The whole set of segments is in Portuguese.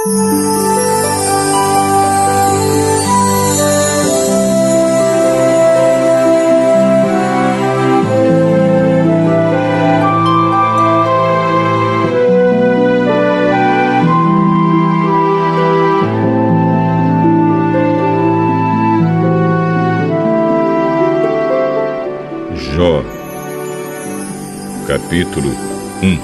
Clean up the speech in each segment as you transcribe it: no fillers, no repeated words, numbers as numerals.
Jó, capítulo 1.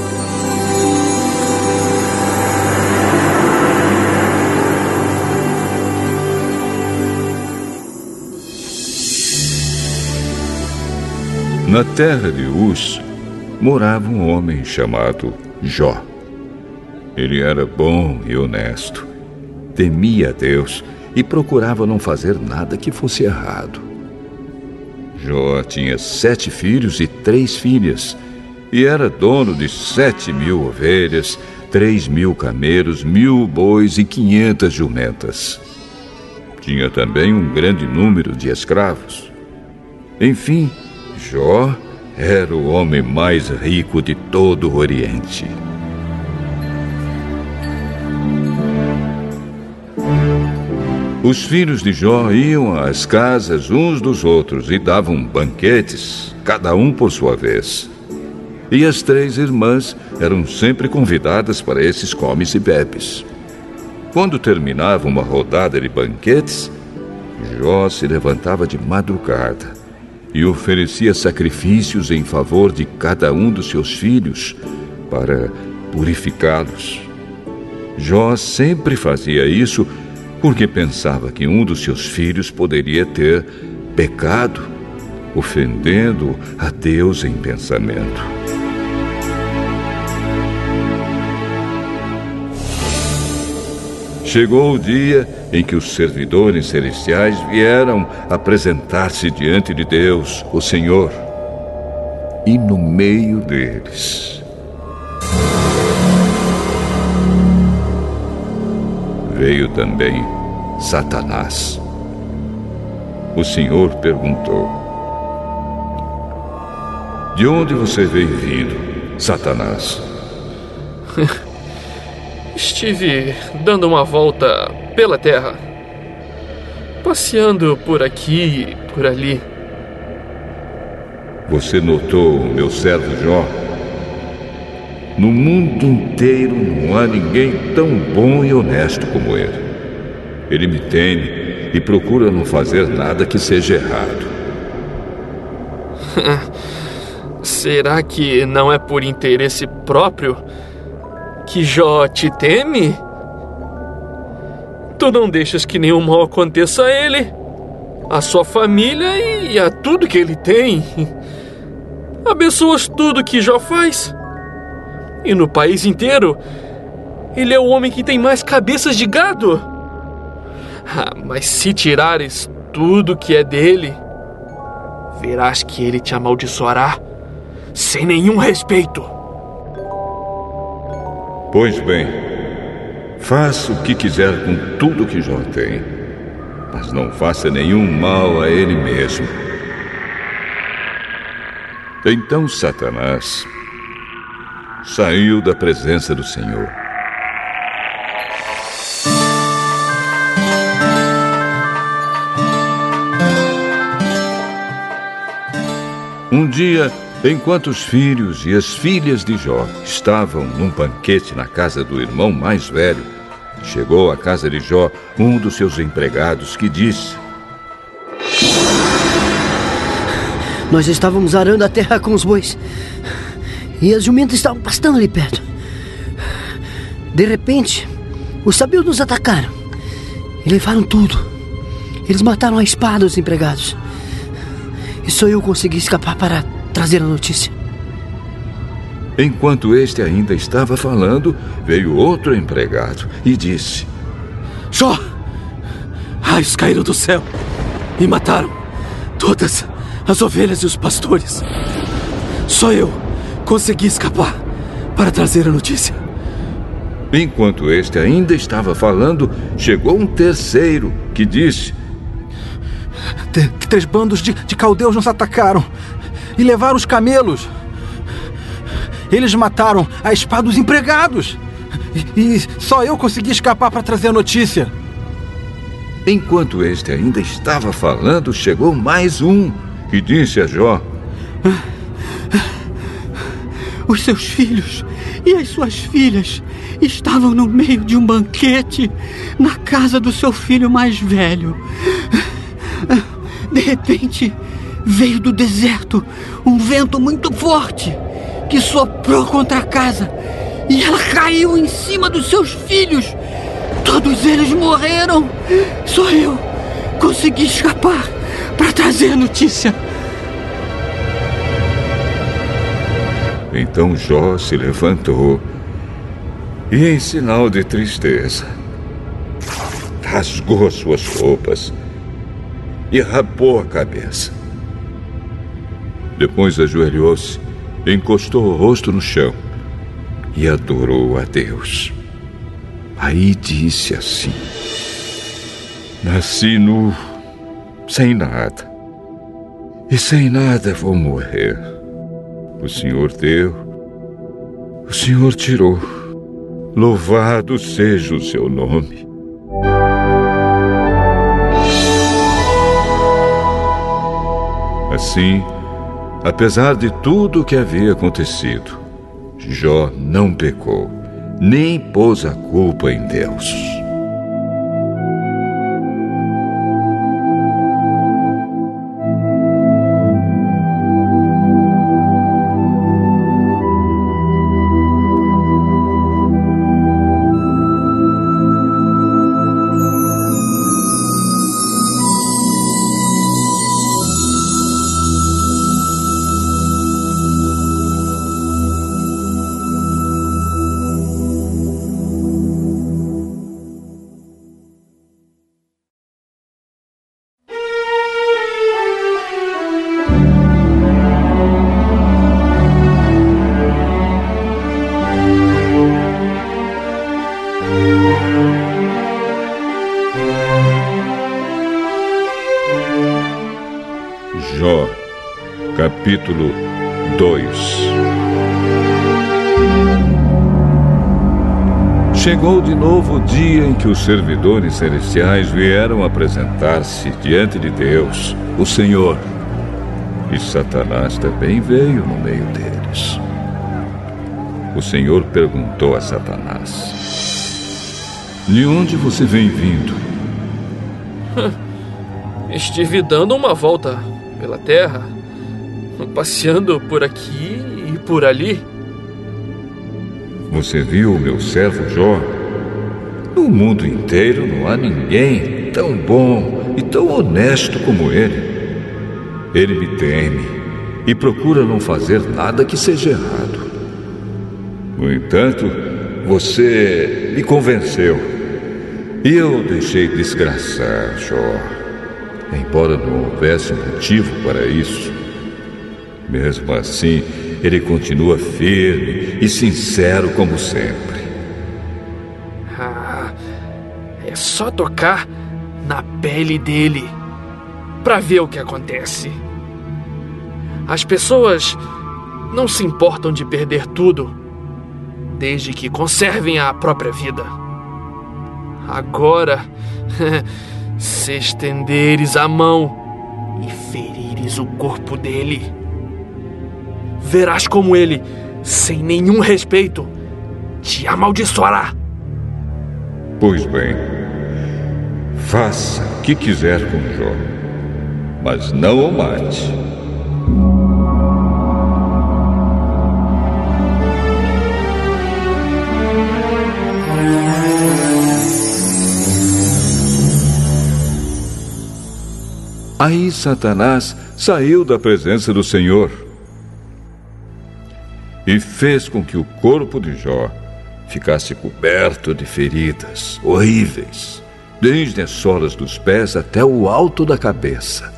Na terra de Uz, morava um homem chamado Jó. Ele era bom e honesto, temia a Deus e procurava não fazer nada que fosse errado. Jó tinha 7 filhos e 3 filhas, e era dono de 7.000 ovelhas, 3.000 camelos, 1.000 bois e 500 jumentas. Tinha também um grande número de escravos. Enfim, Jó era o homem mais rico de todo o Oriente. Os filhos de Jó iam às casas uns dos outros e davam banquetes, cada um por sua vez. E as 3 irmãs eram sempre convidadas para esses comes e bebes. Quando terminava uma rodada de banquetes, Jó se levantava de madrugada e oferecia sacrifícios em favor de cada um dos seus filhos para purificá-los. Jó sempre fazia isso porque pensava que um dos seus filhos poderia ter pecado, ofendendo a Deus em pensamento. Chegou o dia em que os servidores celestiais vieram apresentar-se diante de Deus, o Senhor. E no meio deles veio também Satanás. O Senhor perguntou: de onde você veio vindo, Satanás? Estive dando uma volta pela terra, passeando por aqui e por ali. Você notou o meu servo Jó? No mundo inteiro não há ninguém tão bom e honesto como ele. Ele me teme e procura não fazer nada que seja errado. Será que não é por interesse próprio que Jó te teme? Tu não deixas que nenhum mal aconteça a ele, a sua família e a tudo que ele tem. Abençoas tudo que Jó faz. E no país inteiro, ele é o homem que tem mais cabeças de gado. Mas se tirares tudo que é dele, verás que ele te amaldiçoará sem nenhum respeito. Pois bem, faça o que quiser com tudo que Jó tem, mas não faça nenhum mal a ele mesmo. Então Satanás saiu da presença do Senhor. Um dia, enquanto os filhos e as filhas de Jó estavam num banquete na casa do irmão mais velho, chegou à casa de Jó um dos seus empregados que disse: nós estávamos arando a terra com os bois e as jumentas estavam pastando ali perto. De repente, os sabios nos atacaram e levaram tudo. Eles mataram a espada os empregados. E só eu consegui escapar para trazer a notícia. Enquanto este ainda estava falando, veio outro empregado e disse: Jó, raios caíram do céu e mataram todas as ovelhas e os pastores. Só eu consegui escapar para trazer a notícia. Enquanto este ainda estava falando, chegou um terceiro que disse: 3 bandos de caldeus nos atacaram e levaram os camelos. Eles mataram a espada dos empregados E só eu consegui escapar para trazer a notícia. Enquanto este ainda estava falando, chegou mais um e disse a Jó: os seus filhos e as suas filhas estavam no meio de um banquete na casa do seu filho mais velho. De repente, veio do deserto um vento muito forte que soprou contra a casa e ela caiu em cima dos seus filhos. Todos eles morreram. Só eu consegui escapar para trazer a notícia. Então Jó se levantou e, em sinal de tristeza, rasgou as suas roupas e rapou a cabeça. Depois ajoelhou-se, encostou o rosto no chão e adorou a Deus. Aí disse assim: nasci nu, sem nada, e sem nada vou morrer. O Senhor deu, o Senhor tirou. Louvado seja o seu nome. Assim, apesar de tudo o que havia acontecido, Jó não pecou, nem pôs a culpa em Deus. Jó, capítulo 2. Chegou de novo o dia em que os servidores celestiais vieram apresentar-se diante de Deus, o Senhor. E Satanás também veio no meio deles. O Senhor perguntou a Satanás: de onde você vem vindo? Estive dando uma volta pela terra, passeando por aqui e por ali. Você viu o meu servo Jó? No mundo inteiro não há ninguém tão bom e tão honesto como ele. Ele me teme e procura não fazer nada que seja errado. No entanto, você me convenceu e eu deixei desgraçar Jó, embora não houvesse motivo para isso. Mesmo assim, ele continua firme e sincero como sempre. É só tocar na pele dele para ver o que acontece. As pessoas não se importam de perder tudo, desde que conservem a própria vida. Agora, se estenderes a mão e ferires o corpo dele, verás como ele, sem nenhum respeito, te amaldiçoará. Pois bem, faça o que quiser com Jó, mas não o mate. Aí Satanás saiu da presença do Senhor e fez com que o corpo de Jó ficasse coberto de feridas horríveis, desde as solas dos pés até o alto da cabeça.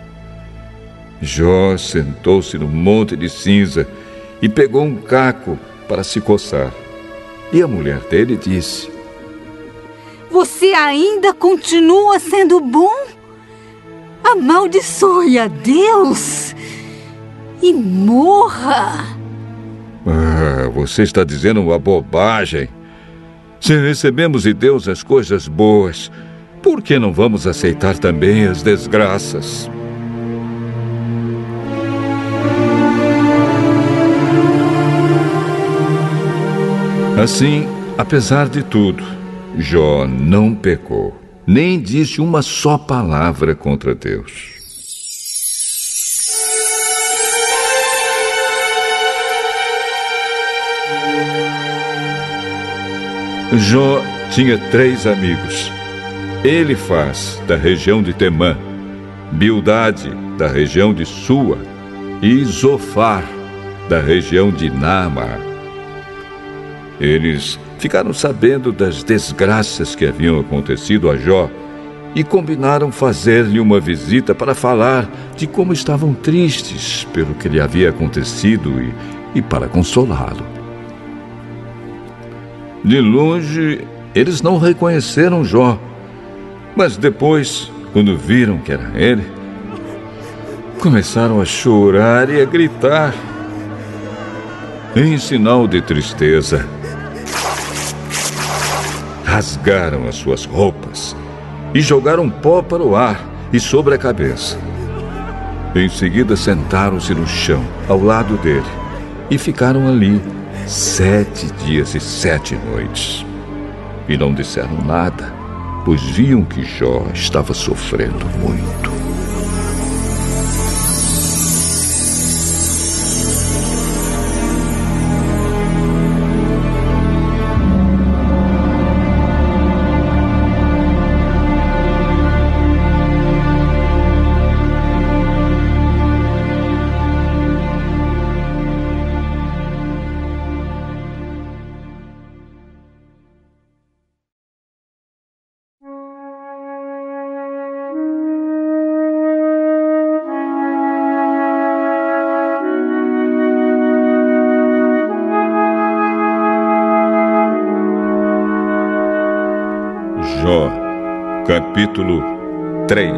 Jó sentou-se no monte de cinza e pegou um caco para se coçar. E a mulher dele disse: você ainda continua sendo bom? Amaldiçoe a Deus e morra. Você está dizendo uma bobagem. Se recebemos de Deus as coisas boas, por que não vamos aceitar também as desgraças? Assim, apesar de tudo, Jó não pecou, nem disse uma só palavra contra Deus. Jó tinha 3 amigos: Elifaz, da região de Temã, Bildade, da região de Sua, e Zofar, da região de Naamá. Eles ficaram sabendo das desgraças que haviam acontecido a Jó e combinaram fazer-lhe uma visita para falar de como estavam tristes pelo que lhe havia acontecido e para consolá-lo. De longe, eles não reconheceram Jó, mas depois, quando viram que era ele, começaram a chorar e a gritar. Em sinal de tristeza, rasgaram as suas roupas e jogaram pó para o ar e sobre a cabeça. Em seguida, sentaram-se no chão, ao lado dele, e ficaram ali 7 dias e 7 noites. E não disseram nada, pois viam que Jó estava sofrendo muito. Jó, capítulo 3.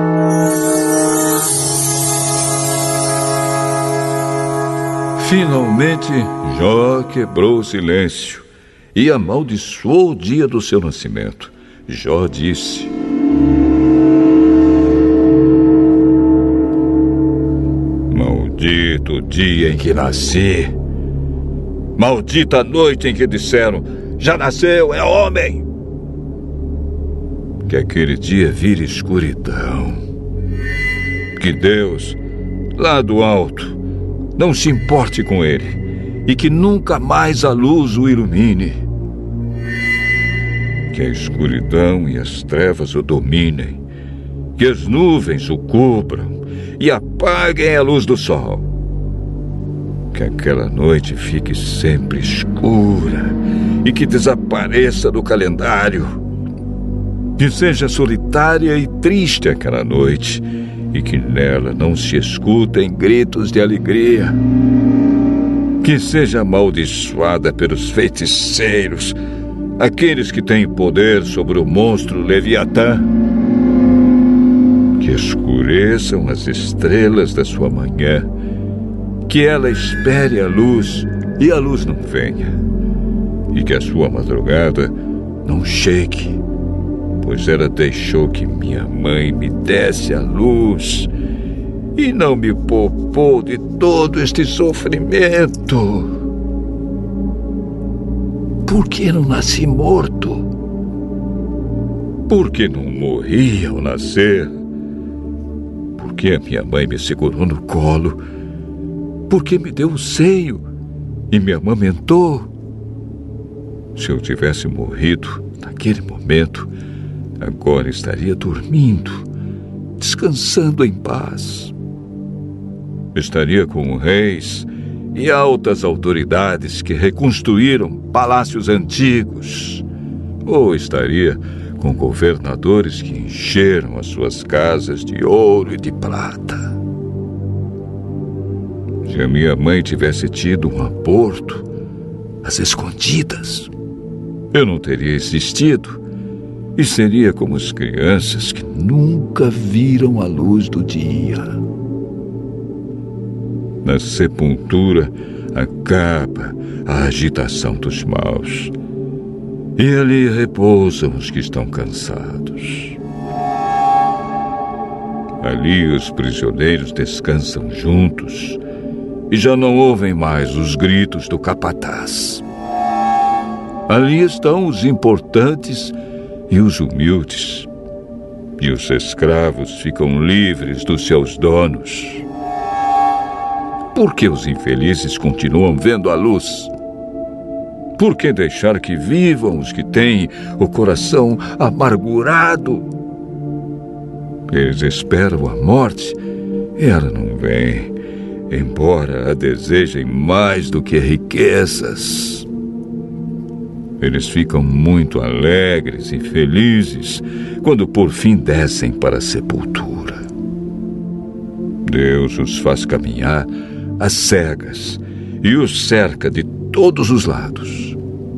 Finalmente, Jó quebrou o silêncio e amaldiçoou o dia do seu nascimento. Jó disse: Maldito o dia em que nasci. Maldita a noite em que disseram: já nasceu, é homem. Que aquele dia vire escuridão. Que Deus, lá do alto, não se importe com ele e que nunca mais a luz o ilumine. Que a escuridão e as trevas o dominem. Que as nuvens o cubram e apaguem a luz do sol. Que aquela noite fique sempre escura e que desapareça do calendário. Que seja solitária e triste aquela noite e que nela não se escutem gritos de alegria. Que seja amaldiçoada pelos feiticeiros, aqueles que têm poder sobre o monstro Leviatã. Que escureçam as estrelas da sua manhã, que ela espere a luz e a luz não venha, e que a sua madrugada não chegue, pois ela deixou que minha mãe me desse a luz e não me poupou de todo este sofrimento. Por que não nasci morto? Por que não morri ao nascer? Por que a minha mãe me segurou no colo? Por que me deu o seio e me amamentou? Se eu tivesse morrido naquele momento, agora estaria dormindo, descansando em paz. Estaria com reis e altas autoridades que reconstruíram palácios antigos. Ou estaria com governadores que encheram as suas casas de ouro e de prata. Se a minha mãe tivesse tido um aborto às escondidas, eu não teria existido. E seria como as crianças que nunca viram a luz do dia. Na sepultura acaba a agitação dos maus. E ali repousam os que estão cansados. Ali os prisioneiros descansam juntos e já não ouvem mais os gritos do capataz. Ali estão os importantes e os humildes, e os escravos ficam livres dos seus donos. Por que os infelizes continuam vendo a luz? Por que deixar que vivam os que têm o coração amargurado? Eles esperam a morte e ela não vem, embora a desejem mais do que riquezas. Eles ficam muito alegres e felizes quando por fim descem para a sepultura. Deus os faz caminhar às cegas e os cerca de todos os lados.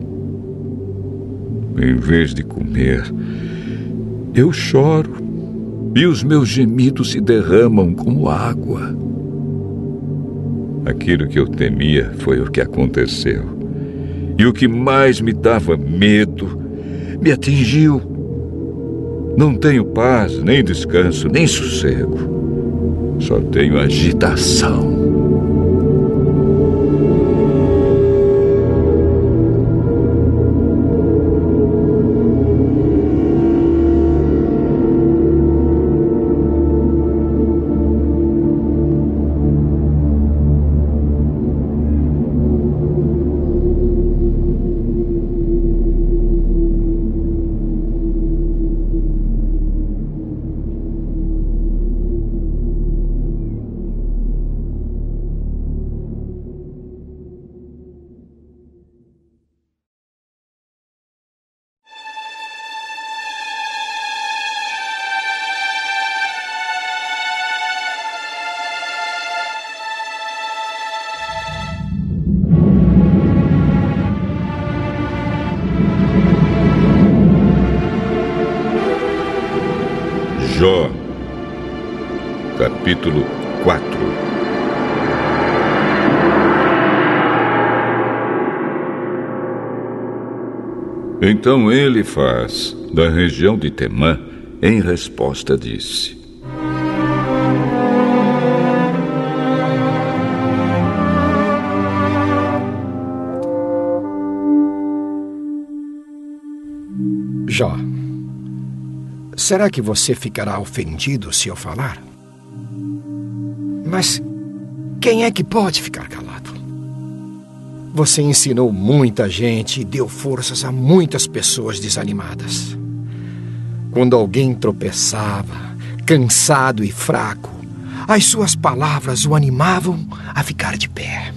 Em vez de comer, eu choro e os meus gemidos se derramam como água. Aquilo que eu temia foi o que aconteceu. E o que mais me dava medo me atingiu. Não tenho paz, nem descanso, nem sossego. Só tenho agitação. Jó, capítulo 4. Então Elifaz, da região de Temã, em resposta disse: Jó, será que você ficará ofendido se eu falar? Mas quem é que pode ficar calado? Você ensinou muita gente e deu forças a muitas pessoas desanimadas. Quando alguém tropeçava, cansado e fraco, as suas palavras o animavam a ficar de pé.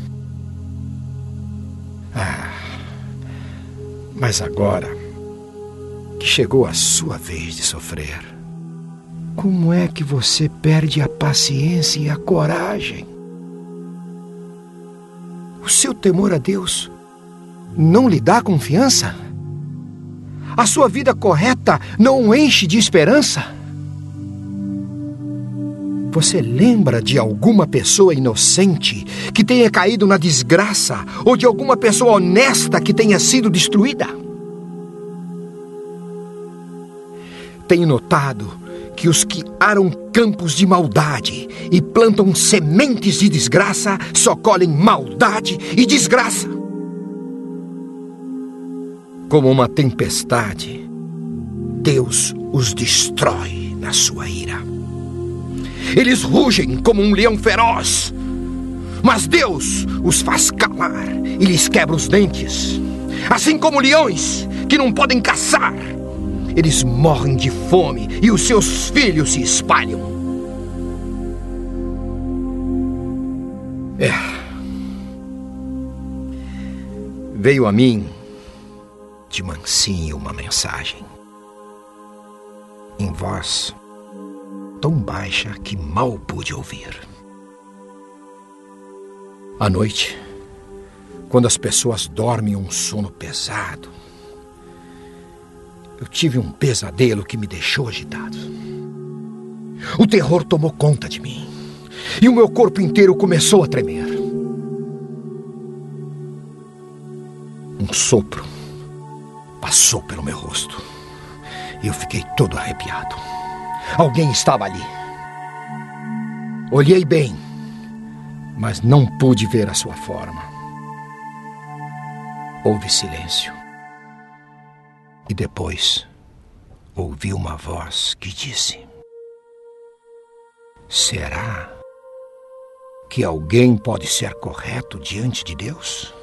Mas agora que chegou a sua vez de sofrer, como é que você perde a paciência e a coragem? O seu temor a Deus não lhe dá confiança? A sua vida correta não o enche de esperança? Você lembra de alguma pessoa inocente que tenha caído na desgraça ou de alguma pessoa honesta que tenha sido destruída? Tenho notado que os que aram campos de maldade e plantam sementes de desgraça só colhem maldade e desgraça. Como uma tempestade, Deus os destrói na sua ira. Eles rugem como um leão feroz, mas Deus os faz calar e lhes quebra os dentes. Assim como leões que não podem caçar, eles morrem de fome e os seus filhos se espalham. Veio a mim de mansinho uma mensagem, em voz tão baixa que mal pude ouvir. À noite, quando as pessoas dormem um sono pesado, eu tive um pesadelo que me deixou agitado. O terror tomou conta de mim e o meu corpo inteiro começou a tremer. Um sopro passou pelo meu rosto. Eu fiquei todo arrepiado. Alguém estava ali. Olhei bem, mas não pude ver a sua forma. Houve silêncio. E depois ouvi uma voz que disse: será que alguém pode ser correto diante de Deus?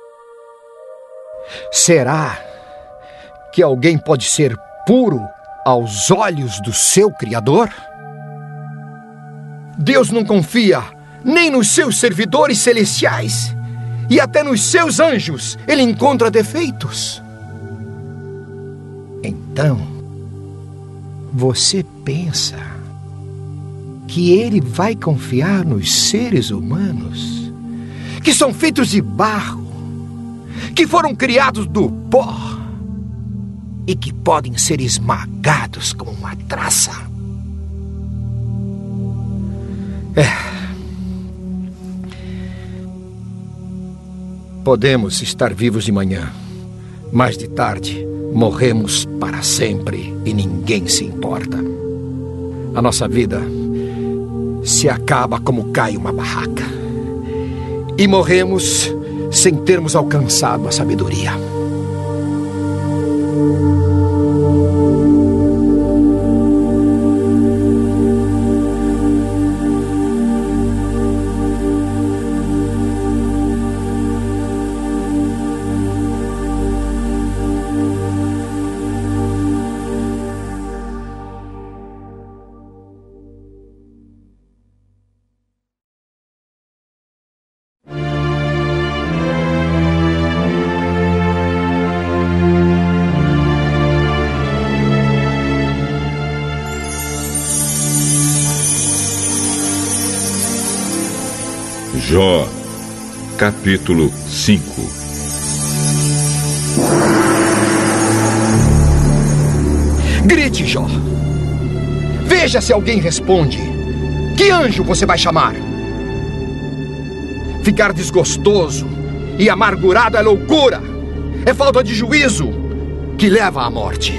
Será que alguém pode ser puro aos olhos do seu Criador? Deus não confia nem nos seus servidores celestiais, e até nos seus anjos ele encontra defeitos. Então, você pensa que ele vai confiar nos seres humanos, que são feitos de barro, que foram criados do pó e que podem ser esmagados como uma traça? Podemos estar vivos de manhã, mas de tarde morremos para sempre e ninguém se importa. A nossa vida se acaba como cai uma barraca. E morremos sem termos alcançado a sabedoria. Jó, capítulo 5. Grite, Jó. Veja se alguém responde. Que anjo você vai chamar? Ficar desgostoso e amargurado é loucura. É falta de juízo que leva à morte.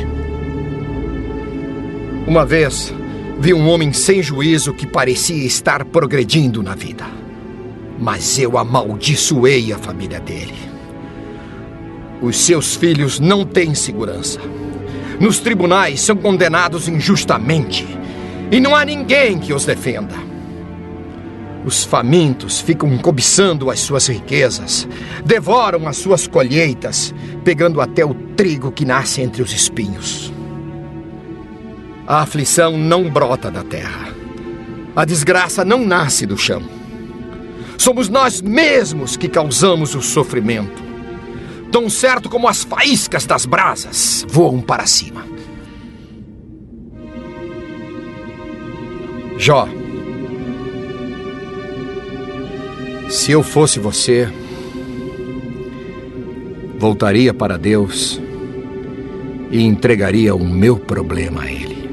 Uma vez vi um homem sem juízo que parecia estar progredindo na vida. Mas eu amaldiçoei a família dele. Os seus filhos não têm segurança. Nos tribunais são condenados injustamente. E não há ninguém que os defenda. Os famintos ficam cobiçando as suas riquezas. Devoram as suas colheitas, pegando até o trigo que nasce entre os espinhos. A aflição não brota da terra. A desgraça não nasce do chão. Somos nós mesmos que causamos o sofrimento. Tão certo como as faíscas das brasas voam para cima. Jó, se eu fosse você, voltaria para Deus e entregaria o meu problema a Ele.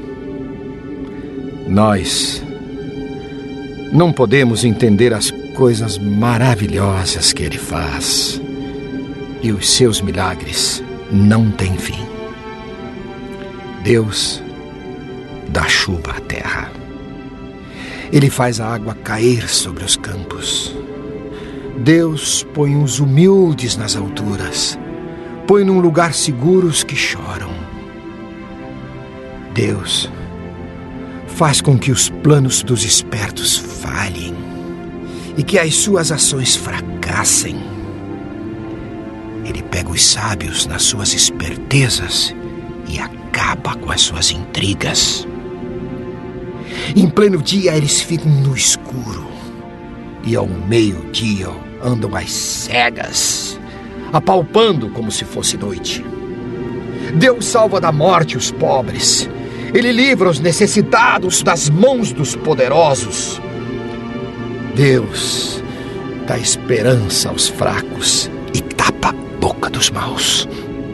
Nós não podemos entender as coisas maravilhosas que Ele faz, e os seus milagres não têm fim. Deus dá chuva à terra. Ele faz a água cair sobre os campos. Deus põe os humildes nas alturas, põe num lugar seguro os que choram. Deus faz com que os planos dos espertos falhem e que as suas ações fracassem. Ele pega os sábios nas suas espertezas e acaba com as suas intrigas. Em pleno dia eles ficam no escuro, e ao meio-dia andam às cegas, apalpando como se fosse noite. Deus salva da morte os pobres. Ele livra os necessitados das mãos dos poderosos. Deus dá esperança aos fracos e tapa a boca dos maus.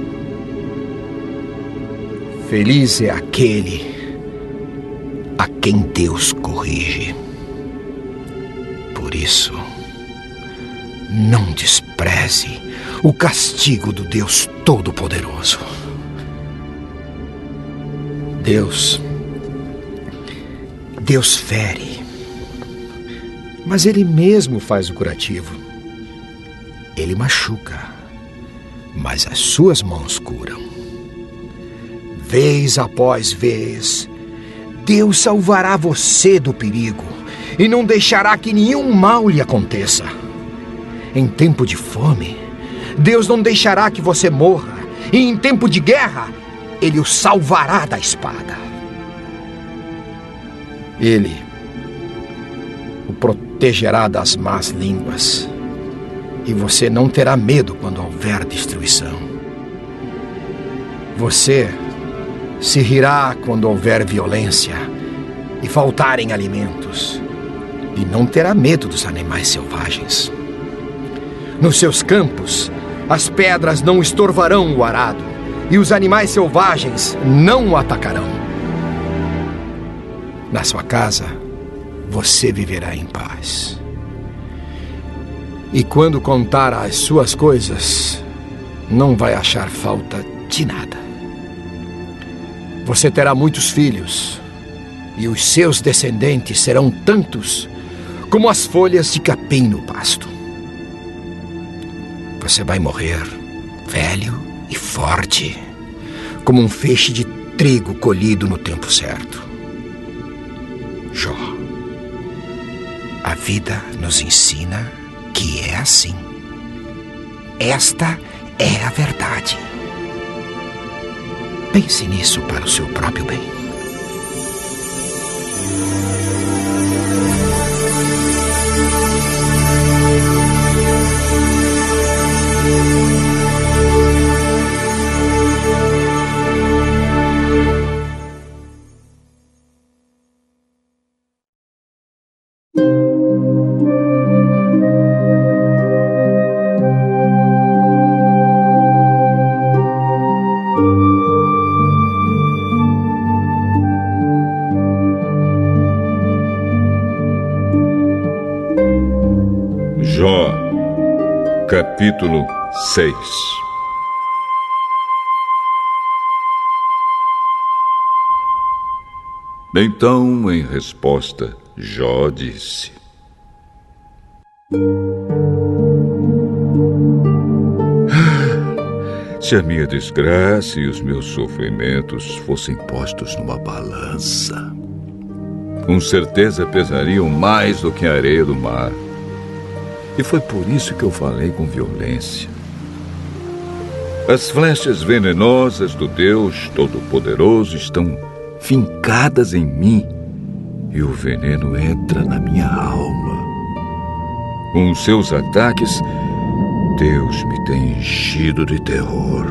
Feliz é aquele a quem Deus corrige. Por isso, não despreze o castigo do Deus Todo-Poderoso. Deus fere, mas Ele mesmo faz o curativo. Ele machuca, mas as suas mãos curam. Vez após vez, Deus salvará você do perigo e não deixará que nenhum mal lhe aconteça. Em tempo de fome, Deus não deixará que você morra, e em tempo de guerra, Ele o salvará da espada. Ele o protegerá das más línguas, e você não terá medo quando houver destruição. Você se rirá quando houver violência e faltarem alimentos, e não terá medo dos animais selvagens. Nos seus campos, as pedras não estorvarão o arado, e os animais selvagens não o atacarão. Na sua casa, você viverá em paz. E quando contar as suas coisas, não vai achar falta de nada. Você terá muitos filhos, e os seus descendentes serão tantos como as folhas de capim no pasto. Você vai morrer velho e forte, como um feixe de trigo colhido no tempo certo. Jó, a vida nos ensina que é assim. Esta é a verdade. Pense nisso para o seu próprio bem. Jó, capítulo 6. Então, em resposta, Jó disse: se a minha desgraça e os meus sofrimentos fossem postos numa balança, com certeza pesariam mais do que a areia do mar. E foi por isso que eu falei com violência. As flechas venenosas do Deus Todo-Poderoso estão fincadas em mim, e o veneno entra na minha alma. Com os seus ataques, Deus me tem enchido de terror.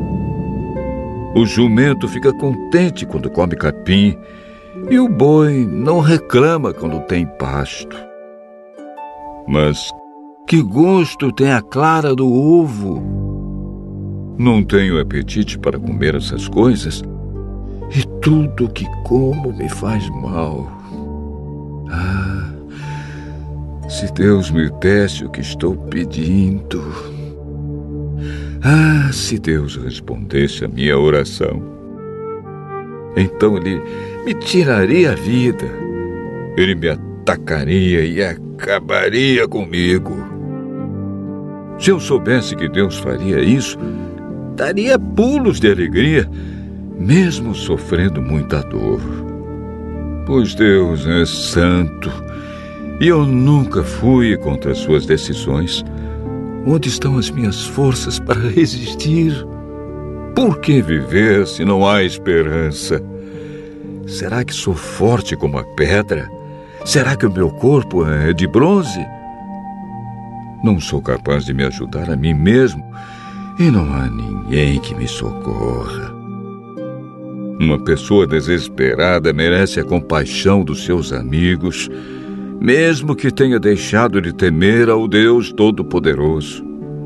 O jumento fica contente quando come capim, e o boi não reclama quando tem pasto. Mas que gosto tem a clara do ovo? Não tenho apetite para comer essas coisas, e tudo que como me faz mal. Ah, se Deus me desse o que estou pedindo. Ah, se Deus respondesse a minha oração. Então Ele me tiraria a vida. Ele me atacaria e acabaria comigo. Se eu soubesse que Deus faria isso, daria pulos de alegria, mesmo sofrendo muita dor. Pois Deus é santo, e eu nunca fui contra as suas decisões. Onde estão as minhas forças para resistir? Por que viver se não há esperança? Será que sou forte como a pedra? Será que o meu corpo é de bronze? Não sou capaz de me ajudar a mim mesmo, e não há ninguém que me socorra. Uma pessoa desesperada merece a compaixão dos seus amigos, mesmo que tenha deixado de temer ao Deus Todo-Poderoso.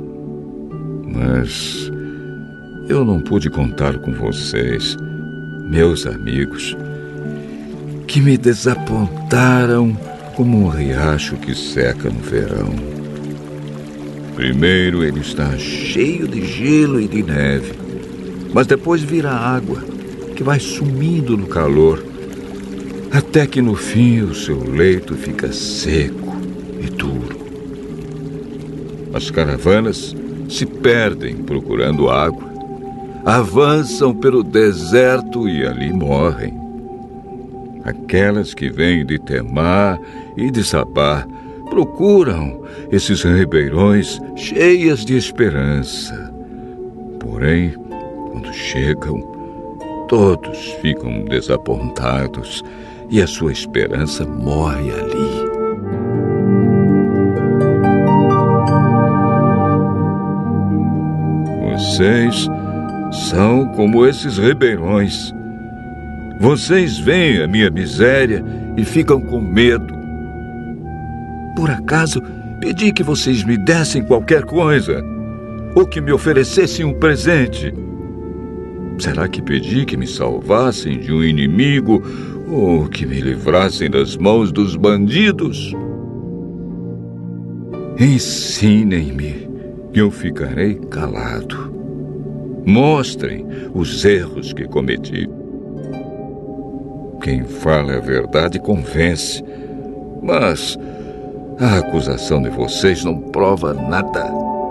Mas eu não pude contar com vocês, meus amigos, que me desapontaram como um riacho que seca no verão. Primeiro ele está cheio de gelo e de neve, mas depois vira água, que vai sumindo no calor, até que no fim o seu leito fica seco e duro. As caravanas se perdem procurando água, avançam pelo deserto e ali morrem. Aquelas que vêm de Temá e de Sabá procuram esses ribeirões cheias de esperança. Porém, quando chegam, todos ficam desapontados e a sua esperança morre ali. Vocês são como esses ribeirões. Vocês veem a minha miséria e ficam com medo. Por acaso, pedi que vocês me dessem qualquer coisa, ou que me oferecessem um presente. Será que pedi que me salvassem de um inimigo, ou que me livrassem das mãos dos bandidos? Ensinem-me, que eu ficarei calado. Mostrem os erros que cometi. Quem fala a verdade convence, mas a acusação de vocês não prova nada.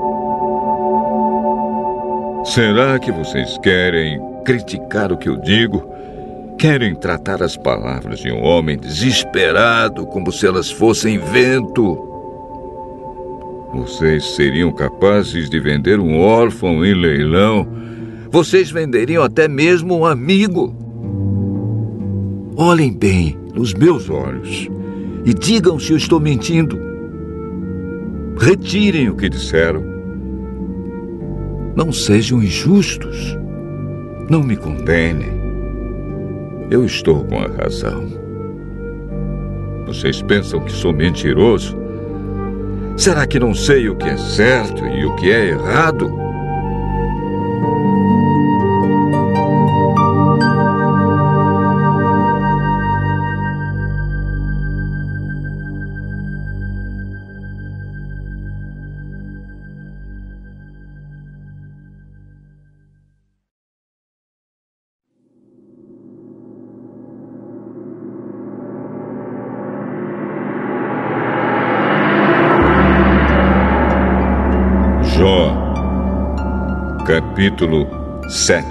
Será que vocês querem criticar o que eu digo? Querem tratar as palavras de um homem desesperado como se elas fossem vento? Vocês seriam capazes de vender um órfão em leilão. Vocês venderiam até mesmo um amigo. Olhem bem nos meus olhos e digam se eu estou mentindo. Retirem o que disseram. Não sejam injustos. Não me condenem. Eu estou com a razão. Vocês pensam que sou mentiroso? Será que não sei o que é certo e o que é errado? Jó, capítulo 7.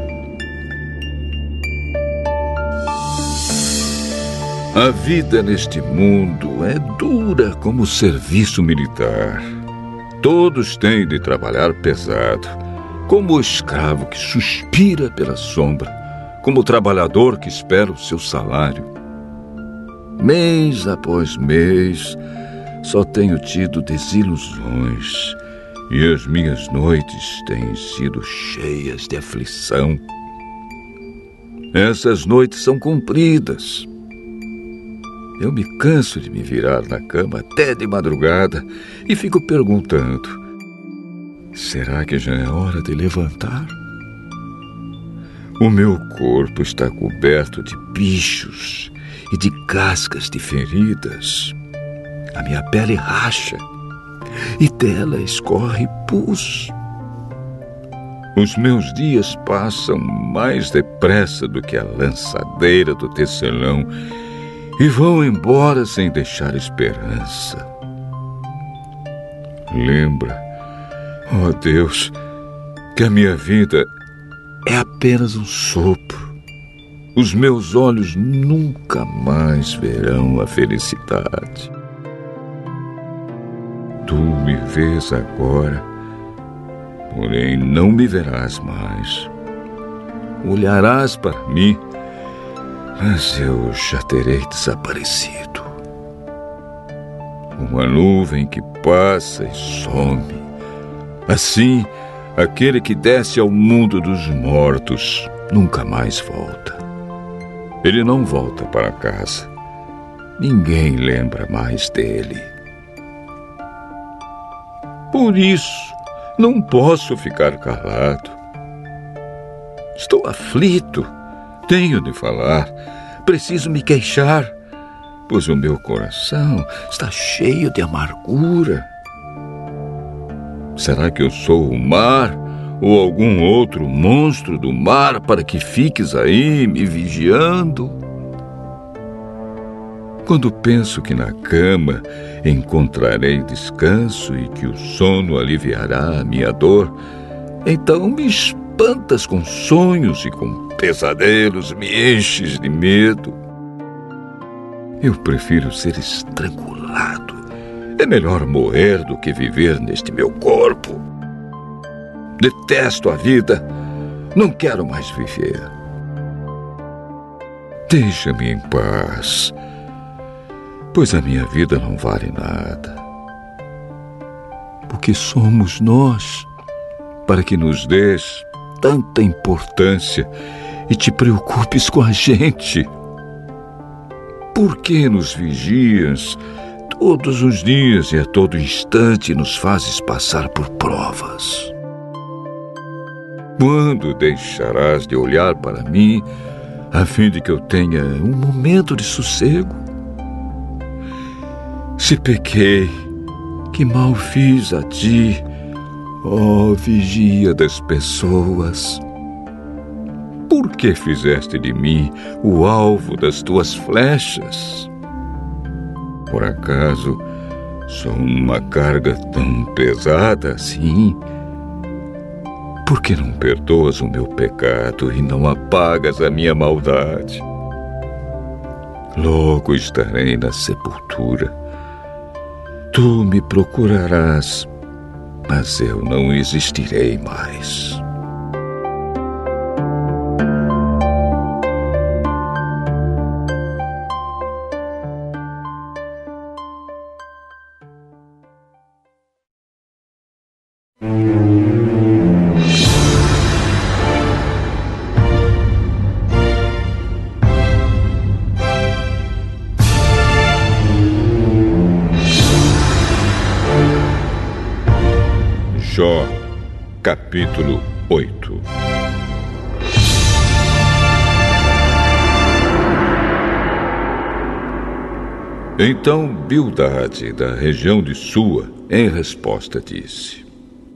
A vida neste mundo é dura como o serviço militar. Todos têm de trabalhar pesado, como o escravo que suspira pela sombra, como o trabalhador que espera o seu salário. Mês após mês, só tenho tido desilusões. E as minhas noites têm sido cheias de aflição. Essas noites são compridas. Eu me canso de me virar na cama até de madrugada e fico perguntando: será que já é hora de levantar? O meu corpo está coberto de bichos e de cascas de feridas. A minha pele racha e dela escorre pus. Os meus dias passam mais depressa do que a lançadeira do tecelão e vão embora sem deixar esperança. Lembra, ó Deus, que a minha vida é apenas um sopro. Os meus olhos nunca mais verão a felicidade. Tu me vês agora, porém não me verás mais. Olharás para mim, mas eu já terei desaparecido. Uma nuvem que passa e some. Assim, aquele que desce ao mundo dos mortos nunca mais volta. Ele não volta para casa. Ninguém lembra mais dele. Por isso, não posso ficar calado. Estou aflito. Tenho de falar. Preciso me queixar, pois o meu coração está cheio de amargura. Será que eu sou o mar ou algum outro monstro do mar para que fiques aí me vigiando? Quando penso que na cama encontrarei descanso e que o sono aliviará a minha dor, então me espantas com sonhos e com pesadelos, me enches de medo. Eu prefiro ser estrangulado. É melhor morrer do que viver neste meu corpo. Detesto a vida. Não quero mais viver. Deixa-me em paz, pois a minha vida não vale nada. O que somos nós para que nos dês tanta importância e te preocupes com a gente? Por que nos vigias todos os dias e a todo instante nos fazes passar por provas? Quando deixarás de olhar para mim, a fim de que eu tenha um momento de sossego? Se pequei, que mal fiz a ti, ó vigia das pessoas? Por que fizeste de mim o alvo das tuas flechas? Por acaso sou uma carga tão pesada assim? Por que não perdoas o meu pecado e não apagas a minha maldade? Logo estarei na sepultura. Tu me procurarás, mas eu não existirei mais. Jó, capítulo 8. Então Bildade, da região de Sua, em resposta disse: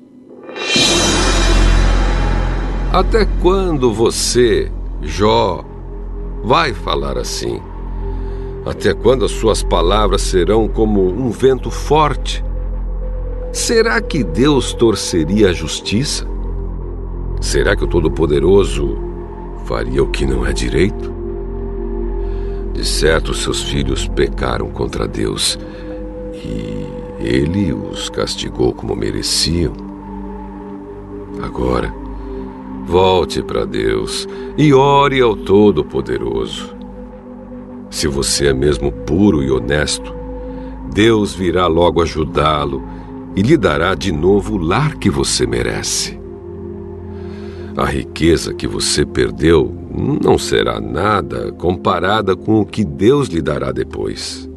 Até quando você, Jó, vai falar assim? Até quando as suas palavras serão como um vento forte? Será que Deus torceria a justiça? Será que o Todo-Poderoso faria o que não é direito? De certo, seus filhos pecaram contra Deus e Ele os castigou como mereciam. Agora, volte para Deus e ore ao Todo-Poderoso. Se você é mesmo puro e honesto, Deus virá logo ajudá-lo e lhe dará de novo o lar que você merece. A riqueza que você perdeu não será nada comparada com o que Deus lhe dará depois.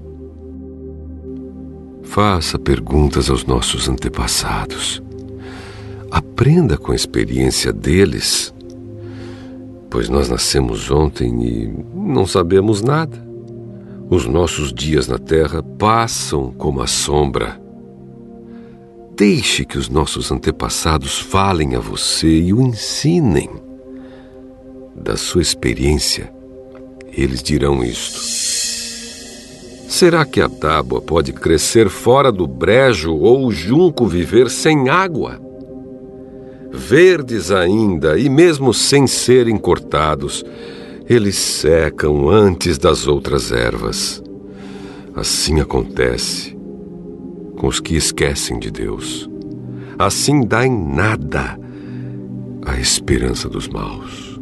Faça perguntas aos nossos antepassados. Aprenda com a experiência deles, pois nós nascemos ontem e não sabemos nada. Os nossos dias na terra passam como a sombra. Deixe que os nossos antepassados falem a você e o ensinem. Da sua experiência, eles dirão isto: será que a tábua pode crescer fora do brejo ou o junco viver sem água? Verdes ainda, e mesmo sem serem cortados, eles secam antes das outras ervas. Assim acontece com os que esquecem de Deus. Assim dá em nada a esperança dos maus.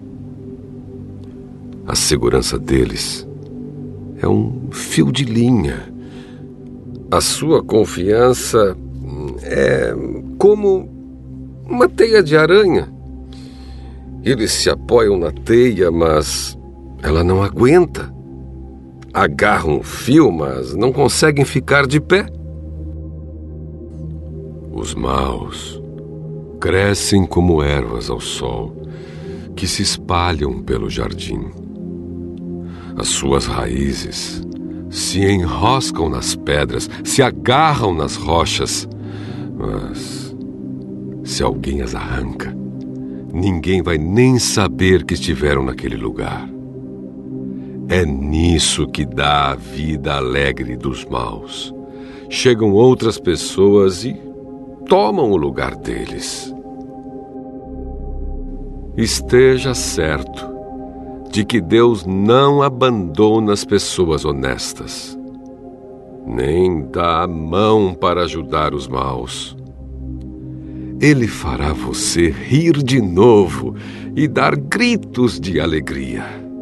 A segurança deles é um fio de linha. A sua confiança é como uma teia de aranha. Eles se apoiam na teia, mas ela não aguenta. Agarram o fio, mas não conseguem ficar de pé. Os maus crescem como ervas ao sol, que se espalham pelo jardim. As suas raízes se enroscam nas pedras, se agarram nas rochas, mas Se alguém as arranca, ninguém vai nem saber que estiveram naquele lugar. É nisso que dá a vida alegre dos maus. Chegam outras pessoas e tomam o lugar deles. Esteja certo de que Deus não abandona as pessoas honestas, nem dá a mão para ajudar os maus. Ele fará você rir de novo e dar gritos de alegria.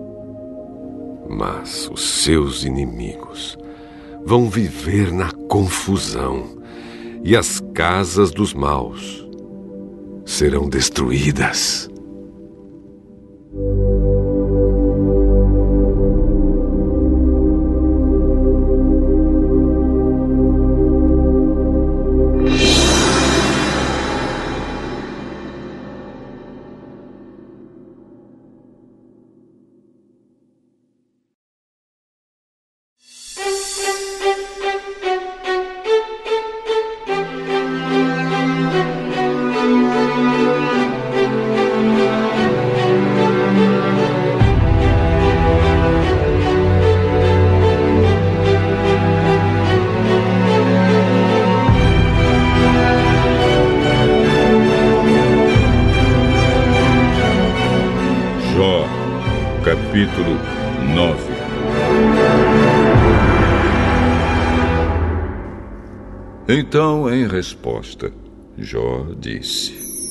Mas os seus inimigos vão viver na confusão e as casas dos maus serão destruídas. Capítulo 9. Então, em resposta, Jó disse: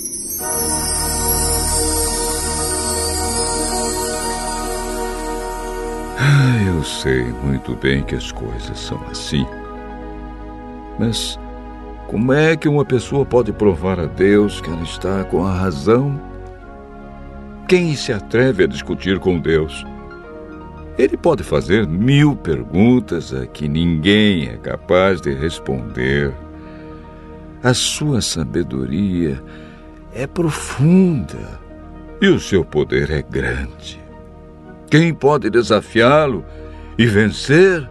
eu sei muito bem que as coisas são assim. Mas como é que uma pessoa pode provar a Deus que ela está com a razão? Quem se atreve a discutir com Deus? Ele pode fazer 1000 perguntas a que ninguém é capaz de responder. A sua sabedoria é profunda e o seu poder é grande. Quem pode desafiá-lo e vencer?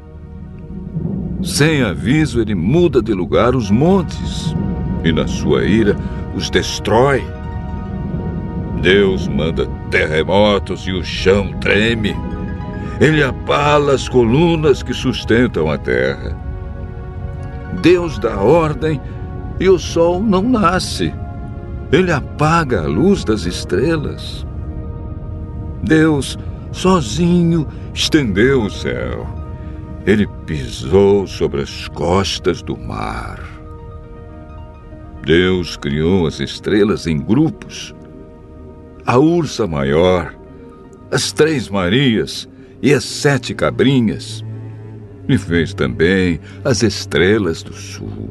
Sem aviso, ele muda de lugar os montes e, na sua ira, os destrói. Deus manda terremotos e o chão treme. Ele abala as colunas que sustentam a terra. Deus dá ordem e o sol não nasce. Ele apaga a luz das estrelas. Deus, sozinho, estendeu o céu. Ele pisou sobre as costas do mar. Deus criou as estrelas em grupos. A Ursa Maior, as 3 Marias e as 7 Cabrinhas. E fez também as estrelas do sul.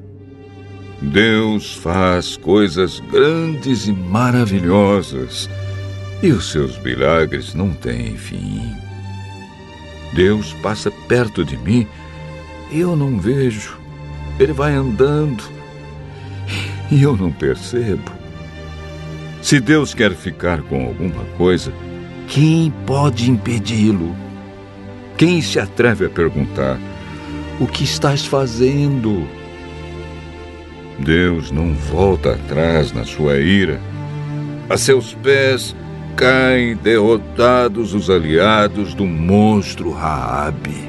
Deus faz coisas grandes e maravilhosas, e os seus milagres não têm fim. Deus passa perto de mim e eu não vejo. Ele vai andando e eu não percebo. Se Deus quer ficar com alguma coisa, quem pode impedi-lo? Quem se atreve a perguntar: o que estás fazendo? Deus não volta atrás na sua ira. A seus pés caem derrotados os aliados do monstro Raabe.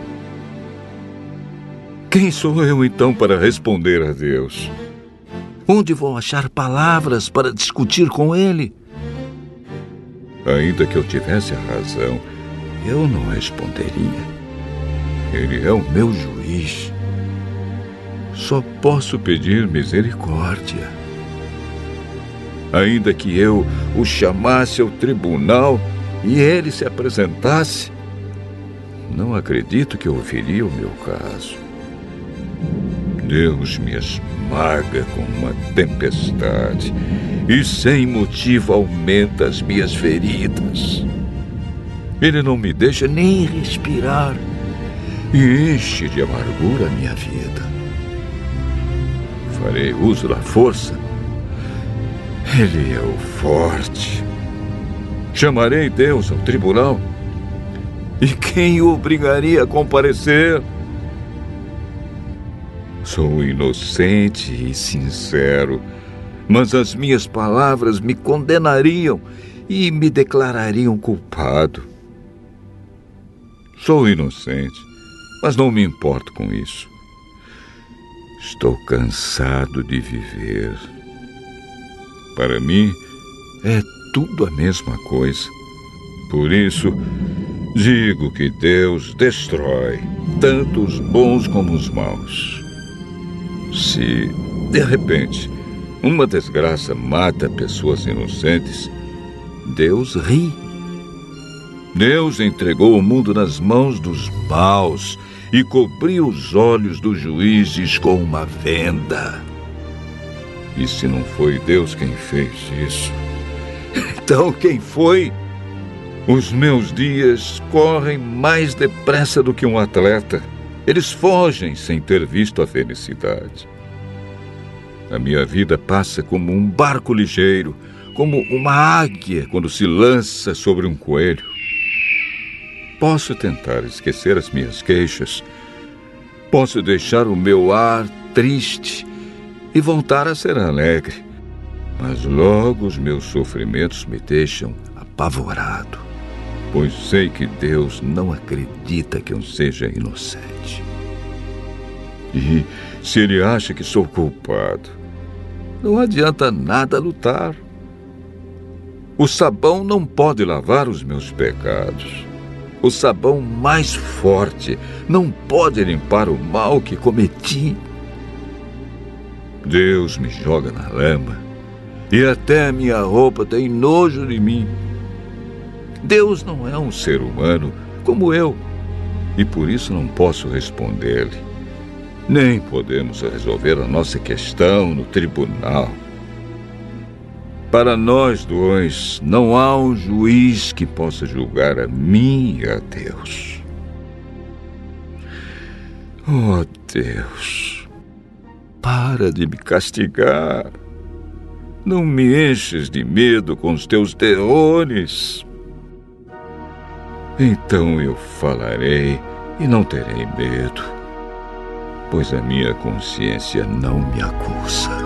Quem sou eu então para responder a Deus? Onde vou achar palavras para discutir com ele? Ainda que eu tivesse a razão, eu não responderia. Ele é o meu juiz. Só posso pedir misericórdia. Ainda que eu o chamasse ao tribunal e ele se apresentasse, não acredito que ouviria o meu caso. Deus me esmaga com uma tempestade e sem motivo aumenta as minhas feridas. Ele não me deixa nem respirar e enche de amargura a minha vida. Farei uso da força. Ele é o forte. Chamarei Deus ao tribunal. E quem o obrigaria a comparecer? Sou inocente e sincero. mas as minhas palavras me condenariam e me declarariam culpado. Sou inocente, mas não me importo com isso. Estou cansado de viver. Para mim, é tudo a mesma coisa. Por isso, digo que Deus destrói tanto os bons como os maus. Se, de repente, uma desgraça mata pessoas inocentes, Deus ri. Deus entregou o mundo nas mãos dos maus e cobriu os olhos dos juízes com uma venda. E se não foi Deus quem fez isso, então quem foi? Os meus dias correm mais depressa do que um atleta. Eles fogem sem ter visto a felicidade. A minha vida passa como um barco ligeiro, como uma águia quando se lança sobre um coelho. Posso tentar esquecer as minhas queixas. Posso deixar o meu ar triste e voltar a ser alegre. Mas logo os meus sofrimentos me deixam apavorado, pois sei que Deus não acredita que eu seja inocente. E se Ele acha que sou culpado, não adianta nada lutar. O sabão não pode lavar os meus pecados. O sabão mais forte não pode limpar o mal que cometi. Deus me joga na lama e até a minha roupa tem nojo de mim. Deus não é um ser humano como eu e por isso não posso responder-lhe. Nem podemos resolver a nossa questão no tribunal. Para nós dois, não há um juiz que possa julgar a mim e a Deus. Oh, Deus, para de me castigar. Não me enches de medo com os teus terrores. Então eu falarei e não terei medo, pois a minha consciência não me acusa.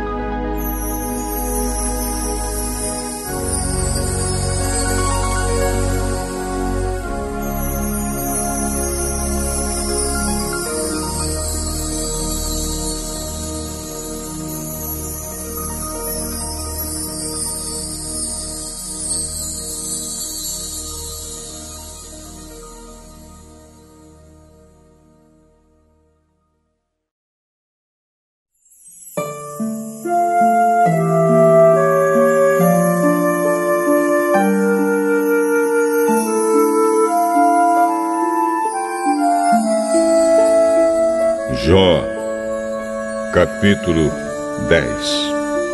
Jó, capítulo 10.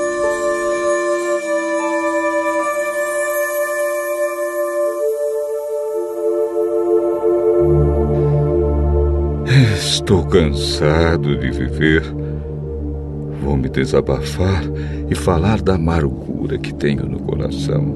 Estou cansado de viver. Vou me desabafar e falar da amargura que tenho no coração.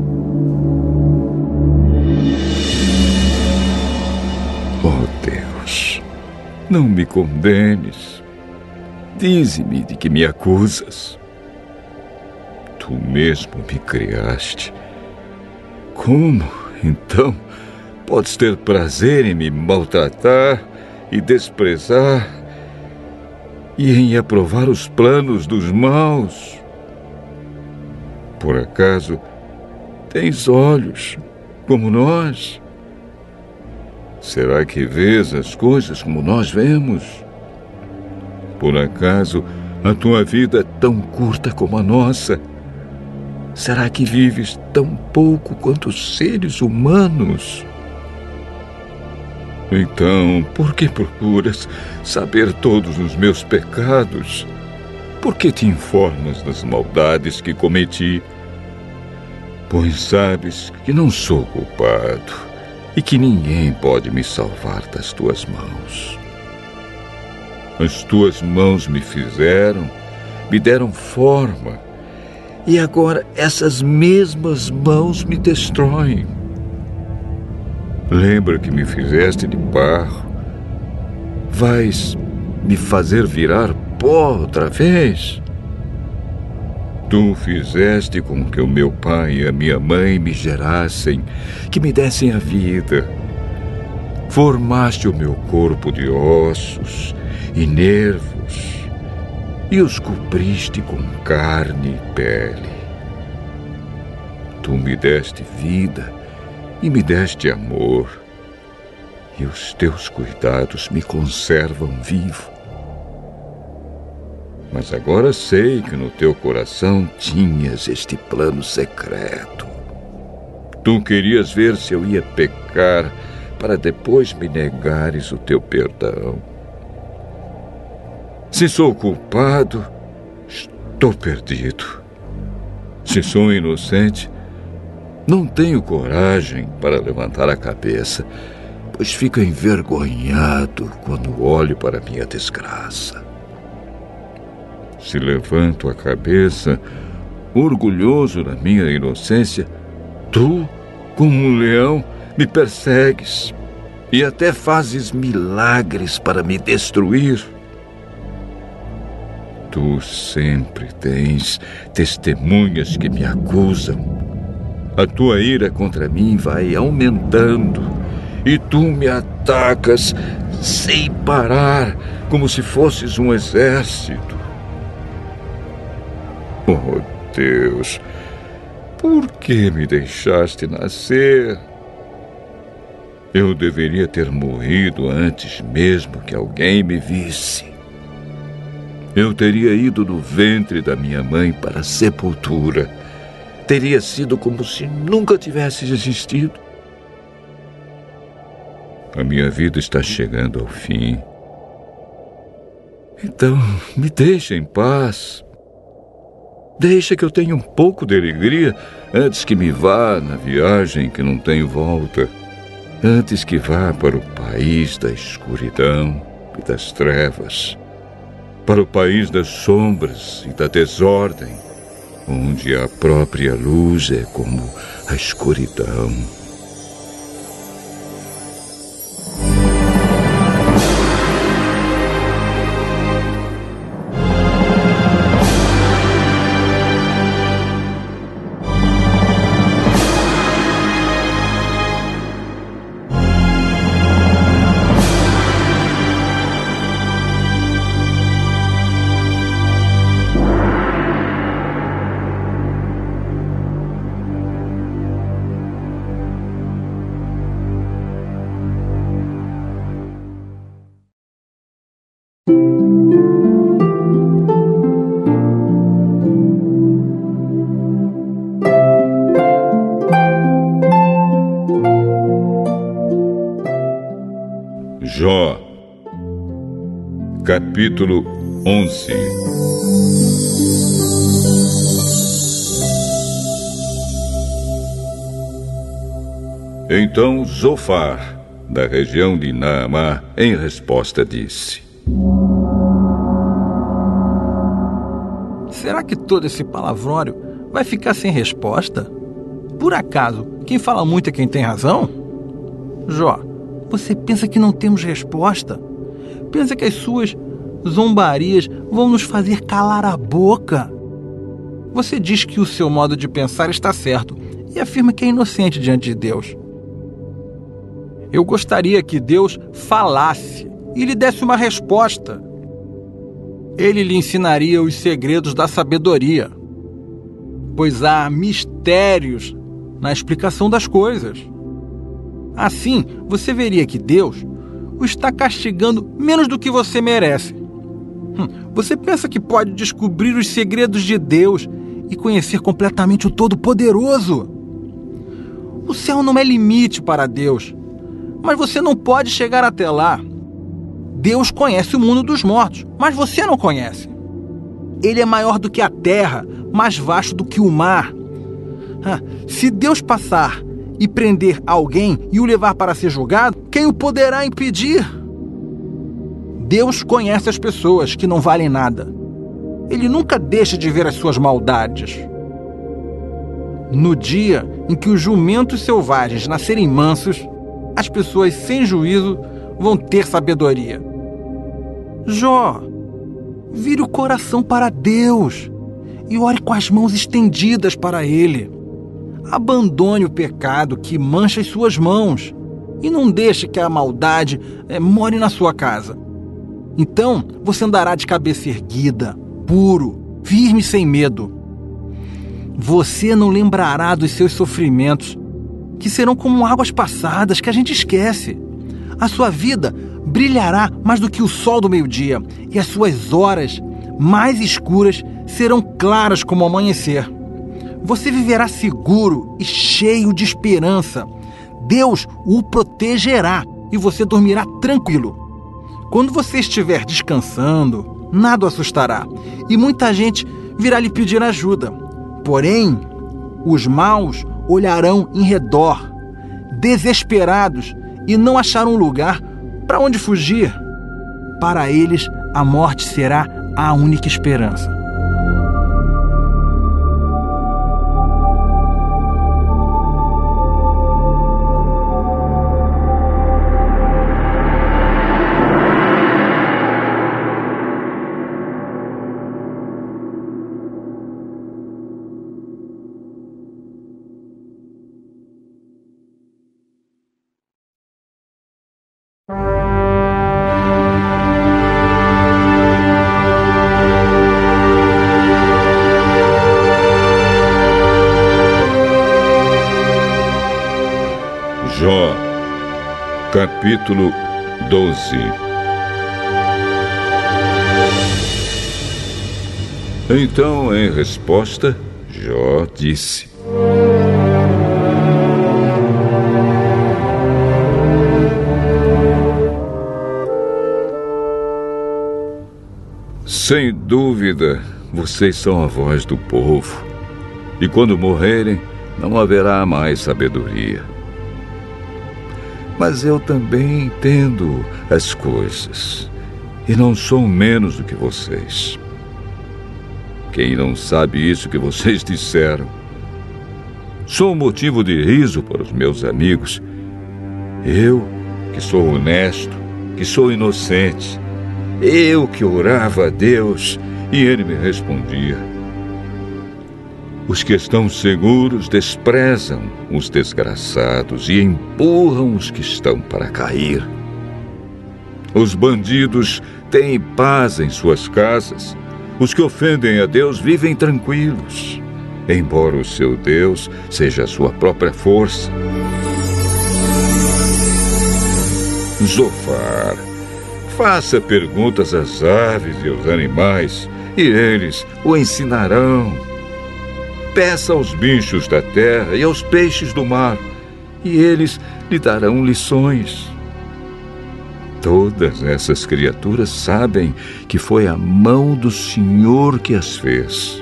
Oh, Deus, não me condenes. Dize-me de que me acusas. Tu mesmo me criaste. Como, então, podes ter prazer em me maltratar e desprezar e em aprovar os planos dos maus? Por acaso tens olhos como nós? Será que vês as coisas como nós vemos? Por acaso a tua vida é tão curta como a nossa? Será que vives tão pouco quanto os seres humanos? Então, por que procuras saber todos os meus pecados? Por que te informas das maldades que cometi? Pois sabes que não sou culpado e que ninguém pode me salvar das tuas mãos. As tuas mãos me fizeram, me deram forma, e agora essas mesmas mãos me destroem. Lembra que me fizeste de barro? Vais me fazer virar pó outra vez? Tu fizeste com que o meu pai e a minha mãe me gerassem, que me dessem a vida. Formaste o meu corpo de ossos e nervos e os cobriste com carne e pele. Tu me deste vida e me deste amor, e os teus cuidados me conservam vivo. Mas agora sei que no teu coração tinhas este plano secreto. Tu querias ver se eu ia pecar para depois me negares o teu perdão. Se sou culpado, estou perdido. Se sou inocente, não tenho coragem para levantar a cabeça, pois fico envergonhado quando olho para minha desgraça. Se levanto a cabeça, orgulhoso da minha inocência, tu, como um leão, me persegues e até fazes milagres para me destruir. Tu sempre tens testemunhas que me acusam. A tua ira contra mim vai aumentando e tu me atacas sem parar, como se fosses um exército. Oh, Deus, por que me deixaste nascer? Eu deveria ter morrido antes mesmo que alguém me visse. Eu teria ido do ventre da minha mãe para a sepultura. Teria sido como se nunca tivesse existido. A minha vida está chegando ao fim. Então, me deixa em paz. Deixa que eu tenha um pouco de alegria antes que me vá na viagem que não tem volta. Antes que vá para o país da escuridão e das trevas. Para o país das sombras e da desordem, onde a própria luz é como a escuridão. Jó, capítulo 11. Então Zofar, da região de Naamá, em resposta disse: Será que todo esse palavrório vai ficar sem resposta? Por acaso, quem fala muito é quem tem razão? Jó, você pensa que não temos resposta? Pensa que as suas zombarias vão nos fazer calar a boca? Você diz que o seu modo de pensar está certo e afirma que é inocente diante de Deus. Eu gostaria que Deus falasse e lhe desse uma resposta. Ele lhe ensinaria os segredos da sabedoria, pois há mistérios na explicação das coisas. Assim, você veria que Deus o está castigando menos do que você merece. Você pensa que pode descobrir os segredos de Deus e conhecer completamente o Todo-Poderoso? O céu não é limite para Deus, mas você não pode chegar até lá. Deus conhece o mundo dos mortos, mas você não conhece. Ele é maior do que a terra, mais vasto do que o mar. Se Deus passar e prender alguém e o levar para ser julgado, quem o poderá impedir? Deus conhece as pessoas que não valem nada. Ele nunca deixa de ver as suas maldades. No dia em que os jumentos selvagens nascerem mansos, as pessoas sem juízo vão ter sabedoria. Jó, vire o coração para Deus e ore com as mãos estendidas para Ele. Abandone o pecado que mancha as suas mãos e não deixe que a maldade more na sua casa. Então você andará de cabeça erguida, puro, firme e sem medo. Você não lembrará dos seus sofrimentos, que serão como águas passadas que a gente esquece. A sua vida brilhará mais do que o sol do meio-dia, e as suas horas mais escuras serão claras como o amanhecer. Você viverá seguro e cheio de esperança. Deus o protegerá e você dormirá tranquilo. Quando você estiver descansando, nada o assustará, e muita gente virá lhe pedir ajuda. Porém, os maus olharão em redor, desesperados, e não acharão lugar para onde fugir. Para eles, a morte será a única esperança. Jó, capítulo 12. Então, em resposta, Jó disse: sem dúvida, vocês são a voz do povo, e quando morrerem, não haverá mais sabedoria. Mas eu também entendo as coisas, e não sou menos do que vocês. Quem não sabe isso que vocês disseram? Sou motivo de riso para os meus amigos. Eu, que sou honesto, que sou inocente. Eu que orava a Deus e Ele me respondia. Os que estão seguros desprezam os desgraçados e empurram os que estão para cair. Os bandidos têm paz em suas casas. Os que ofendem a Deus vivem tranquilos, embora o seu Deus seja a sua própria força. Zofar, faça perguntas às aves e aos animais, e eles o ensinarão. Peça aos bichos da terra e aos peixes do mar, e eles lhe darão lições. Todas essas criaturas sabem que foi a mão do Senhor que as fez.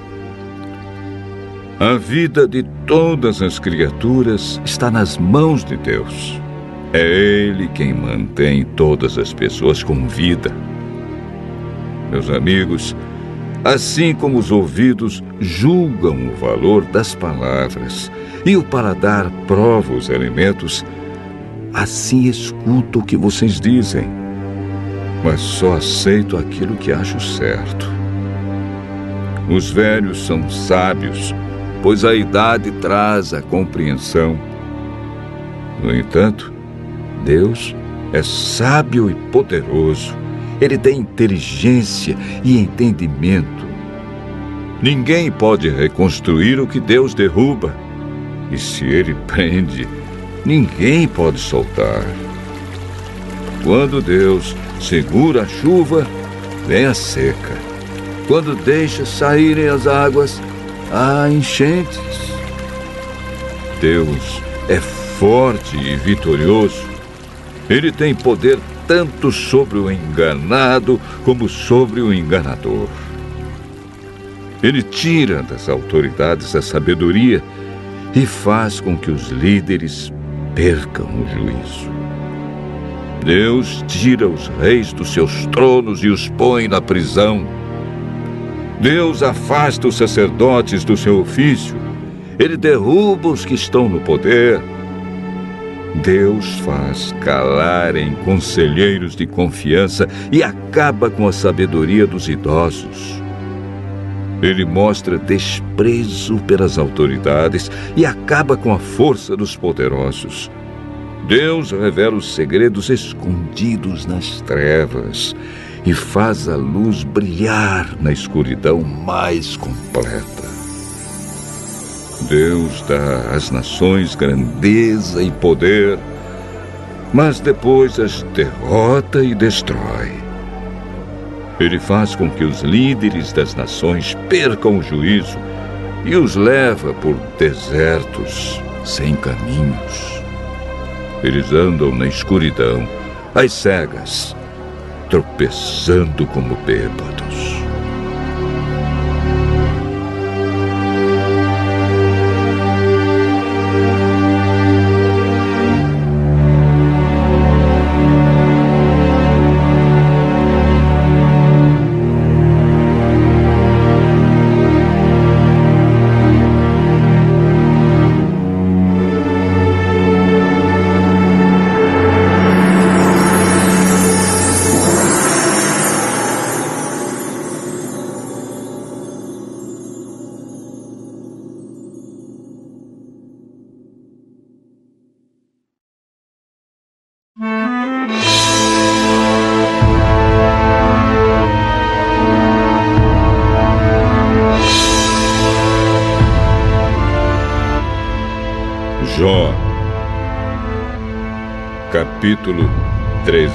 A vida de todas as criaturas está nas mãos de Deus. É Ele quem mantém todas as pessoas com vida. Meus amigos, assim como os ouvidos julgam o valor das palavras e o paladar prova os alimentos, assim escuto o que vocês dizem, mas só aceito aquilo que acho certo. Os velhos são sábios, pois a idade traz a compreensão. No entanto, Deus é sábio e poderoso. Ele tem inteligência e entendimento. Ninguém pode reconstruir o que Deus derruba. E se Ele prende, ninguém pode soltar. Quando Deus segura a chuva, vem a seca. Quando deixa saírem as águas, há enchentes. Deus é forte e vitorioso. Ele tem poder tanto sobre o enganado como sobre o enganador. Ele tira das autoridades a sabedoria e faz com que os líderes percam o juízo. Deus tira os reis dos seus tronos e os põe na prisão. Deus afasta os sacerdotes do seu ofício. Ele derruba os que estão no poder. Deus faz calarem conselheiros de confiança e acaba com a sabedoria dos idosos. Ele mostra desprezo pelas autoridades e acaba com a força dos poderosos. Deus revela os segredos escondidos nas trevas e faz a luz brilhar na escuridão mais completa. Deus dá às nações grandeza e poder, mas depois as derrota e destrói. Ele faz com que os líderes das nações percam o juízo e os leva por desertos sem caminhos. Eles andam na escuridão, às cegas, tropeçando como bêbados. Jó, capítulo 13.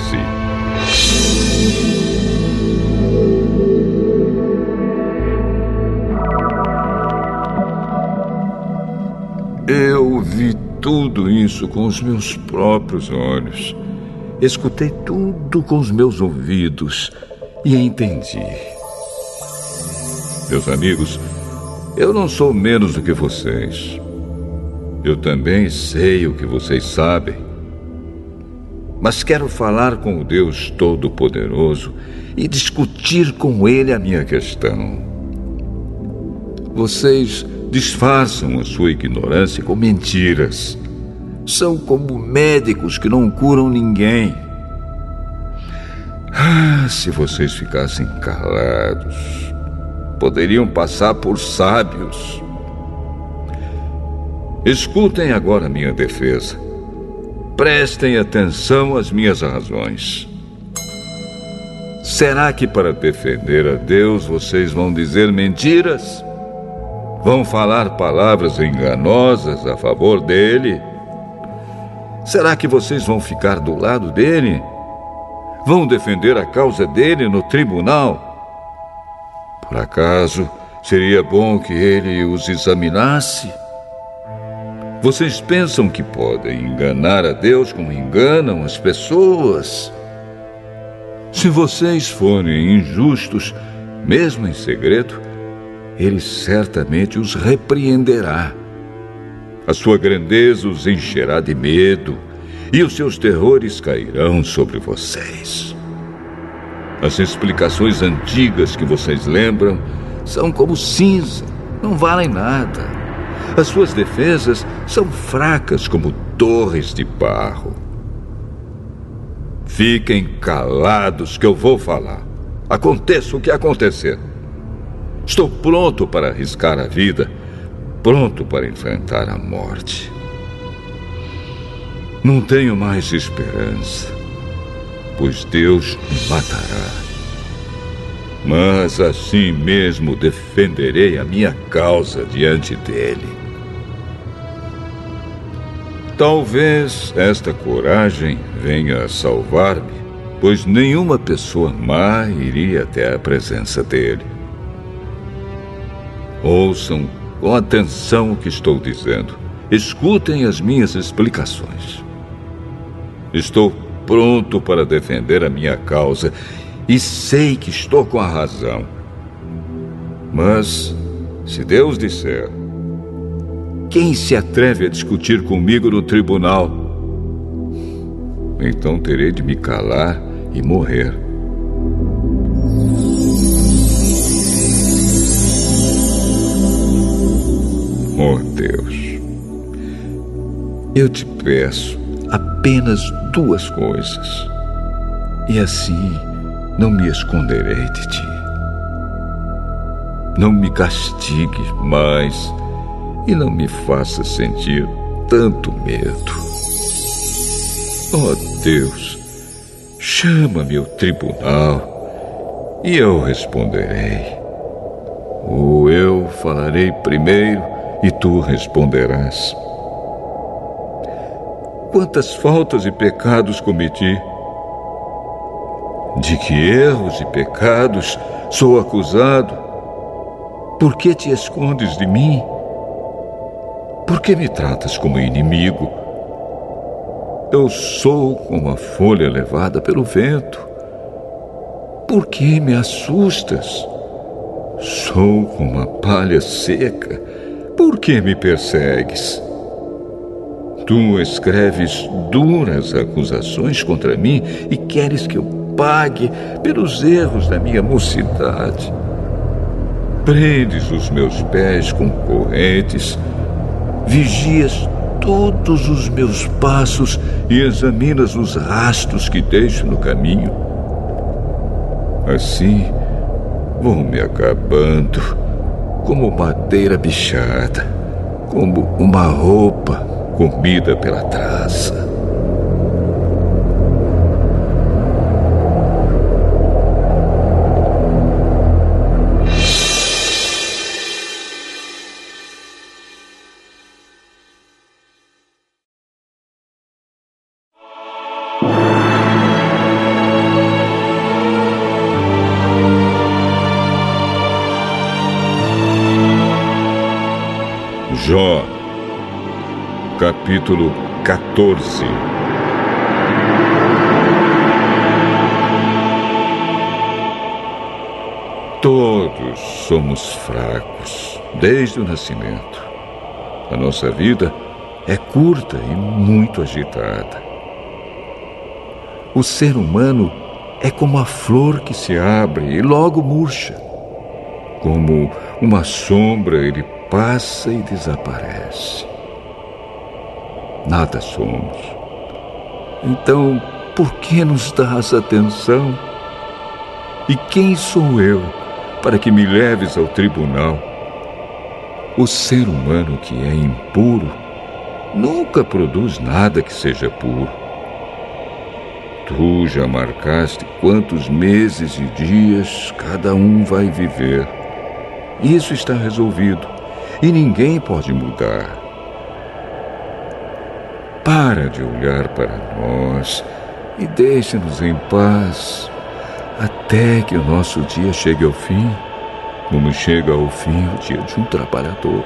Eu vi tudo isso com os meus próprios olhos. Escutei tudo com os meus ouvidos e entendi. Meus amigos, eu não sou menos do que vocês. Eu também sei o que vocês sabem. Mas quero falar com o Deus Todo-Poderoso e discutir com Ele a minha questão. Vocês disfarçam a sua ignorância com mentiras. São como médicos que não curam ninguém. Se vocês ficassem calados, poderiam passar por sábios. Escutem agora a minha defesa. Prestem atenção às minhas razões. Será que para defender a Deus vocês vão dizer mentiras? Vão falar palavras enganosas a favor dele? Será que vocês vão ficar do lado dele? Vão defender a causa dele no tribunal? Por acaso seria bom que ele os examinasse? Vocês pensam que podem enganar a Deus como enganam as pessoas? Se vocês forem injustos, mesmo em segredo, Ele certamente os repreenderá. A sua grandeza os encherá de medo e os seus terrores cairão sobre vocês. As explicações antigas que vocês lembram são como cinza, não valem nada. As suas defesas são fracas como torres de barro. Fiquem calados que eu vou falar. Aconteça o que acontecer. Estou pronto para arriscar a vida, pronto para enfrentar a morte. Não tenho mais esperança, pois Deus me matará. Mas assim mesmo defenderei a minha causa diante dele. Talvez esta coragem venha a salvar-me, pois nenhuma pessoa má iria até a presença dele. Ouçam com atenção o que estou dizendo. Escutem as minhas explicações. Estou pronto para defender a minha causa e sei que estou com a razão. Mas, se Deus disser: quem se atreve a discutir comigo no tribunal? Então terei de me calar e morrer. Oh Deus, eu te peço apenas duas coisas, e assim não me esconderei de ti. não me castigue mais e não me faça sentir tanto medo. Oh Deus, chama-me ao tribunal e eu responderei. Ou eu falarei primeiro e tu responderás. Quantas faltas e pecados cometi? De que erros e pecados sou acusado? Por que te escondes de mim? Por que me tratas como inimigo? Eu sou como a folha levada pelo vento. Por que me assustas? Sou como a palha seca. Por que me persegues? Tu escreves duras acusações contra mim e queres que eu pague pelos erros da minha mocidade. Prendes os meus pés com correntes, vigias todos os meus passos e examinas os rastros que deixo no caminho. Assim, vou me acabando como madeira bichada, como uma roupa comida pela traça. Jó, capítulo 14. Todos somos fracos, desde o nascimento. A nossa vida é curta e muito agitada. O ser humano é como a flor que se abre e logo murcha. Como uma sombra, ele passa e desaparece. Nada somos. Então, por que nos dás atenção? E quem sou eu para que me leves ao tribunal? O ser humano que é impuro nunca produz nada que seja puro. Tu já marcaste quantos meses e dias cada um vai viver. Isso está resolvido e ninguém pode mudar. Para de olhar para nós e deixa-nos em paz até que o nosso dia chegue ao fim, como chega ao fim o dia de um trabalhador.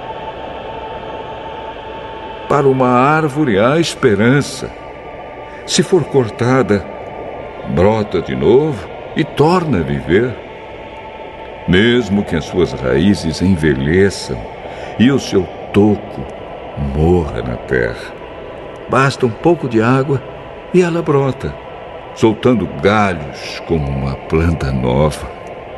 Para uma árvore há esperança. Se for cortada, brota de novo e torna a viver. Mesmo que as suas raízes envelheçam e o seu toco morra na terra, basta um pouco de água e ela brota, soltando galhos como uma planta nova.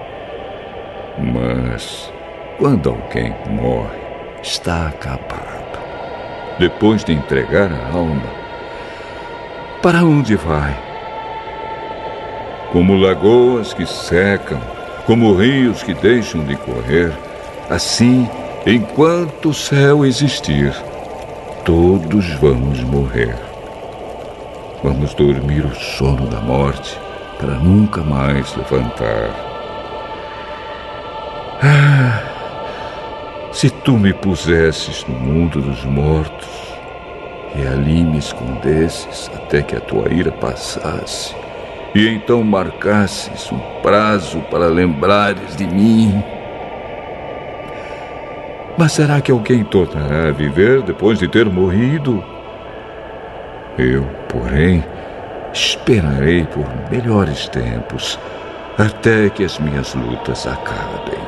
Mas, quando alguém morre, está acabado. Depois de entregar a alma, para onde vai? Como lagoas que secam, como rios que deixam de correr, assim, enquanto o céu existir, todos vamos morrer. Vamos dormir o sono da morte para nunca mais levantar. Se tu me pusesses no mundo dos mortos e ali me escondesses até que a tua ira passasse, e então marcasses um prazo para lembrares de mim. Mas será que alguém tornará a viver depois de ter morrido? Eu, porém, esperarei por melhores tempos, até que as minhas lutas acabem.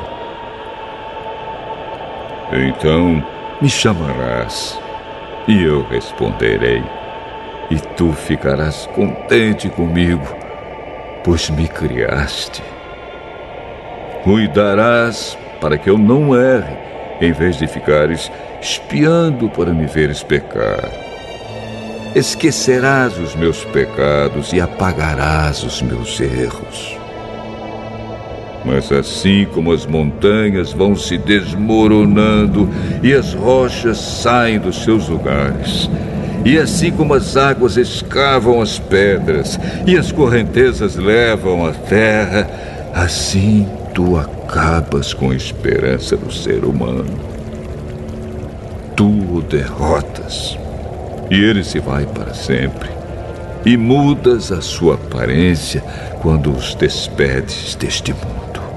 Então me chamarás, e eu responderei, e tu ficarás contente comigo, pois me criaste. Cuidarás para que eu não erre, em vez de ficares espiando para me veres pecar. Esquecerás os meus pecados e apagarás os meus erros. Mas assim como as montanhas vão se desmoronando e as rochas saem dos seus lugares, e assim como as águas escavam as pedras e as correntezas levam a terra, assim tu acabas com a esperança do ser humano. Tu o derrotas, e ele se vai para sempre, e mudas a sua aparência quando os despedes deste mundo.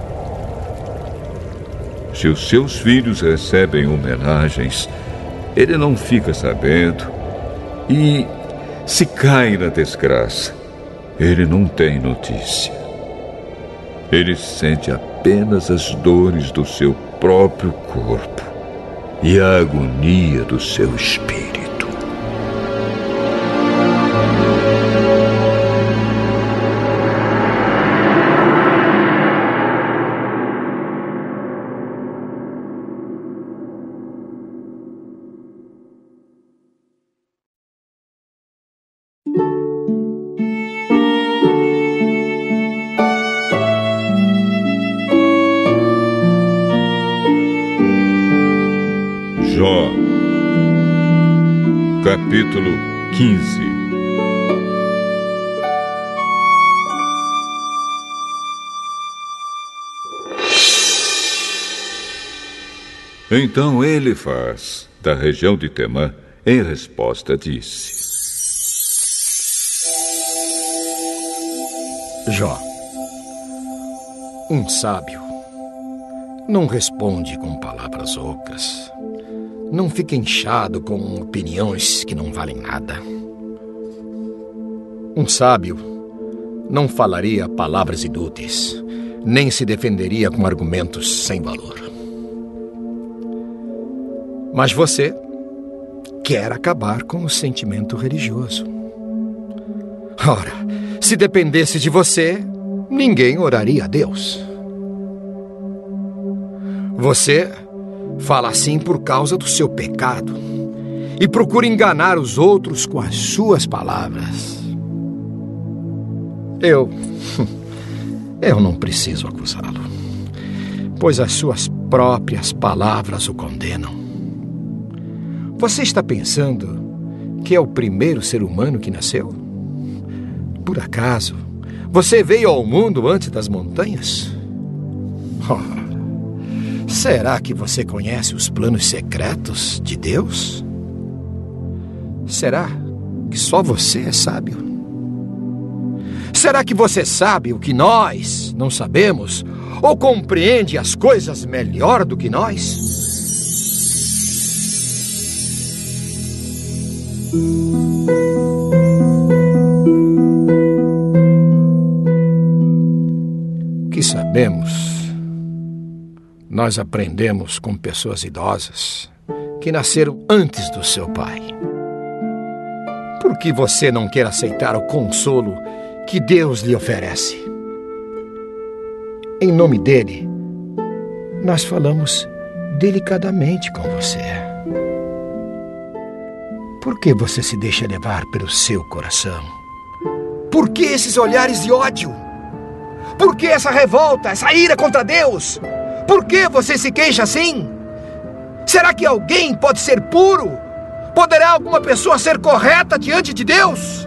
Se os seus filhos recebem homenagens, ele não fica sabendo, e se cai na desgraça, ele não tem notícia. Ele sente apenas as dores do seu próprio corpo e a agonia do seu espírito. Jó, capítulo 15. Então Elifaz, da região de Temã, em resposta disse: Jó, um sábio não responde com palavras ocas. Não fica inchado com opiniões que não valem nada. Um sábio não falaria palavras inúteis, nem se defenderia com argumentos sem valor. Mas você quer acabar com o sentimento religioso. Ora, se dependesse de você, ninguém oraria a Deus. Você fala assim por causa do seu pecado e procura enganar os outros com as suas palavras. Eu não preciso acusá-lo, pois as suas próprias palavras o condenam. Você está pensando que é o primeiro ser humano que nasceu? Por acaso, você veio ao mundo antes das montanhas? Será que você conhece os planos secretos de Deus? Será que só você é sábio? Será que você sabe o que nós não sabemos? Ou compreende as coisas melhor do que nós? O que sabemos, nós aprendemos com pessoas idosas que nasceram antes do seu pai. Por que você não quer aceitar o consolo que Deus lhe oferece? Em nome dele, nós falamos delicadamente com você. Por que você se deixa levar pelo seu coração? Por que esses olhares de ódio? Por que essa revolta, essa ira contra Deus? Por que você se queixa assim? Será que alguém pode ser puro? Poderá alguma pessoa ser correta diante de Deus?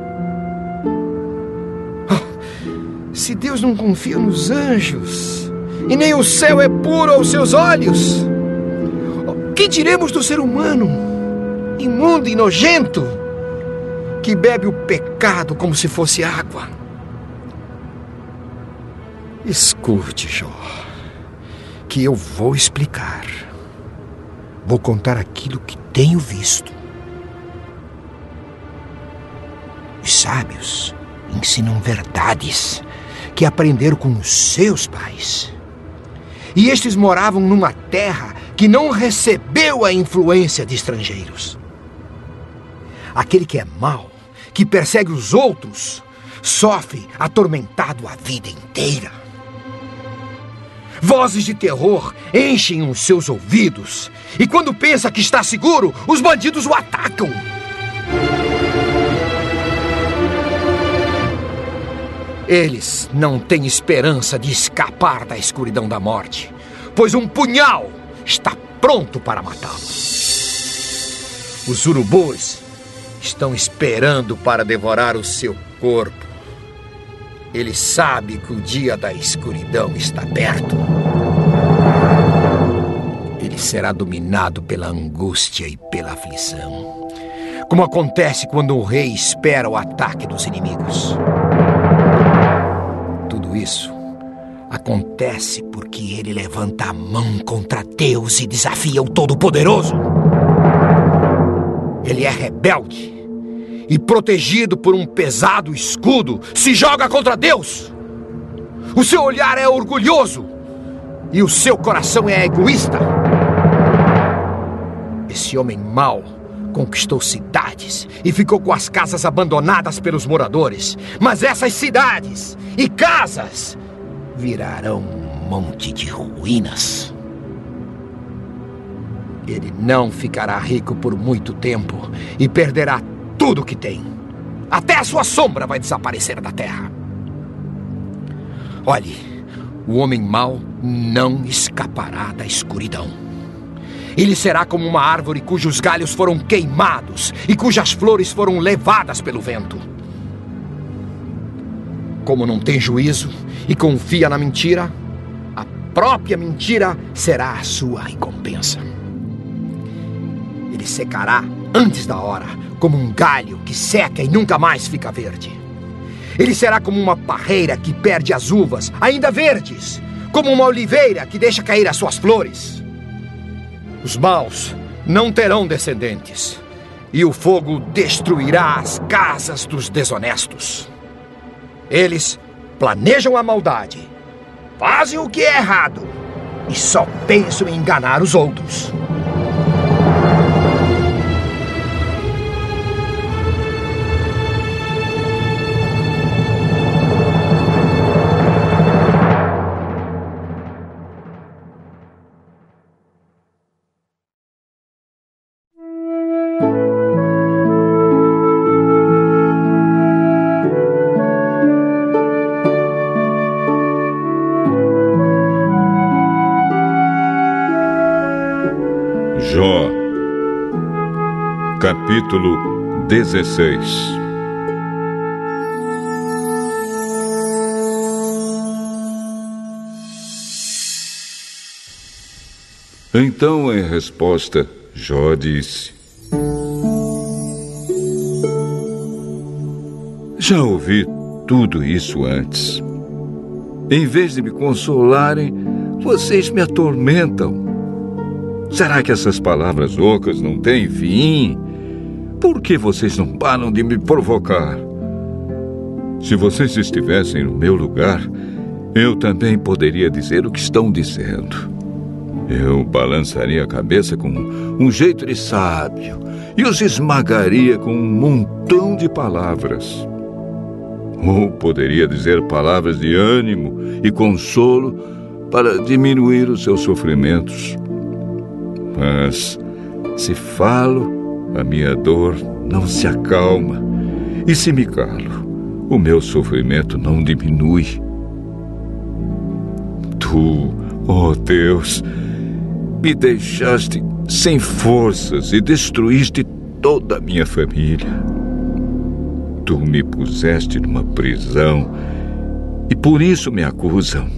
Se Deus não confia nos anjos, e nem o céu é puro aos seus olhos, o que diremos do ser humano, imundo e nojento, que bebe o pecado como se fosse água? Escute, Jó, que eu vou explicar. Vou contar aquilo que tenho visto. Os sábios ensinam verdades que aprenderam com os seus pais. E estes moravam numa terra que não recebeu a influência de estrangeiros. Aquele que é mau, que persegue os outros, sofre atormentado a vida inteira. Vozes de terror enchem os seus ouvidos, e quando pensa que está seguro, os bandidos o atacam. Eles não têm esperança de escapar da escuridão da morte, pois um punhal está pronto para matá-los. Os urubus estão esperando para devorar o seu corpo. Ele sabe que o dia da escuridão está perto. Ele será dominado pela angústia e pela aflição, como acontece quando o rei espera o ataque dos inimigos. Tudo isso acontece porque ele levanta a mão contra Deus e desafia o Todo-Poderoso. Ele é rebelde e, protegido por um pesado escudo, se joga contra Deus. O seu olhar é orgulhoso e o seu coração é egoísta. Esse homem mau conquistou cidades e ficou com as casas abandonadas pelos moradores. Mas essas cidades e casas virarão um monte de ruínas. Ele não ficará rico por muito tempo e perderá tudo que tem. Até a sua sombra vai desaparecer da terra. Olhe, o homem mau não escapará da escuridão. Ele será como uma árvore cujos galhos foram queimados e cujas flores foram levadas pelo vento. Como não tem juízo e confia na mentira, a própria mentira será a sua recompensa. Ele secará antes da hora, como um galho que seca e nunca mais fica verde. Ele será como uma parreira que perde as uvas, ainda verdes, como uma oliveira que deixa cair as suas flores. Os maus não terão descendentes, e o fogo destruirá as casas dos desonestos. Eles planejam a maldade, fazem o que é errado e só pensam em enganar os outros. Jó, capítulo 16. Então, em resposta, Jó disse: já ouvi tudo isso antes. Em vez de me consolarem, vocês me atormentam. Será que essas palavras ocas não têm fim? Por que vocês não param de me provocar? Se vocês estivessem no meu lugar, eu também poderia dizer o que estão dizendo. Eu balançaria a cabeça com um jeito de sábio e os esmagaria com um montão de palavras. Ou poderia dizer palavras de ânimo e consolo para diminuir os seus sofrimentos. Mas, se falo, a minha dor não se acalma. E se me calo, o meu sofrimento não diminui. Tu, ó Deus, me deixaste sem forças e destruíste toda a minha família. Tu me puseste numa prisão e por isso me acusam.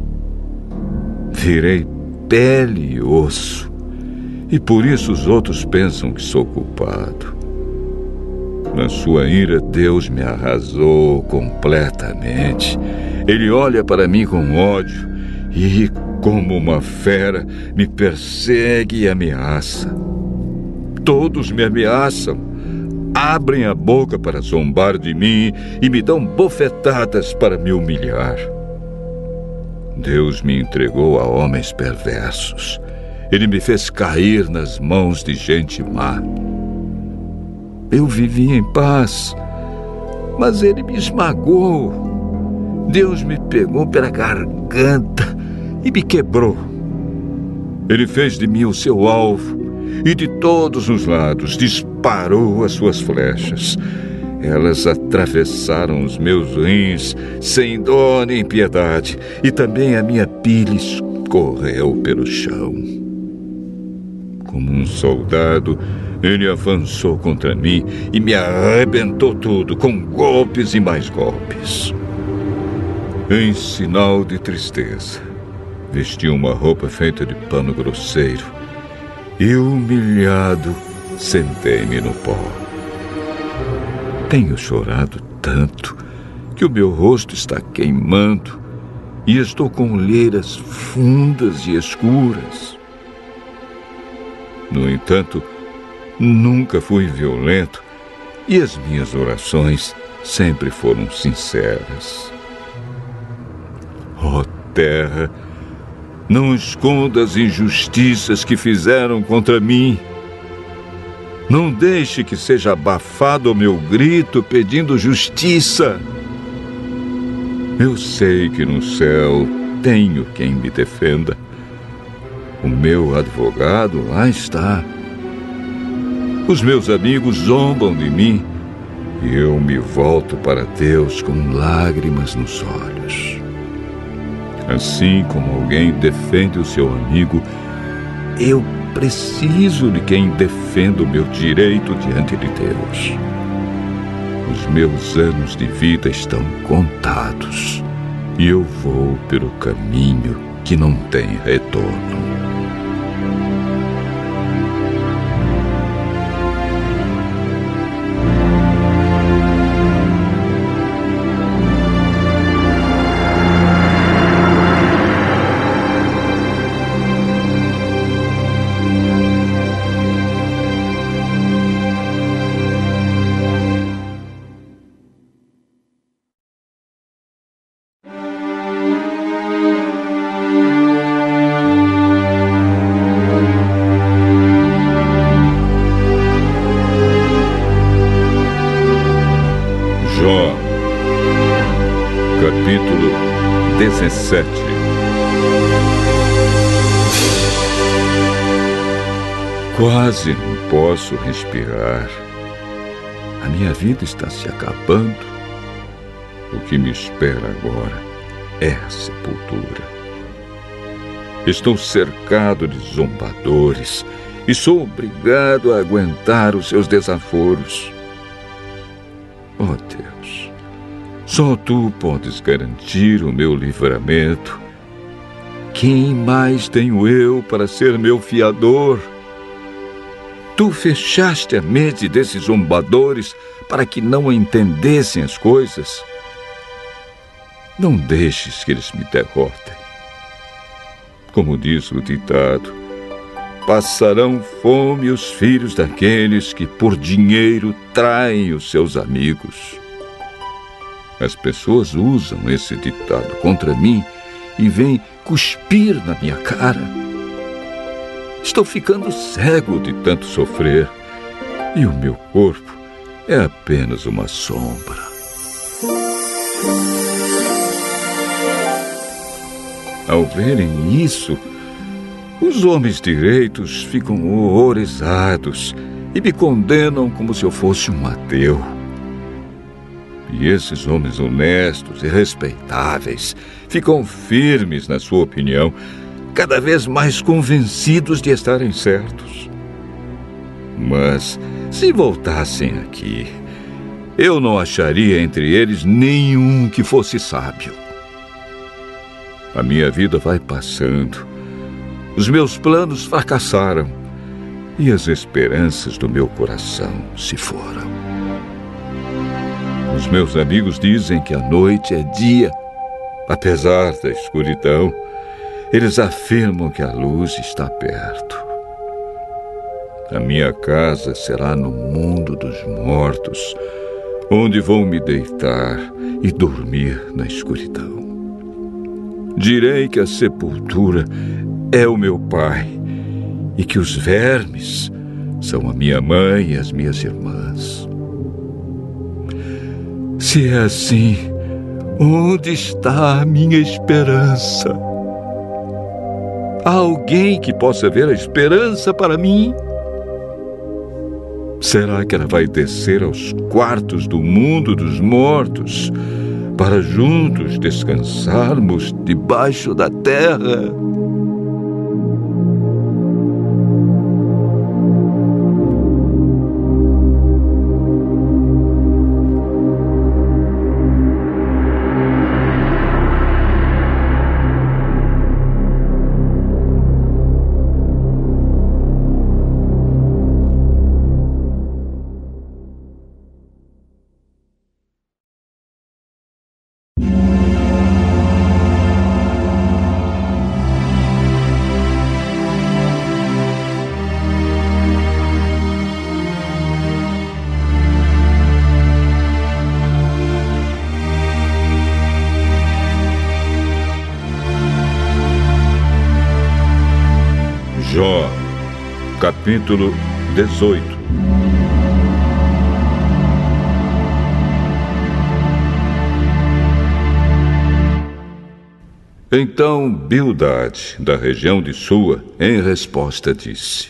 Virei pele e osso. E por isso os outros pensam que sou culpado. Na sua ira, Deus me arrasou completamente. Ele olha para mim com ódio e, como uma fera, me persegue e ameaça. Todos me ameaçam, abrem a boca para zombar de mim e me dão bofetadas para me humilhar. Deus me entregou a homens perversos. Ele me fez cair nas mãos de gente má. Eu vivi em paz, mas ele me esmagou. Deus me pegou pela garganta e me quebrou. Ele fez de mim o seu alvo e de todos os lados disparou as suas flechas. Elas atravessaram os meus rins sem dó nem piedade, e também a minha pele escorreu pelo chão. Como um soldado, ele avançou contra mim e me arrebentou tudo, com golpes e mais golpes. Em sinal de tristeza, vesti uma roupa feita de pano grosseiro e, humilhado, sentei-me no pó. Tenho chorado tanto que o meu rosto está queimando e estou com olheiras fundas e escuras. No entanto, nunca fui violento e as minhas orações sempre foram sinceras. Ó terra, não esconda as injustiças que fizeram contra mim. Não deixe que seja abafado o meu grito pedindo justiça. Eu sei que no céu tenho quem me defenda. O meu advogado lá está. Os meus amigos zombam de mim e eu me volto para Deus com lágrimas nos olhos. Assim como alguém defende o seu amigo, eu preciso de quem defenda o meu direito diante de Deus. Os meus anos de vida estão contados e eu vou pelo caminho que não tem retorno. Capítulo 17. Quase não posso respirar. A minha vida está se acabando. O que me espera agora é a sepultura. Estou cercado de zombadores e sou obrigado a aguentar os seus desaforos. Oh Deus, só Tu podes garantir o meu livramento. Quem mais tenho eu para ser meu fiador? Tu fechaste a mente desses zombadores para que não entendessem as coisas. Não deixes que eles me derrotem. Como diz o ditado, passarão fome os filhos daqueles que por dinheiro traem os seus amigos. As pessoas usam esse ditado contra mim e vêm cuspir na minha cara. Estou ficando cego de tanto sofrer e o meu corpo é apenas uma sombra. Ao verem isso, os homens direitos ficam horrorizados e me condenam como se eu fosse um ateu. E esses homens honestos e respeitáveis ficam firmes na sua opinião, cada vez mais convencidos de estarem certos. Mas, se voltassem aqui, eu não acharia entre eles nenhum que fosse sábio. A minha vida vai passando, os meus planos fracassaram e as esperanças do meu coração se foram. Os meus amigos dizem que a noite é dia. Apesar da escuridão, eles afirmam que a luz está perto. A minha casa será no mundo dos mortos, onde vou me deitar e dormir na escuridão. Direi que a sepultura é o meu pai e que os vermes são a minha mãe e as minhas irmãs. Se é assim, onde está a minha esperança? Há alguém que possa ver a esperança para mim? Será que ela vai descer aos quartos do mundo dos mortos para juntos descansarmos debaixo da terra? Jó, capítulo 18. Então Bildade, da região de Sua, em resposta disse: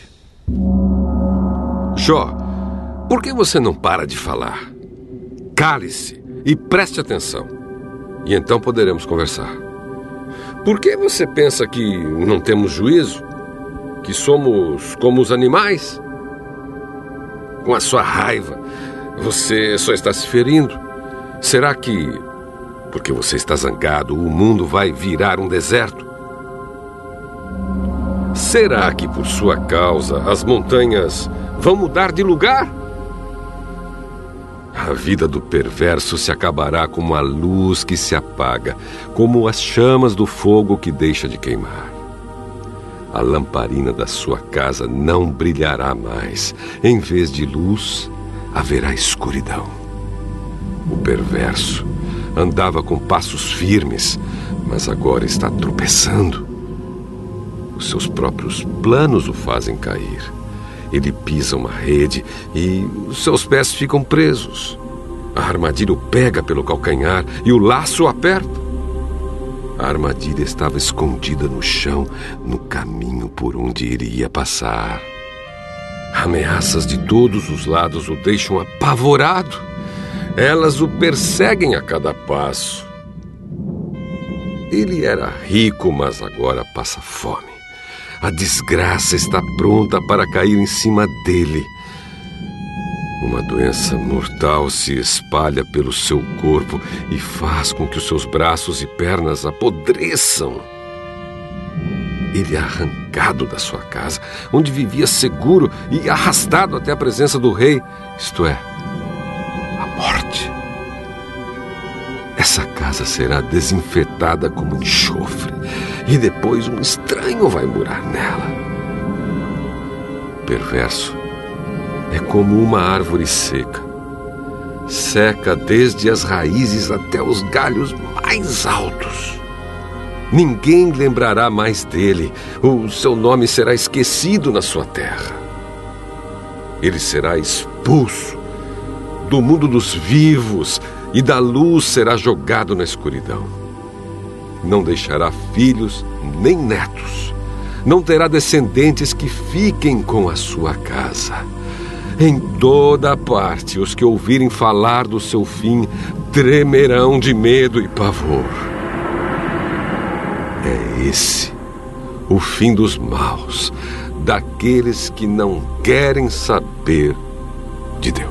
Jó, por que você não para de falar? Cale-se e preste atenção, e então poderemos conversar. Por que você pensa que não temos juízo? Que somos como os animais? Com a sua raiva, você só está se ferindo. Será que, porque você está zangado, o mundo vai virar um deserto? Será que por sua causa as montanhas vão mudar de lugar? A vida do perverso se acabará como a luz que se apaga, como as chamas do fogo que deixa de queimar. A lamparina da sua casa não brilhará mais. Em vez de luz, haverá escuridão. O perverso andava com passos firmes, mas agora está tropeçando. Os seus próprios planos o fazem cair. Ele pisa uma rede e os seus pés ficam presos. A armadilha o pega pelo calcanhar e o laço o aperta. A armadilha estava escondida no chão, no caminho por onde ele ia passar. Ameaças de todos os lados o deixam apavorado. Elas o perseguem a cada passo. Ele era rico, mas agora passa fome. A desgraça está pronta para cair em cima dele. Uma doença mortal se espalha pelo seu corpo e faz com que os seus braços e pernas apodreçam. Ele é arrancado da sua casa, onde vivia seguro, e arrastado até a presença do rei, isto é, a morte. Essa casa será desinfetada como enxofre, e depois um estranho vai morar nela. Perverso é como uma árvore seca. Seca desde as raízes até os galhos mais altos. Ninguém lembrará mais dele. O seu nome será esquecido na sua terra. Ele será expulso do mundo dos vivos e da luz será jogado na escuridão. Não deixará filhos nem netos. Não terá descendentes que fiquem com a sua casa. Em toda parte, os que ouvirem falar do seu fim tremerão de medo e pavor. É esse o fim dos maus, daqueles que não querem saber de Deus.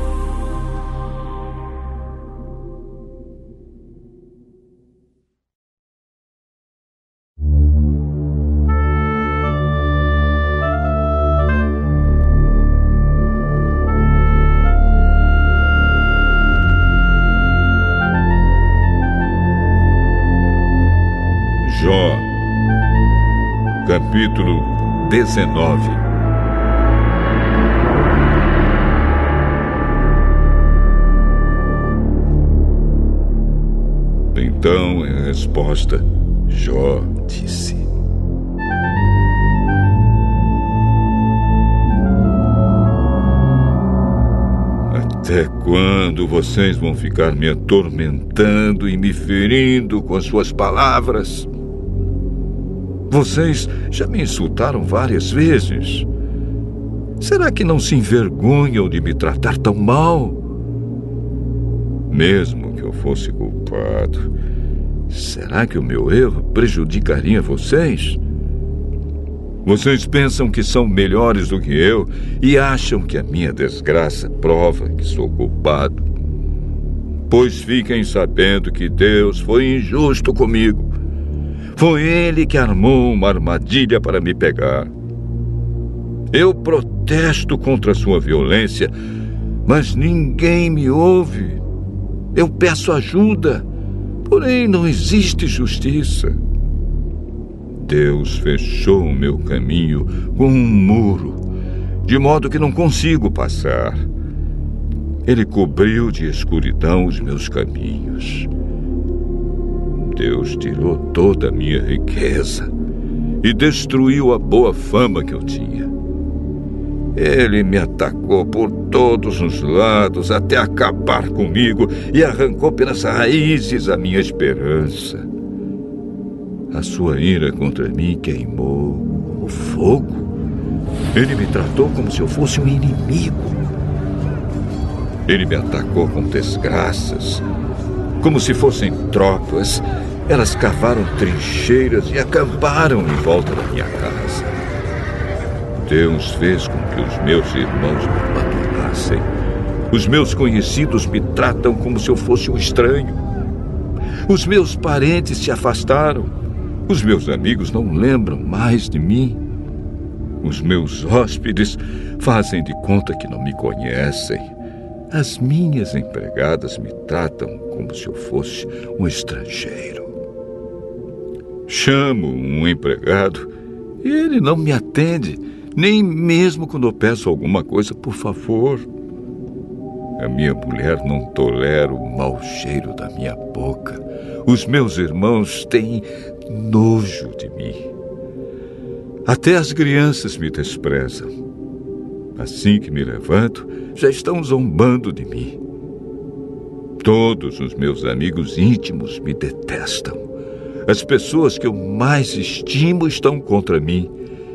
Jó, capítulo 19. Então, em resposta, Jó disse: Até quando vocês vão ficar me atormentando e me ferindo com as suas palavras? Vocês já me insultaram várias vezes. Será que não se envergonham de me tratar tão mal? Mesmo que eu fosse culpado, será que o meu erro prejudicaria vocês? Vocês pensam que são melhores do que eu e acham que a minha desgraça prova que sou culpado. Pois fiquem sabendo que Deus foi injusto comigo. Foi Ele que armou uma armadilha para me pegar. Eu protesto contra a sua violência, mas ninguém me ouve. Eu peço ajuda, porém não existe justiça. Deus fechou o meu caminho com um muro, de modo que não consigo passar. Ele cobriu de escuridão os meus caminhos. Deus tirou toda a minha riqueza e destruiu a boa fama que eu tinha. Ele me atacou por todos os lados até acabar comigo e arrancou pelas raízes a minha esperança. A sua ira contra mim queimou como fogo. Ele me tratou como se eu fosse um inimigo. Ele me atacou com desgraças, como se fossem tropas. Elas cavaram trincheiras e acamparam em volta da minha casa. Deus fez com que os meus irmãos me abandonassem. Os meus conhecidos me tratam como se eu fosse um estranho. Os meus parentes se afastaram. Os meus amigos não lembram mais de mim. Os meus hóspedes fazem de conta que não me conhecem. As minhas empregadas me tratam como se eu fosse um estrangeiro. Chamo um empregado e ele não me atende, nem mesmo quando eu peço alguma coisa por favor. A minha mulher não tolera o mau cheiro da minha boca. Os meus irmãos têm nojo de mim. Até as crianças me desprezam. Assim que me levanto, já estão zombando de mim. Todos os meus amigos íntimos me detestam. As pessoas que eu mais estimo estão contra mim.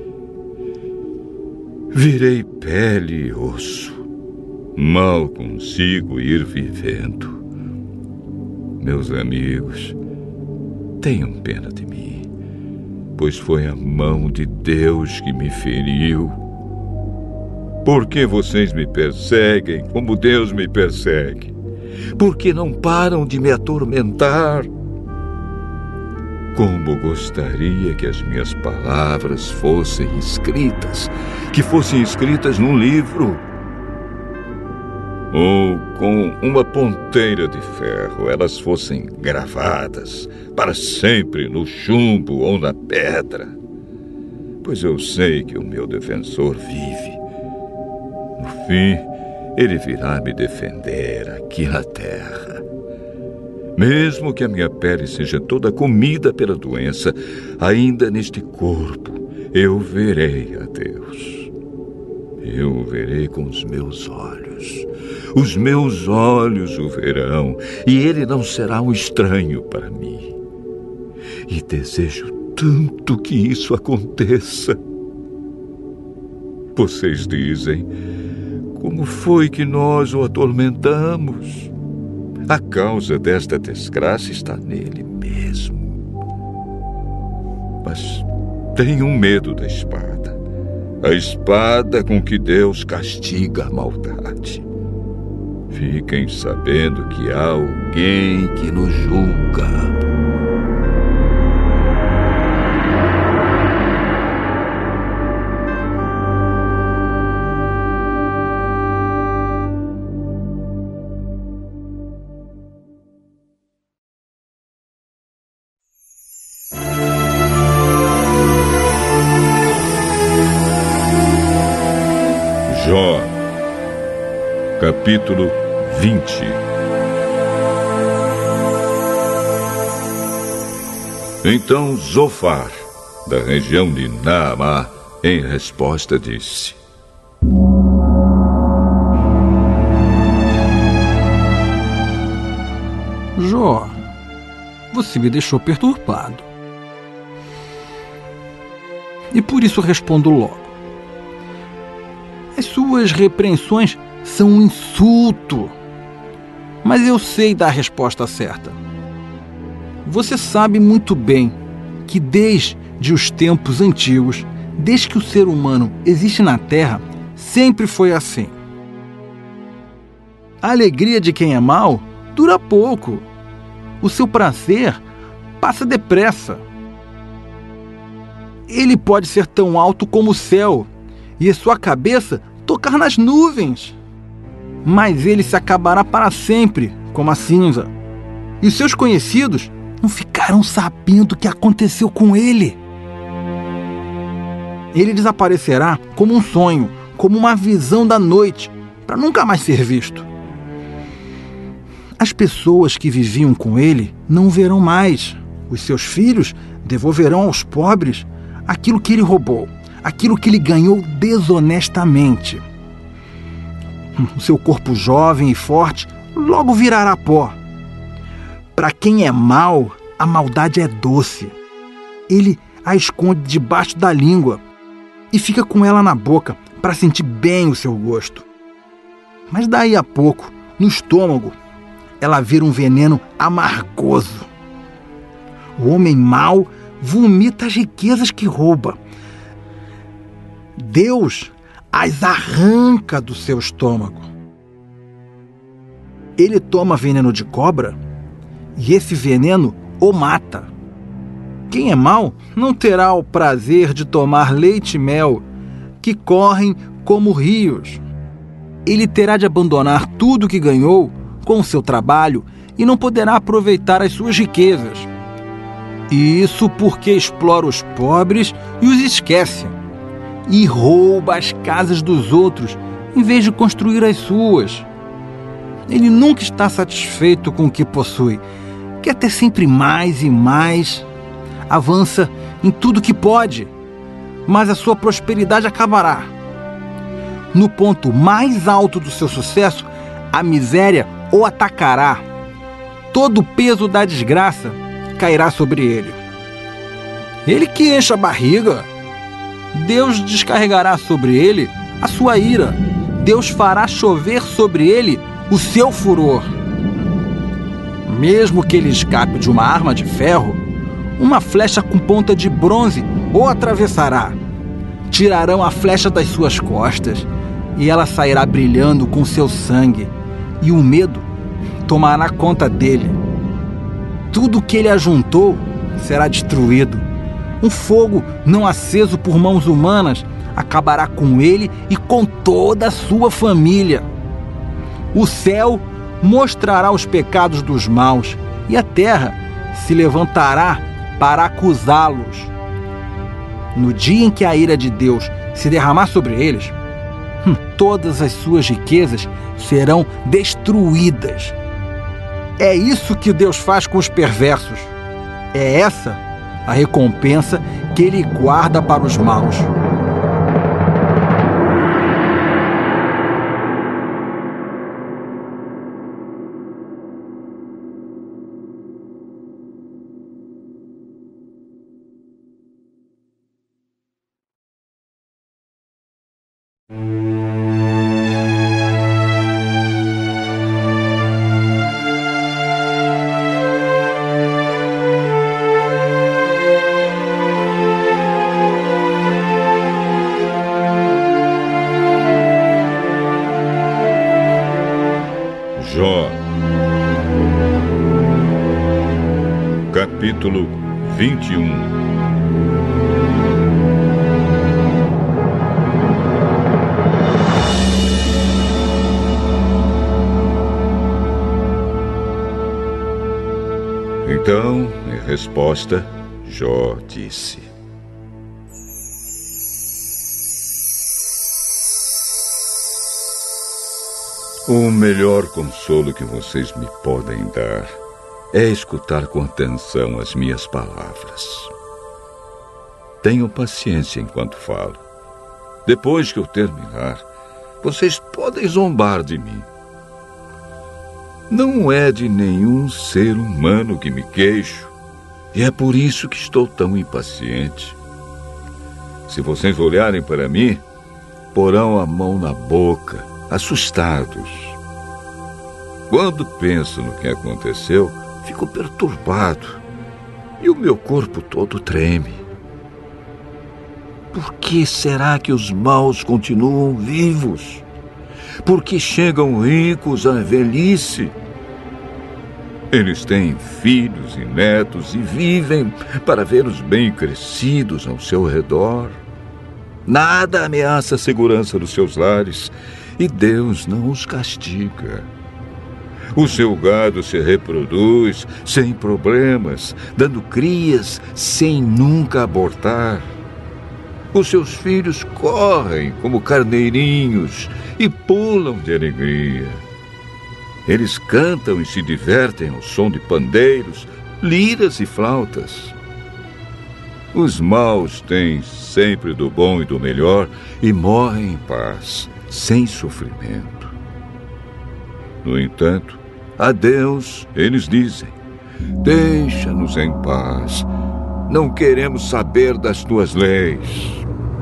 Virei pele e osso. Mal consigo ir vivendo. Meus amigos, tenham pena de mim, pois foi a mão de Deus que me feriu. Por que vocês me perseguem como Deus me persegue? Por que não param de me atormentar? Como gostaria que as minhas palavras fossem escritas, que fossem escritas num livro, ou com uma ponteira de ferro elas fossem gravadas para sempre no chumbo ou na pedra. Pois eu sei que o meu defensor vive. No fim, ele virá me defender aqui na terra. Mesmo que a minha pele seja toda comida pela doença, ainda neste corpo eu verei a Deus. Eu o verei com os meus olhos. Os meus olhos o verão, e ele não será um estranho para mim. E desejo tanto que isso aconteça. Vocês dizem, como foi que nós o atormentamos? A causa desta desgraça está nele mesmo. Mas tenham medo da espada. A espada com que Deus castiga a maldade. Fiquem sabendo que há alguém que nos julga. Jó, capítulo 20. Então Zofar, da região de Naamá, em resposta disse: Jó, você me deixou perturbado. E por isso respondo logo. As suas repreensões são um insulto. Mas eu sei dar a resposta certa. Você sabe muito bem que desde os tempos antigos, desde que o ser humano existe na Terra, sempre foi assim. A alegria de quem é mau dura pouco. O seu prazer passa depressa. Ele pode ser tão alto como o céu e a sua cabeça tocar nas nuvens. Mas ele se acabará para sempre, como a cinza. E os seus conhecidos não ficarão sabendo o que aconteceu com ele. Ele desaparecerá como um sonho, como uma visão da noite, para nunca mais ser visto. As pessoas que viviam com ele não o verão mais. Os seus filhos devolverão aos pobres aquilo que ele roubou, aquilo que ele ganhou desonestamente. O seu corpo jovem e forte logo virará pó. Para quem é mau, a maldade é doce. Ele a esconde debaixo da língua e fica com ela na boca para sentir bem o seu gosto. Mas daí a pouco, no estômago, ela vira um veneno amargoso. O homem mau vomita as riquezas que rouba. Deus as arranca do seu estômago. Ele toma veneno de cobra e esse veneno o mata. Quem é mau não terá o prazer de tomar leite e mel, que correm como rios. Ele terá de abandonar tudo que ganhou com o seu trabalho e não poderá aproveitar as suas riquezas. E isso porque explora os pobres e os esquece. E rouba as casas dos outros em vez de construir as suas. Ele nunca está satisfeito com o que possui. Quer ter sempre mais e mais. Avança em tudo que pode, mas a sua prosperidade acabará. No ponto mais alto do seu sucesso, a miséria o atacará. Todo o peso da desgraça cairá sobre ele. Ele que enche a barriga. Deus descarregará sobre ele a sua ira. Deus fará chover sobre ele o seu furor. Mesmo que ele escape de uma arma de ferro, uma flecha com ponta de bronze o atravessará. Tirarão a flecha das suas costas e ela sairá brilhando com seu sangue, e o medo tomará conta dele. Tudo que ele ajuntou será destruído. Um fogo não aceso por mãos humanas acabará com ele e com toda a sua família. O céu mostrará os pecados dos maus e a terra se levantará para acusá-los. No dia em que a ira de Deus se derramar sobre eles, todas as suas riquezas serão destruídas. É isso que Deus faz com os perversos. É essa a recompensa que Ele guarda para os maus. Jó, capítulo 21. Então, em resposta, Jó disse: o melhor consolo que vocês me podem dar é escutar com atenção as minhas palavras. Tenham paciência enquanto falo. Depois que eu terminar, vocês podem zombar de mim. Não é de nenhum ser humano que me queixo, e é por isso que estou tão impaciente. Se vocês olharem para mim, porão a mão na boca, assustados. Quando penso no que aconteceu, fico perturbado e o meu corpo todo treme. Por que será que os maus continuam vivos? Por que chegam ricos à velhice? Eles têm filhos e netos e vivem para vê-los bem crescidos ao seu redor. Nada ameaça a segurança dos seus lares e Deus não os castiga. O seu gado se reproduz sem problemas, dando crias sem nunca abortar. Os seus filhos correm como carneirinhos e pulam de alegria. Eles cantam e se divertem ao som de pandeiros, liras e flautas. Os maus têm sempre do bom e do melhor e morrem em paz, sem sofrimento. No entanto, a Deus eles dizem: deixa-nos em paz, não queremos saber das tuas leis.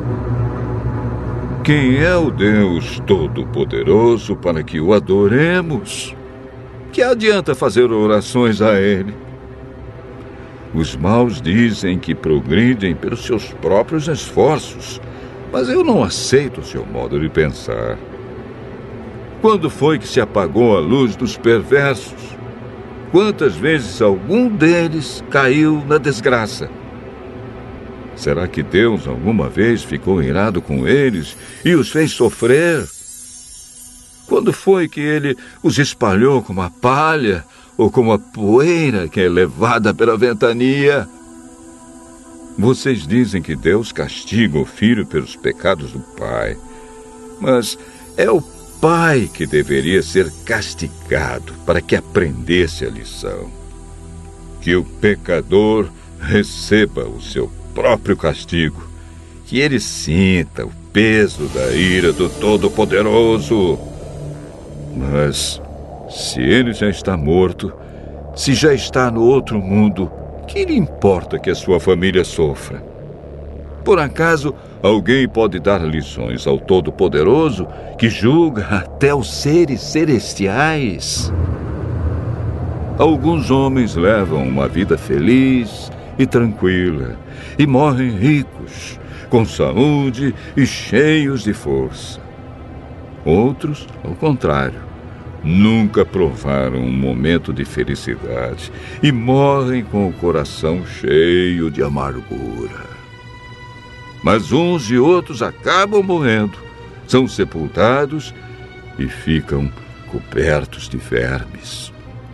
Quem é o Deus Todo-Poderoso para que o adoremos? Que adianta fazer orações a Ele? Os maus dizem que progridem pelos seus próprios esforços, mas eu não aceito o seu modo de pensar. Quando foi que se apagou a luz dos perversos? Quantas vezes algum deles caiu na desgraça? Será que Deus alguma vez ficou irado com eles e os fez sofrer? Quando foi que Ele os espalhou como a palha ou como a poeira que é levada pela ventania? Vocês dizem que Deus castiga o filho pelos pecados do pai, mas é o pai que deveria ser castigado para que aprendesse a lição. Que o pecador receba o seu próprio castigo, que ele sinta o peso da ira do Todo-Poderoso. Mas, se ele já está morto, se já está no outro mundo, que lhe importa que a sua família sofra? Por acaso, alguém pode dar lições ao Todo-Poderoso, que julga até os seres celestiais? Alguns homens levam uma vida feliz e tranquila e morrem ricos, com saúde e cheios de força. Outros, ao contrário, nunca provaram um momento de felicidade e morrem com o coração cheio de amargura. Mas uns e outros acabam morrendo, são sepultados e ficam cobertos de vermes.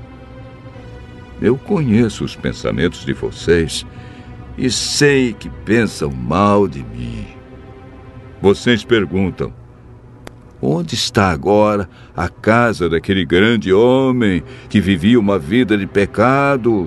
Eu conheço os pensamentos de vocês e sei que pensam mal de mim. Vocês perguntam: onde está agora a casa daquele grande homem que vivia uma vida de pecado?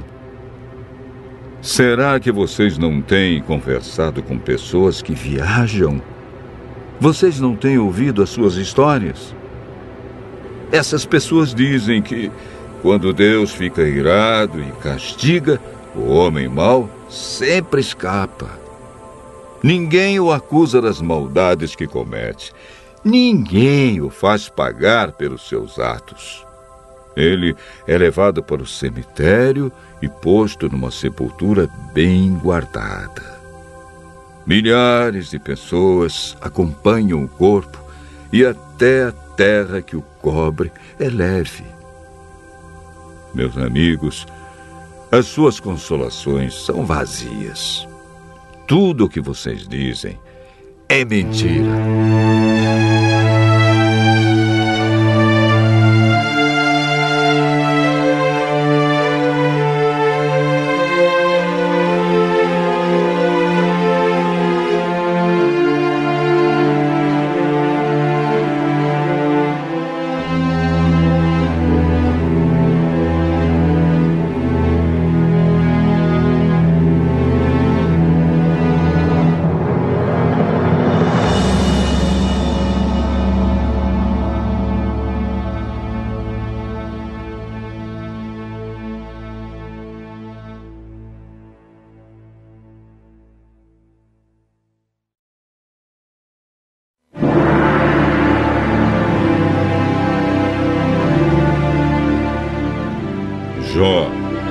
Será que vocês não têm conversado com pessoas que viajam? Vocês não têm ouvido as suas histórias? Essas pessoas dizem que, quando Deus fica irado e castiga, o homem mau sempre escapa. Ninguém o acusa das maldades que comete. Ninguém o faz pagar pelos seus atos. Ele é levado para o cemitério e posto numa sepultura bem guardada. Milhares de pessoas acompanham o corpo e até a terra que o cobre é leve. Meus amigos, as suas consolações são vazias. Tudo o que vocês dizem é mentira. Jó,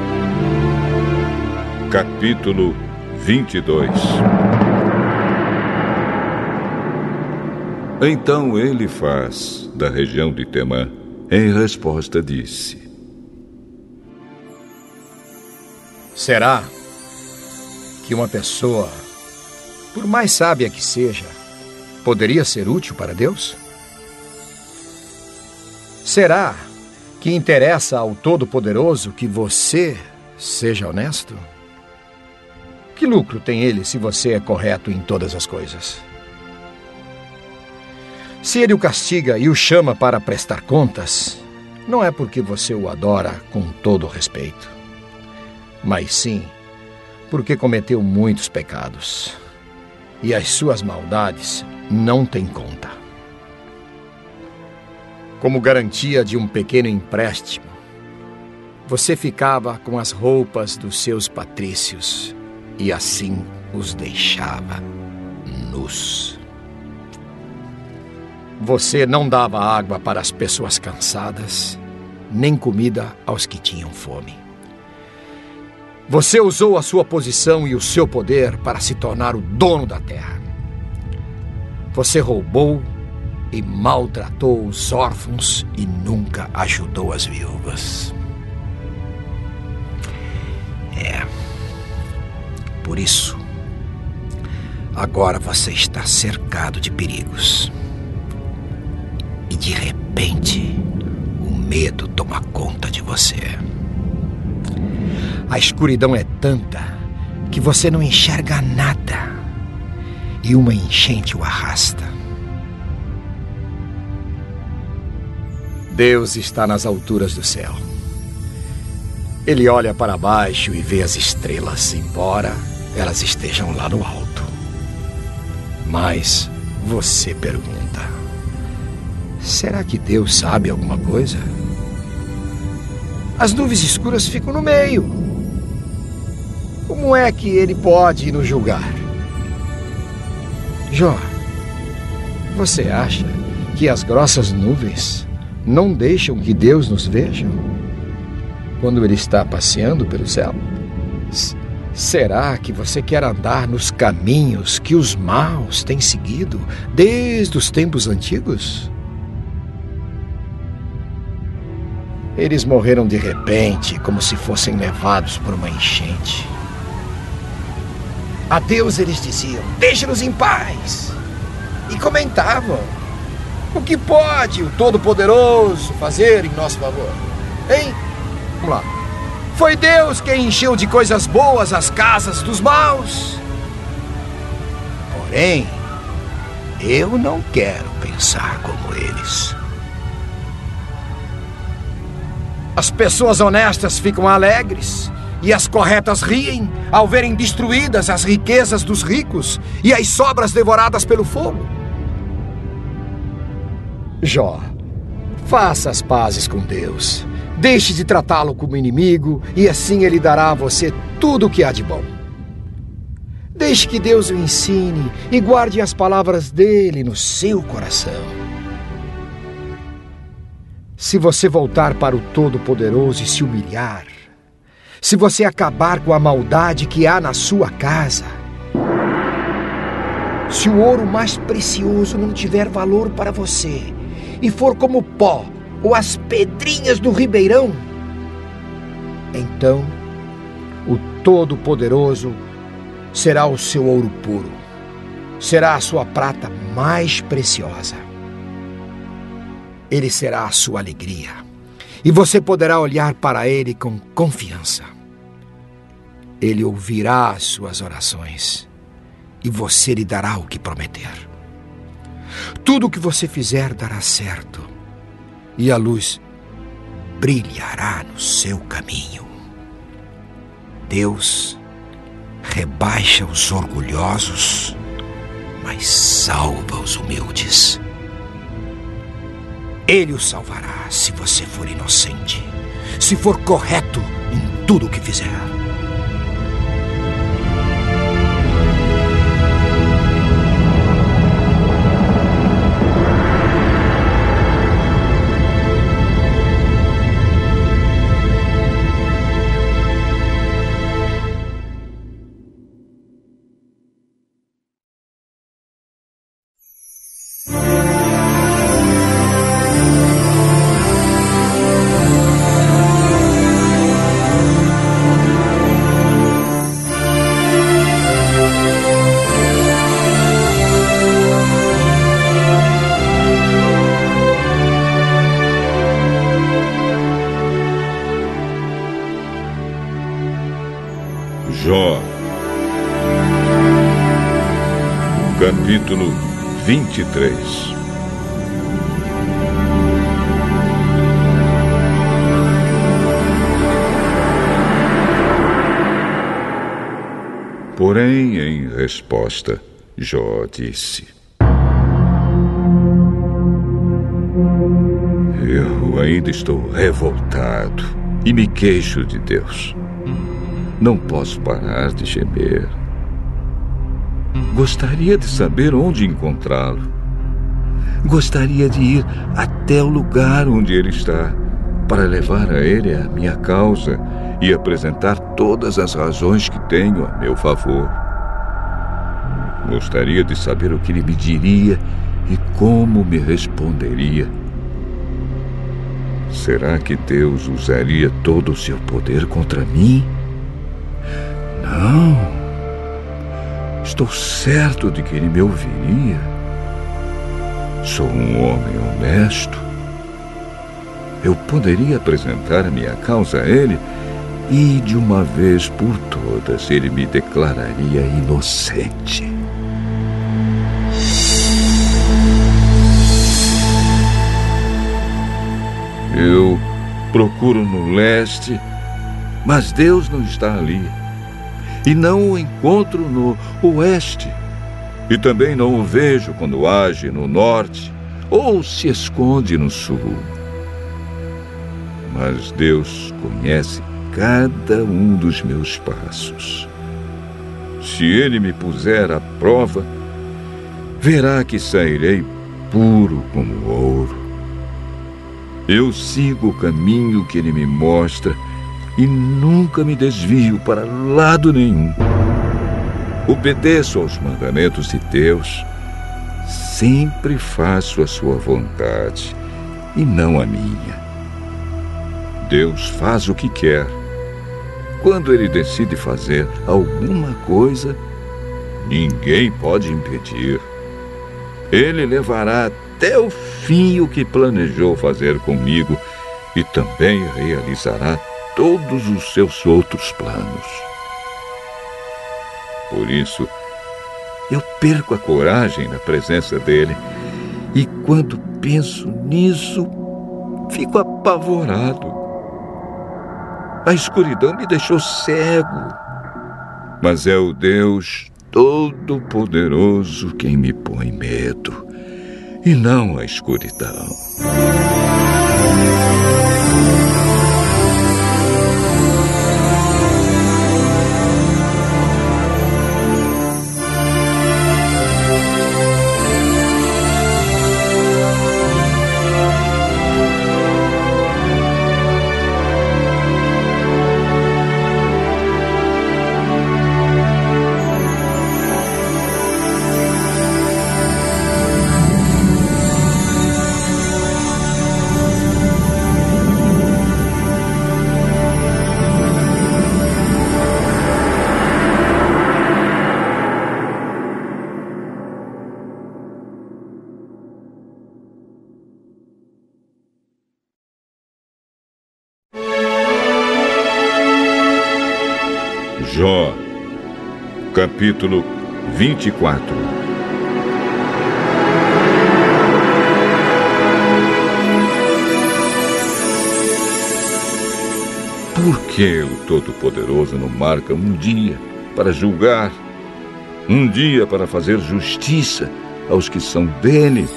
capítulo 22. Então Elifaz, da região de Temã, em resposta disse: Será que uma pessoa, por mais sábia que seja, poderia ser útil para Deus? Será que interessa ao Todo-Poderoso que você seja honesto? Que lucro tem ele se você é correto em todas as coisas? Se ele o castiga e o chama para prestar contas, não é porque você o adora com todo respeito, mas sim porque cometeu muitos pecados e as suas maldades não têm conta. Como garantia de um pequeno empréstimo, você ficava com as roupas dos seus patrícios e assim os deixava nus. Você não dava água para as pessoas cansadas, nem comida aos que tinham fome. Você usou a sua posição e o seu poder para se tornar o dono da terra. Você roubou e maltratou os órfãos e nunca ajudou as viúvas. Por isso, agora você está cercado de perigos. E de repente, o medo toma conta de você. A escuridão é tanta que você não enxerga nada. E uma enchente o arrasta. Deus está nas alturas do céu. Ele olha para baixo e vê as estrelas, embora elas estejam lá no alto. Mas você pergunta: será que Deus sabe alguma coisa? As nuvens escuras ficam no meio. Como é que ele pode nos julgar? Jó, você acha que as grossas nuvens não deixam que Deus nos veja quando Ele está passeando pelo céu? Será que você quer andar nos caminhos que os maus têm seguido desde os tempos antigos? Eles morreram de repente, como se fossem levados por uma enchente. A Deus eles diziam: deixe-nos em paz. E comentavam: o que pode o Todo-Poderoso fazer em nosso favor? Hein? Vamos lá. Foi Deus quem encheu de coisas boas as casas dos maus. Porém, eu não quero pensar como eles. As pessoas honestas ficam alegres e as corretas riem ao verem destruídas as riquezas dos ricos e as sobras devoradas pelo fogo. Jó, faça as pazes com Deus. Deixe de tratá-lo como inimigo e assim ele dará a você tudo o que há de bom. Deixe que Deus o ensine e guarde as palavras dele no seu coração. Se você voltar para o Todo-Poderoso e se humilhar, se você acabar com a maldade que há na sua casa, se o ouro mais precioso não tiver valor para você e for como pó ou as pedrinhas do ribeirão, então o Todo-Poderoso será o seu ouro puro, será a sua prata mais preciosa. Ele será a sua alegria e você poderá olhar para ele com confiança. Ele ouvirá as suas orações e você lhe dará o que prometer. Tudo o que você fizer dará certo e a luz brilhará no seu caminho. Deus rebaixa os orgulhosos, mas salva os humildes. Ele o salvará se você for inocente, se for correto em tudo o que fizer. Jó, capítulo 23. Porém, em resposta, Jó disse: eu ainda estou revoltado e me queixo de Deus. Não posso parar de gemer. Gostaria de saber onde encontrá-lo. Gostaria de ir até o lugar onde ele está, para levar a ele a minha causa e apresentar todas as razões que tenho a meu favor. Gostaria de saber o que ele me diria e como me responderia. Será que Deus usaria todo o seu poder contra mim? Não. Estou certo de que ele me ouviria. Sou um homem honesto. Eu poderia apresentar a minha causa a ele e, de uma vez por todas, ele me declararia inocente. Eu procuro no leste, mas Deus não está ali. E não o encontro no oeste. E também não o vejo quando age no norte ou se esconde no sul. Mas Deus conhece cada um dos meus passos. Se ele me puser à prova, verá que sairei puro como ouro. Eu sigo o caminho que ele me mostra e nunca me desvio para lado nenhum. Obedeço aos mandamentos de Deus. Sempre faço a sua vontade e não a minha. Deus faz o que quer. Quando ele decide fazer alguma coisa, ninguém pode impedir. Ele levará até o fim o que planejou fazer comigo e também realizará todos os seus outros planos. Por isso, eu perco a coragem na presença dele e, quando penso nisso, fico apavorado. A escuridão me deixou cego, mas é o Deus Todo-Poderoso quem me põe medo, e não a escuridão. Jó, capítulo 24. Por que o Todo-Poderoso não marca um dia para julgar, um dia para fazer justiça aos que são dele?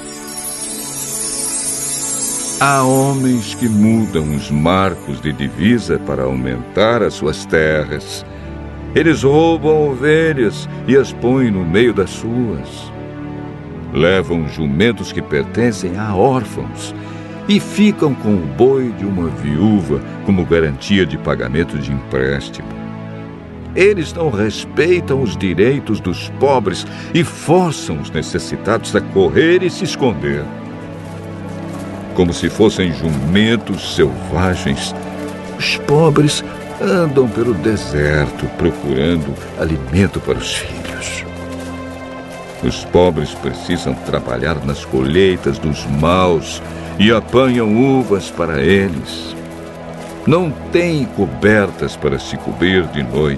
Há homens que mudam os marcos de divisa para aumentar as suas terras. Eles roubam ovelhas e as põem no meio das suas. Levam jumentos que pertencem a órfãos e ficam com o boi de uma viúva como garantia de pagamento de empréstimo. Eles não respeitam os direitos dos pobres e forçam os necessitados a correr e se esconder. Como se fossem jumentos selvagens, os pobres andam pelo deserto procurando alimento para os filhos. Os pobres precisam trabalhar nas colheitas dos maus e apanham uvas para eles. Não têm cobertas para se cobrir de noite,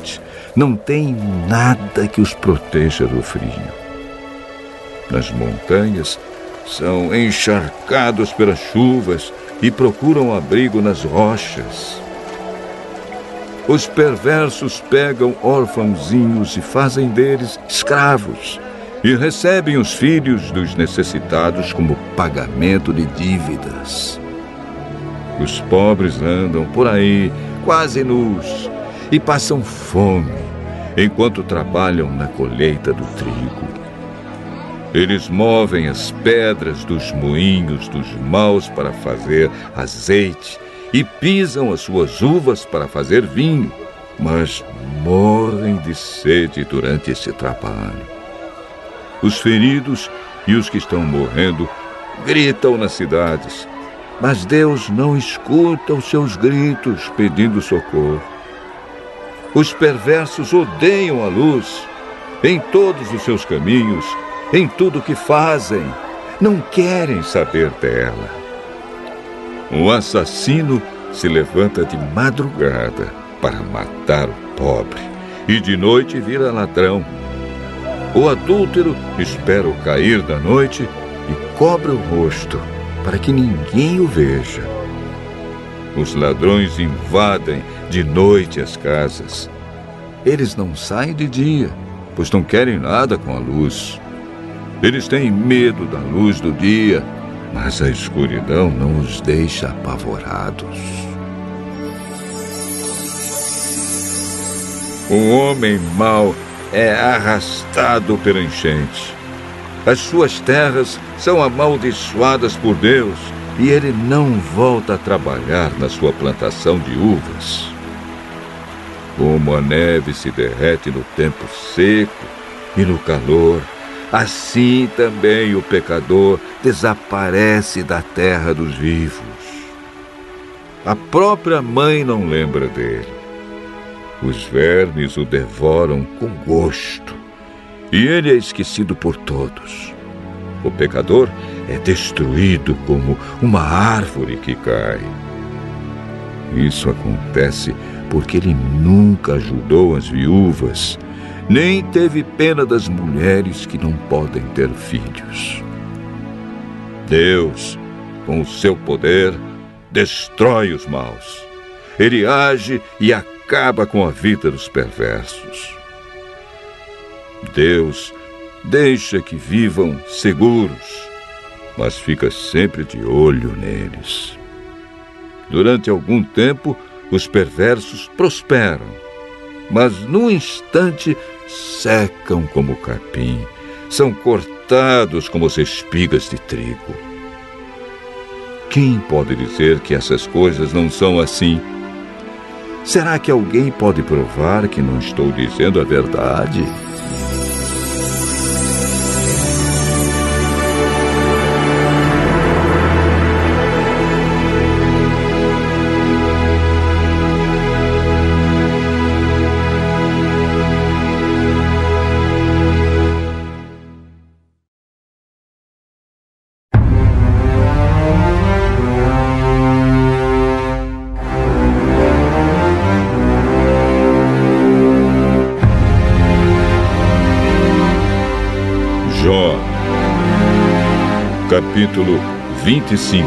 não têm nada que os proteja do frio. Nas montanhas, são encharcados pelas chuvas e procuram abrigo nas rochas. Os perversos pegam órfãozinhos e fazem deles escravos e recebem os filhos dos necessitados como pagamento de dívidas. Os pobres andam por aí, quase nus, e passam fome enquanto trabalham na colheita do trigo. Eles movem as pedras dos moinhos dos maus para fazer azeite e pisam as suas uvas para fazer vinho, mas morrem de sede durante esse trabalho. Os feridos e os que estão morrendo gritam nas cidades, mas Deus não escuta os seus gritos pedindo socorro. Os perversos odeiam a luz em todos os seus caminhos, em tudo o que fazem, não querem saber dela. Um assassino se levanta de madrugada para matar o pobre e de noite vira ladrão. O adúltero espera o cair da noite e cobre o rosto para que ninguém o veja. Os ladrões invadem de noite as casas. Eles não saem de dia, pois não querem nada com a luz. Eles têm medo da luz do dia, mas a escuridão não os deixa apavorados. O homem mau é arrastado pela enchente. As suas terras são amaldiçoadas por Deus e ele não volta a trabalhar na sua plantação de uvas. Como a neve se derrete no tempo seco e no calor, assim também o pecador desaparece da terra dos vivos. A própria mãe não lembra dele. Os vermes o devoram com gosto, e ele é esquecido por todos. O pecador é destruído como uma árvore que cai. Isso acontece porque ele nunca ajudou as viúvas, nem teve pena das mulheres que não podem ter filhos. Deus, com o seu poder, destrói os maus. Ele age e acaba com a vida dos perversos. Deus deixa que vivam seguros, mas fica sempre de olho neles. Durante algum tempo, os perversos prosperam, mas num instante secam como capim, são cortados como as espigas de trigo. Quem pode dizer que essas coisas não são assim? Será que alguém pode provar que não estou dizendo a verdade? Jó, capítulo 25.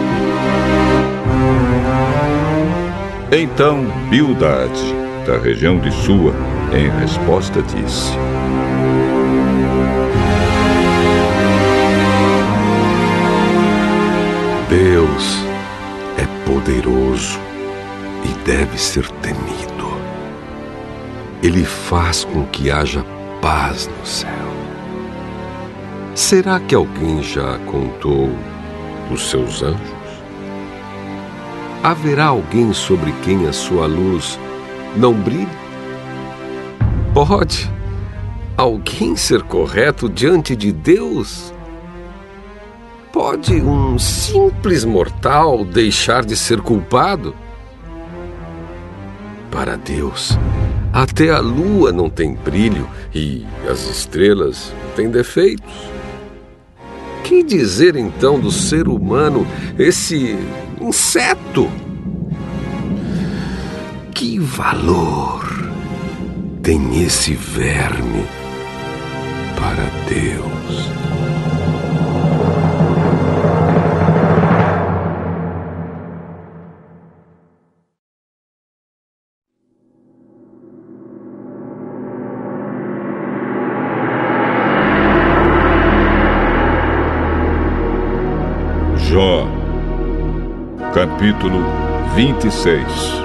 Então Bildad, da região de Sua, em resposta disse: Deus é poderoso e deve ser temido. Ele faz com que haja paz no céu. Será que alguém já contou os seus anjos? Haverá alguém sobre quem a sua luz não brilhe? Pode alguém ser correto diante de Deus? Pode um simples mortal deixar de ser culpado? Para Deus, até a lua não tem brilho e as estrelas têm defeitos. Que dizer então do ser humano, esse inseto? Que valor tem esse verme para Deus? Jó, capítulo 26.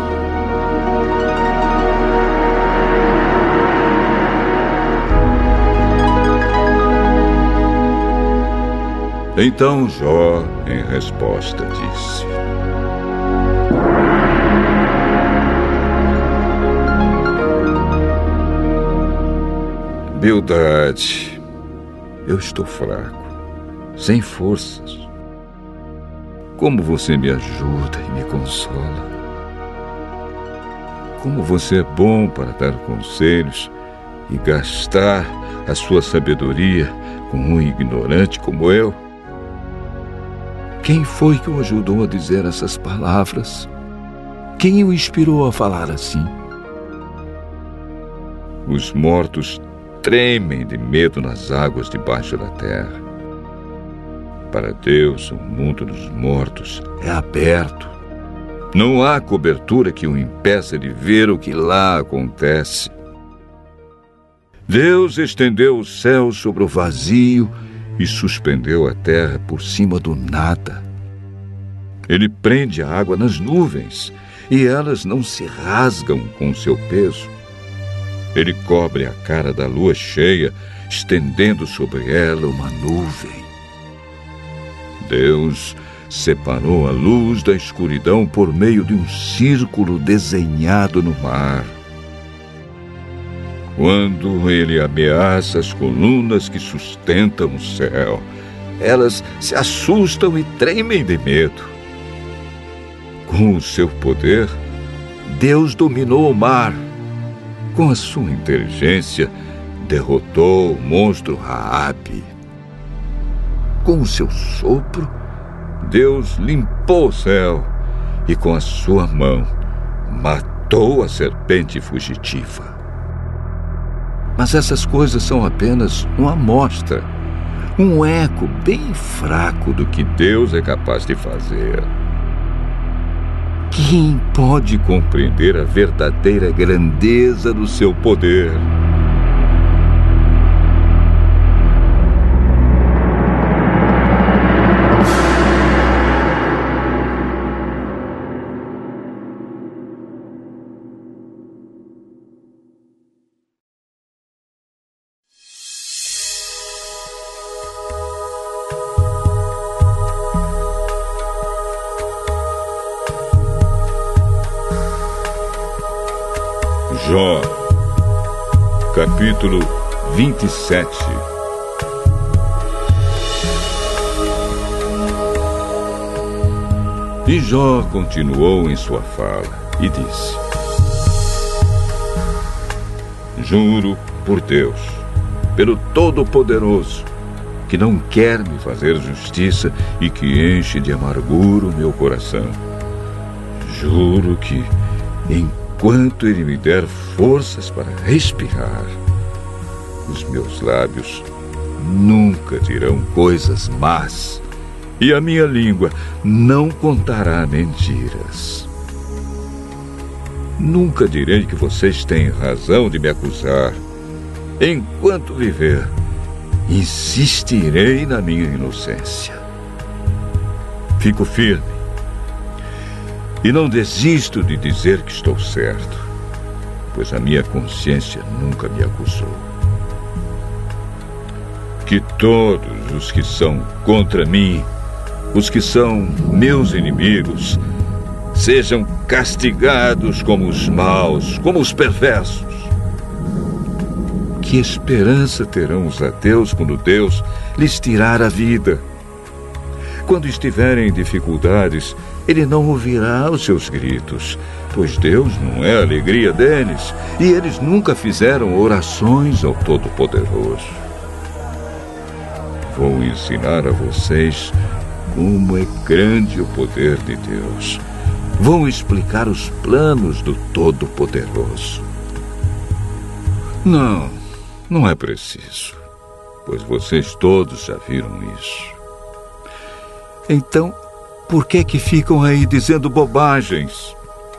Então Jó, em resposta, disse: Bildade, eu estou fraco, sem forças. Como você me ajuda e me consola. Como você é bom para dar conselhos e gastar a sua sabedoria com um ignorante como eu. Quem foi que o ajudou a dizer essas palavras? Quem o inspirou a falar assim? Os mortos tremem de medo nas águas debaixo da terra. Para Deus, o mundo dos mortos é aberto. Não há cobertura que o impeça de ver o que lá acontece. Deus estendeu o céu sobre o vazio e suspendeu a terra por cima do nada. Ele prende a água nas nuvens e elas não se rasgam com seu peso. Ele cobre a cara da lua cheia, estendendo sobre ela uma nuvem. Deus separou a luz da escuridão por meio de um círculo desenhado no mar. Quando ele ameaça as colunas que sustentam o céu, elas se assustam e tremem de medo. Com o seu poder, Deus dominou o mar. Com a sua inteligência, derrotou o monstro Raabe. Com o seu sopro, Deus limpou o céu e com a sua mão matou a serpente fugitiva. Mas essas coisas são apenas uma amostra, um eco bem fraco do que Deus é capaz de fazer. Quem pode compreender a verdadeira grandeza do seu poder? Jó, capítulo 27. E Jó continuou em sua fala e disse: Juro por Deus, pelo Todo-Poderoso, que não quer me fazer justiça e que enche de amargura o meu coração. Juro que, enquanto Ele me der forças para respirar, os meus lábios nunca dirão coisas más e a minha língua não contará mentiras. Nunca direi que vocês têm razão de me acusar. Enquanto viver, insistirei na minha inocência. Fico firme e não desisto de dizer que estou certo, pois a minha consciência nunca me acusou. Que todos os que são contra mim, os que são meus inimigos, sejam castigados como os maus, como os perversos. Que esperança terão os ateus quando Deus lhes tirar a vida? Quando estiverem em dificuldades, Ele não ouvirá os seus gritos, pois Deus não é a alegria deles, e eles nunca fizeram orações ao Todo-Poderoso. Vou ensinar a vocês como é grande o poder de Deus. Vou explicar os planos do Todo-Poderoso. Não, não é preciso, pois vocês todos já viram isso. Então, por que ficam aí dizendo bobagens?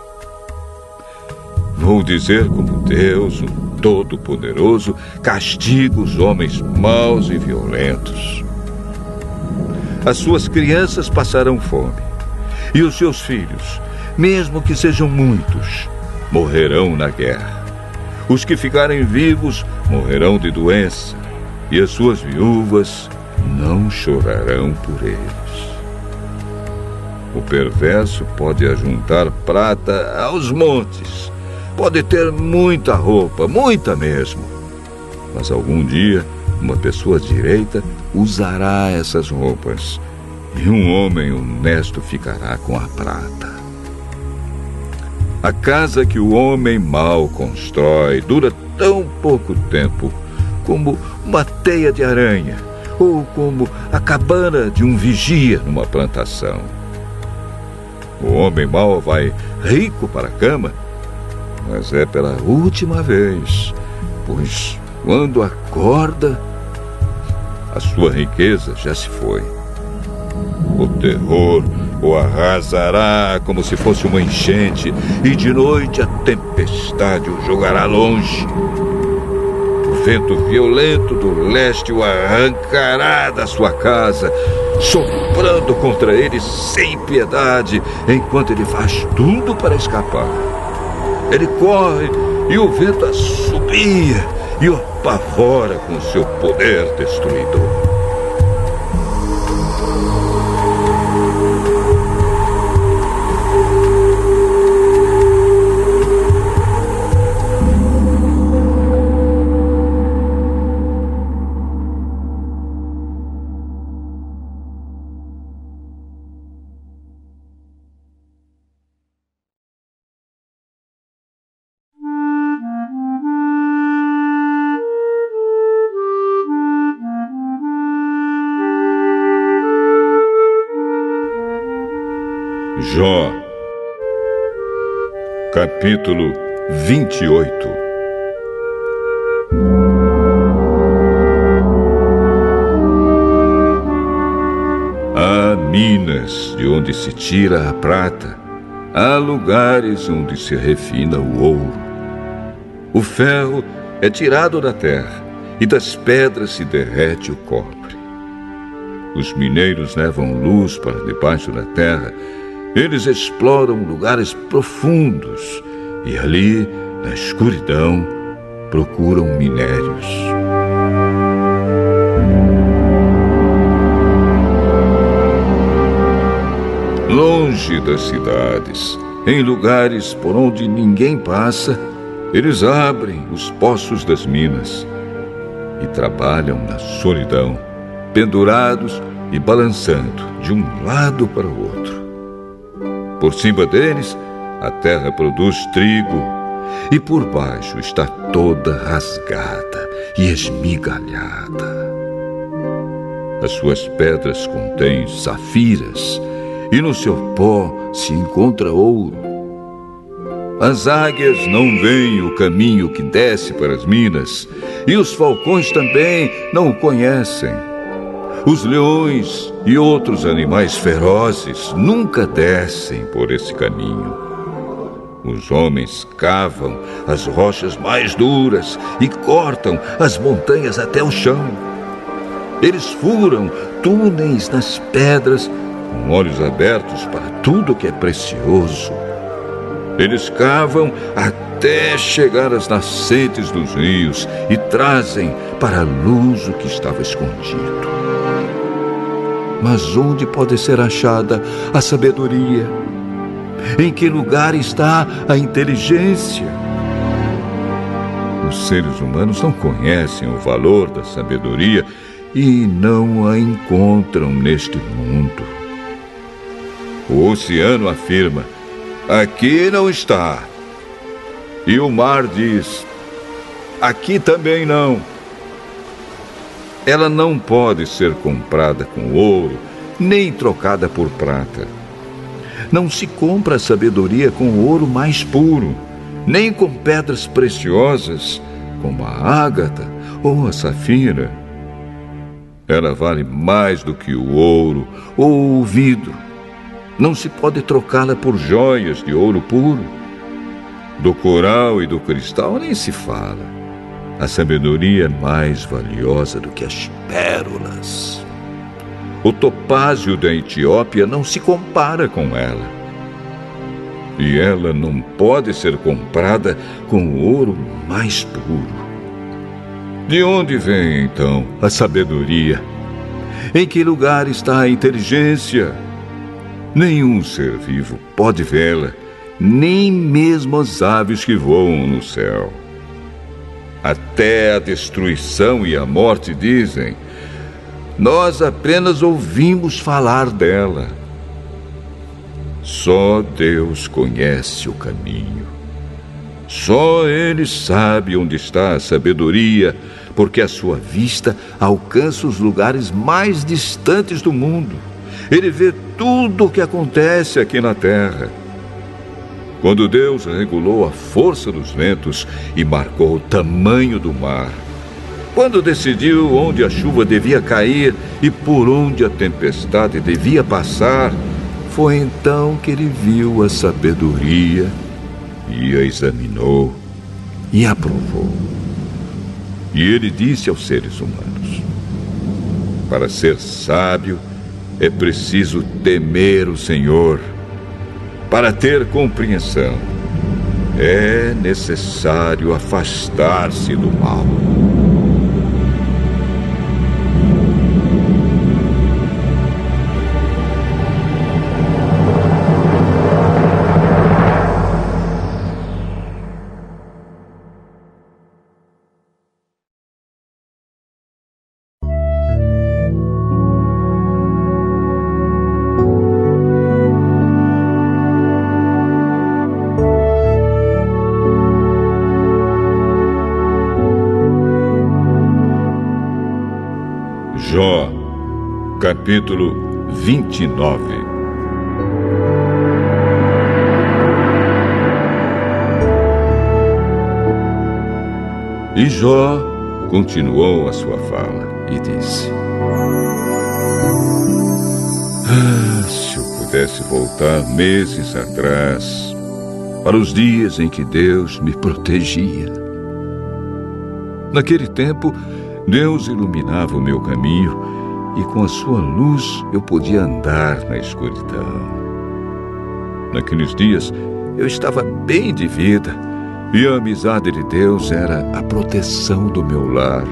Vou dizer como Deus, o Todo-Poderoso, castiga os homens maus e violentos. As suas crianças passarão fome, e os seus filhos, mesmo que sejam muitos, morrerão na guerra. Os que ficarem vivos morrerão de doença, e as suas viúvas não chorarão por eles. O perverso pode ajuntar prata aos montes, pode ter muita roupa, muita mesmo, mas algum dia uma pessoa direita usará essas roupas, e um homem honesto ficará com a prata. A casa que o homem mau constrói dura tão pouco tempo como uma teia de aranha, ou como a cabana de um vigia numa plantação. O homem mau vai rico para a cama, mas é pela última vez, pois quando acorda, a sua riqueza já se foi. O terror o arrasará como se fosse uma enchente, e de noite a tempestade o jogará longe. O vento violento do leste o arrancará da sua casa, soprando contra ele sem piedade, enquanto ele faz tudo para escapar. Ele corre e o vento assobia e o apavora com seu poder destruidor. Jó, capítulo 28. Há minas de onde se tira a prata, há lugares onde se refina o ouro. O ferro é tirado da terra, e das pedras se derrete o cobre. Os mineiros levam luz para debaixo da terra. Eles exploram lugares profundos e ali, na escuridão, procuram minérios. Longe das cidades, em lugares por onde ninguém passa, eles abrem os poços das minas e trabalham na solidão, pendurados e balançando de um lado para o outro. Por cima deles, a terra produz trigo, e por baixo está toda rasgada e esmigalhada. As suas pedras contêm safiras, e no seu pó se encontra ouro. As águias não veem o caminho que desce para as minas, e os falcões também não o conhecem. Os leões e outros animais ferozes nunca descem por esse caminho. Os homens cavam as rochas mais duras e cortam as montanhas até o chão. Eles furam túneis nas pedras, com olhos abertos para tudo que é precioso. Eles cavam até chegar às nascentes dos rios e trazem para a luz o que estava escondido. Mas onde pode ser achada a sabedoria? Em que lugar está a inteligência? Os seres humanos não conhecem o valor da sabedoria e não a encontram neste mundo. O oceano afirma: aqui não está. E o mar diz: aqui também não. Ela não pode ser comprada com ouro, nem trocada por prata. Não se compra a sabedoria com ouro mais puro, nem com pedras preciosas, como a ágata ou a safira. Ela vale mais do que o ouro ou o vidro. Não se pode trocá-la por joias de ouro puro. Do coral e do cristal nem se fala. A sabedoria é mais valiosa do que as pérolas. O topázio da Etiópia não se compara com ela. E ela não pode ser comprada com o ouro mais puro. De onde vem, então, a sabedoria? Em que lugar está a inteligência? Nenhum ser vivo pode vê-la, nem mesmo as aves que voam no céu. Até a destruição e a morte dizem: nós apenas ouvimos falar dela. Só Deus conhece o caminho. Só Ele sabe onde está a sabedoria, porque a sua vista alcança os lugares mais distantes do mundo. Ele vê tudo o que acontece aqui na terra. Quando Deus regulou a força dos ventos e marcou o tamanho do mar, quando decidiu onde a chuva devia cair e por onde a tempestade devia passar, foi então que ele viu a sabedoria e a examinou e aprovou. E ele disse aos seres humanos: para ser sábio é preciso temer o Senhor. Para ter compreensão é necessário afastar-se do mal. Jó, capítulo 29. E Jó continuou a sua fala e disse: se eu pudesse voltar meses atrás, para os dias em que Deus me protegia. Naquele tempo, Deus iluminava o meu caminho e com a sua luz eu podia andar na escuridão. Naqueles dias eu estava bem de vida e a amizade de Deus era a proteção do meu lar.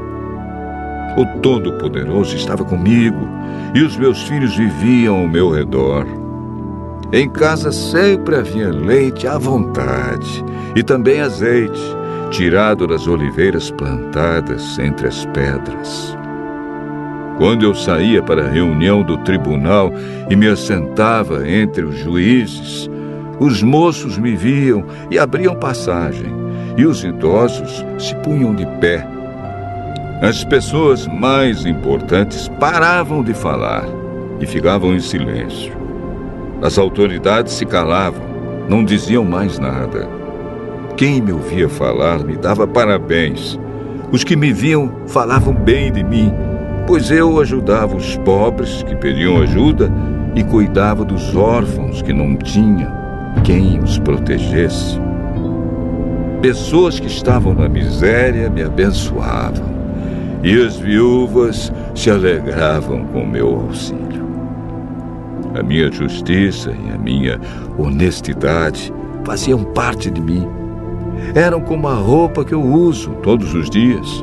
O Todo-Poderoso estava comigo e os meus filhos viviam ao meu redor. Em casa sempre havia leite à vontade e também azeite, tirado das oliveiras plantadas entre as pedras. Quando eu saía para a reunião do tribunal e me assentava entre os juízes, os moços me viam e abriam passagem, e os idosos se punham de pé. As pessoas mais importantes paravam de falar e ficavam em silêncio. As autoridades se calavam, não diziam mais nada. Quem me ouvia falar me dava parabéns. Os que me viam falavam bem de mim, pois eu ajudava os pobres que pediam ajuda e cuidava dos órfãos que não tinham quem os protegesse. Pessoas que estavam na miséria me abençoavam e as viúvas se alegravam com o meu auxílio. A minha justiça e a minha honestidade faziam parte de mim. Eram como a roupa que eu uso todos os dias.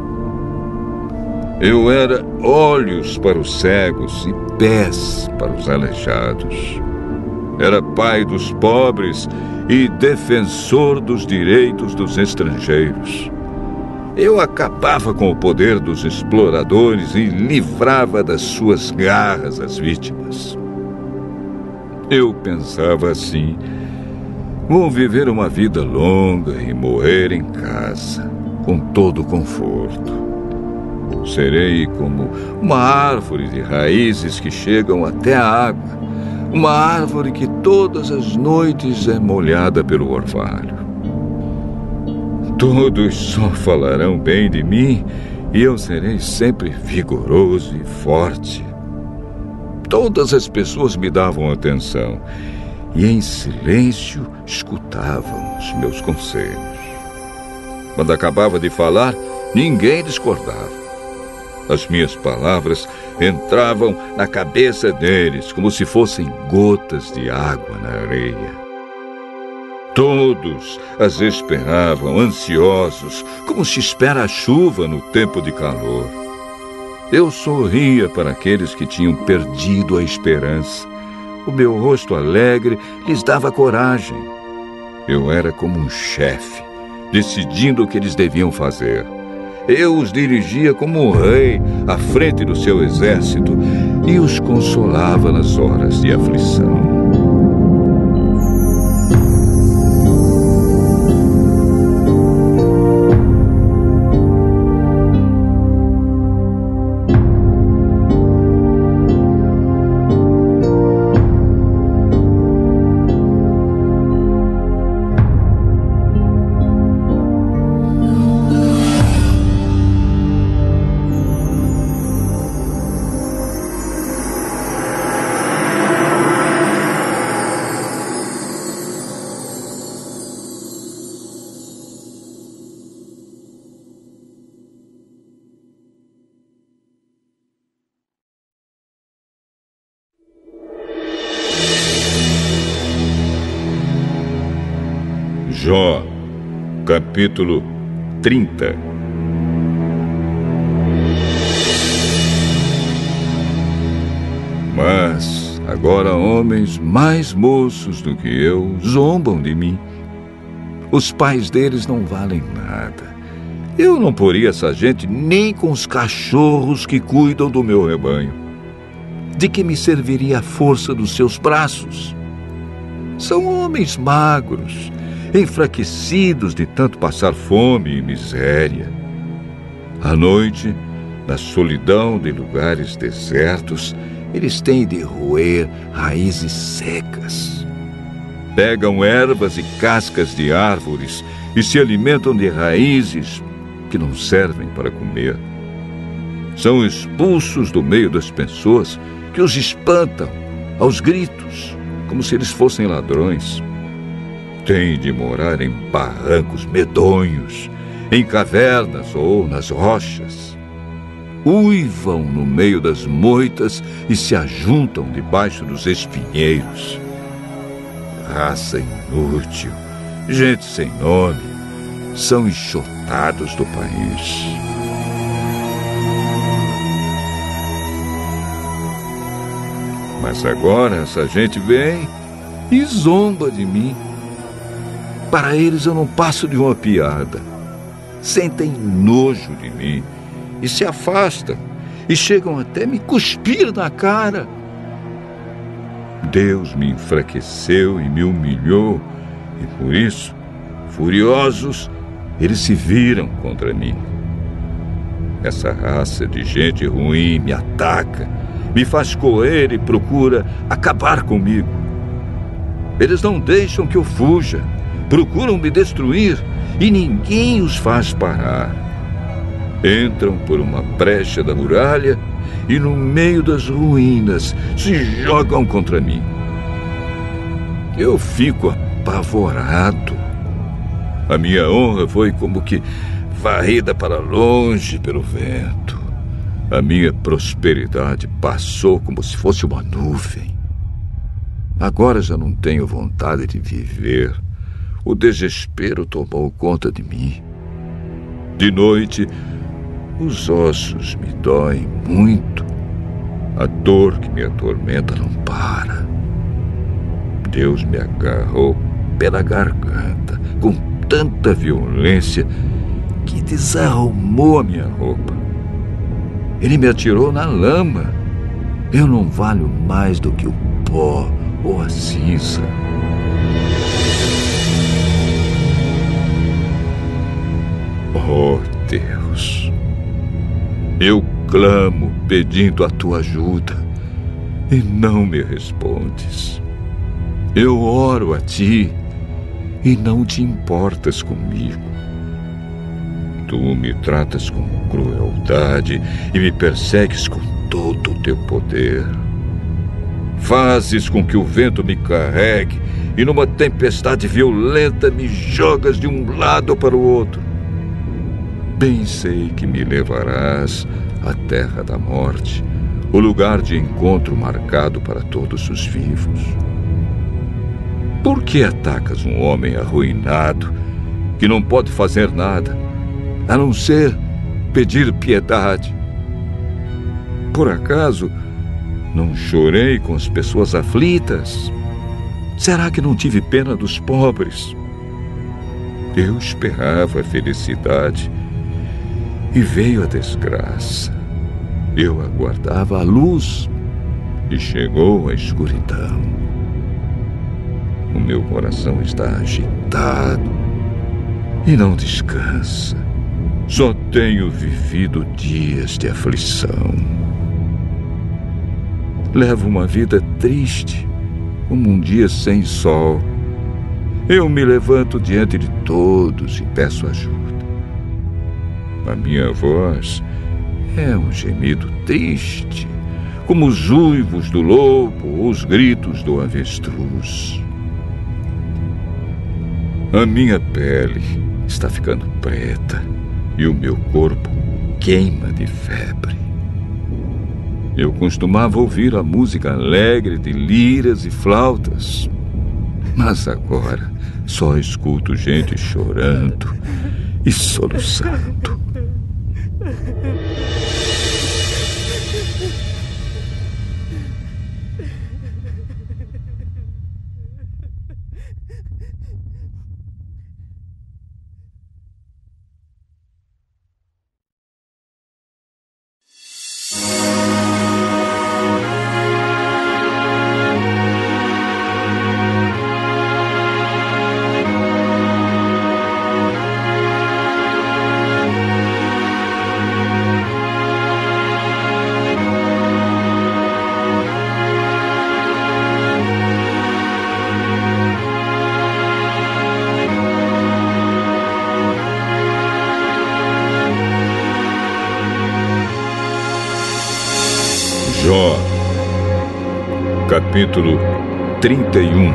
Eu era olhos para os cegos e pés para os aleijados. Era pai dos pobres e defensor dos direitos dos estrangeiros. Eu acabava com o poder dos exploradores e livrava das suas garras as vítimas. Eu pensava assim: vou viver uma vida longa e morrer em casa, com todo conforto. Serei como uma árvore de raízes que chegam até a água, uma árvore que todas as noites é molhada pelo orvalho. Todos só falarão bem de mim e eu serei sempre vigoroso e forte. Todas as pessoas me davam atenção e em silêncio escutavam os meus conselhos. Quando acabava de falar, ninguém discordava. As minhas palavras entravam na cabeça deles como se fossem gotas de água na areia. Todos as esperavam, ansiosos, como se espera a chuva no tempo de calor. Eu sorria para aqueles que tinham perdido a esperança. O meu rosto alegre lhes dava coragem. Eu era como um chefe, decidindo o que eles deviam fazer. Eu os dirigia como um rei à frente do seu exército e os consolava nas horas de aflição. Jó, capítulo 30. Mas agora homens mais moços do que eu zombam de mim. Os pais deles não valem nada. Eu não poria essa gente nem com os cachorros que cuidam do meu rebanho. De que me serviria a força dos seus braços? São homens magros, enfraquecidos de tanto passar fome e miséria. À noite, na solidão de lugares desertos, eles têm de roer raízes secas. Pegam ervas e cascas de árvores e se alimentam de raízes que não servem para comer. São expulsos do meio das pessoas que os espantam aos gritos, como se eles fossem ladrões. Têm de morar em barrancos medonhos, em cavernas ou nas rochas. Uivam no meio das moitas e se ajuntam debaixo dos espinheiros. Raça inútil, gente sem nome, são enxotados do país. Mas agora essa gente vem e zomba de mim. Para eles eu não passo de uma piada. Sentem nojo de mim e se afastam e chegam até me cuspir na cara. Deus me enfraqueceu e me humilhou e por isso, furiosos, eles se viram contra mim. Essa raça de gente ruim me ataca, me faz correr e procura acabar comigo. Eles não deixam que eu fuja. Procuram me destruir e ninguém os faz parar. Entram por uma brecha da muralha e no meio das ruínas se jogam contra mim. Eu fico apavorado. A minha honra foi como que varrida para longe pelo vento. A minha prosperidade passou como se fosse uma nuvem. Agora já não tenho vontade de viver. O desespero tomou conta de mim. De noite, os ossos me doem muito. A dor que me atormenta não para. Deus me agarrou pela garganta com tanta violência que desarrumou a minha roupa. Ele me atirou na lama. Eu não valho mais do que o pó ou a cinza. Oh, Deus, eu clamo pedindo a tua ajuda e não me respondes. Eu oro a ti e não te importas comigo. tu me tratas com crueldade e me persegues com todo o teu poder. Fazes com que o vento me carregue e numa tempestade violenta me jogas de um lado para o outro. Bem sei que me levarás à terra da morte, o lugar de encontro marcado para todos os vivos. Por que atacas um homem arruinado que não pode fazer nada, a não ser pedir piedade? Por acaso não chorei com as pessoas aflitas? Será que não tive pena dos pobres? Eu esperava a felicidade e veio a desgraça. Eu aguardava a luz e chegou a escuridão. O meu coração está agitado e não descansa. Só tenho vivido dias de aflição. Levo uma vida triste, como um dia sem sol. Eu me levanto diante de todos e peço ajuda. A minha voz é um gemido triste, como os uivos do lobo ou os gritos do avestruz. A minha pele está ficando preta e o meu corpo queima de febre. Eu costumava ouvir a música alegre de liras e flautas, mas agora só escuto gente chorando e soluçando. Jó, capítulo 31.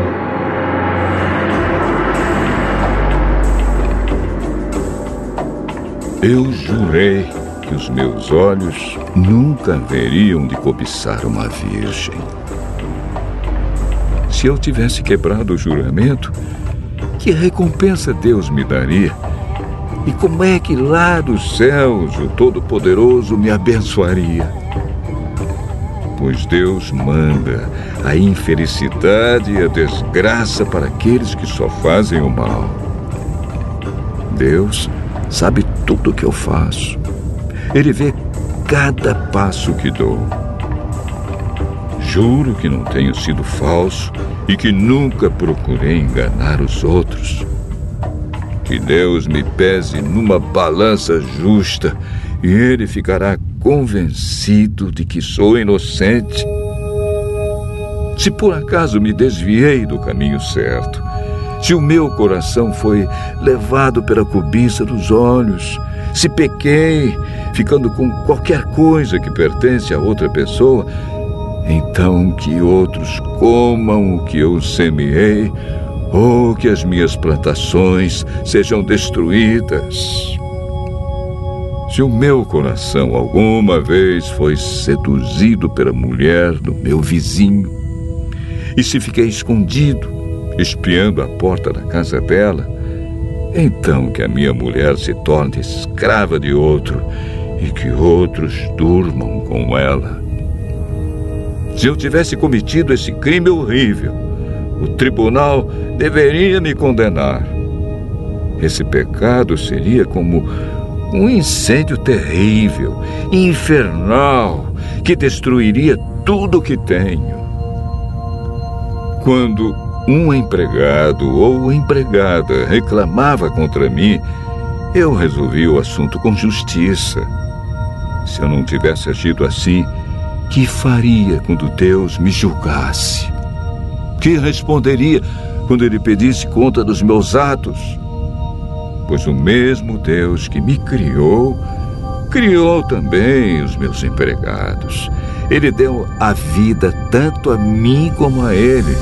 Eu jurei que os meus olhos nunca haveriam de cobiçar uma virgem. Se eu tivesse quebrado o juramento, que recompensa Deus me daria? E como é que lá dos céus o Todo-Poderoso me abençoaria? Pois Deus manda a infelicidade e a desgraça para aqueles que só fazem o mal. Deus sabe tudo o que eu faço. Ele vê cada passo que dou. Juro que não tenho sido falso e que nunca procurei enganar os outros. Que Deus me pese numa balança justa e Ele ficará convencido de que sou inocente. Se por acaso me desviei do caminho certo, se o meu coração foi levado pela cobiça dos olhos, se pequei, ficando com qualquer coisa que pertence a outra pessoa, então que outros comam o que eu semeei, ou que as minhas plantações sejam destruídas. Se o meu coração alguma vez foi seduzido pela mulher do meu vizinho, e se fiquei escondido, espiando a porta da casa dela, então que a minha mulher se torne escrava de outro e que outros durmam com ela. Se eu tivesse cometido esse crime horrível, o tribunal deveria me condenar. Esse pecado seria como um incêndio terrível, infernal, que destruiria tudo o que tenho. Quando um empregado ou empregada reclamava contra mim, eu resolvi o assunto com justiça. Se eu não tivesse agido assim, que faria quando Deus me julgasse? Que responderia quando Ele pedisse conta dos meus atos? pois o mesmo Deus que me criou, criou também os meus empregados. Ele deu a vida tanto a mim como a eles.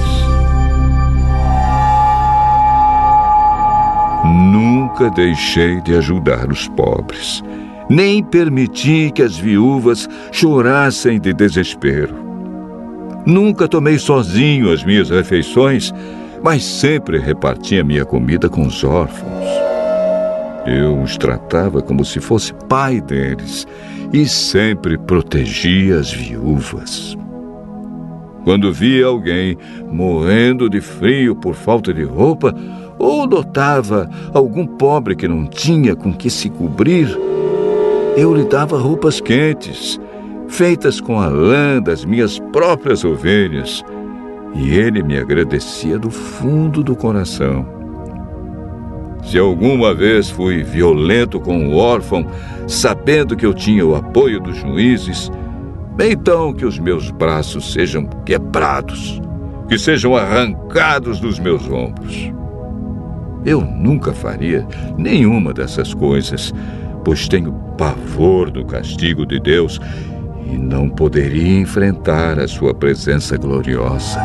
Nunca deixei de ajudar os pobres, nem permiti que as viúvas chorassem de desespero. Nunca tomei sozinho as minhas refeições, mas sempre repartia minha comida com os órfãos. Eu os tratava como se fosse pai deles e sempre protegia as viúvas. Quando via alguém morrendo de frio por falta de roupa, ou notava algum pobre que não tinha com que se cobrir, eu lhe dava roupas quentes, feitas com a lã das minhas próprias ovelhas, e ele me agradecia do fundo do coração. Se alguma vez fui violento com o órfão, sabendo que eu tinha o apoio dos juízes, então que os meus braços sejam quebrados, que sejam arrancados dos meus ombros. Eu nunca faria nenhuma dessas coisas, pois tenho pavor do castigo de Deus e não poderia enfrentar a sua presença gloriosa.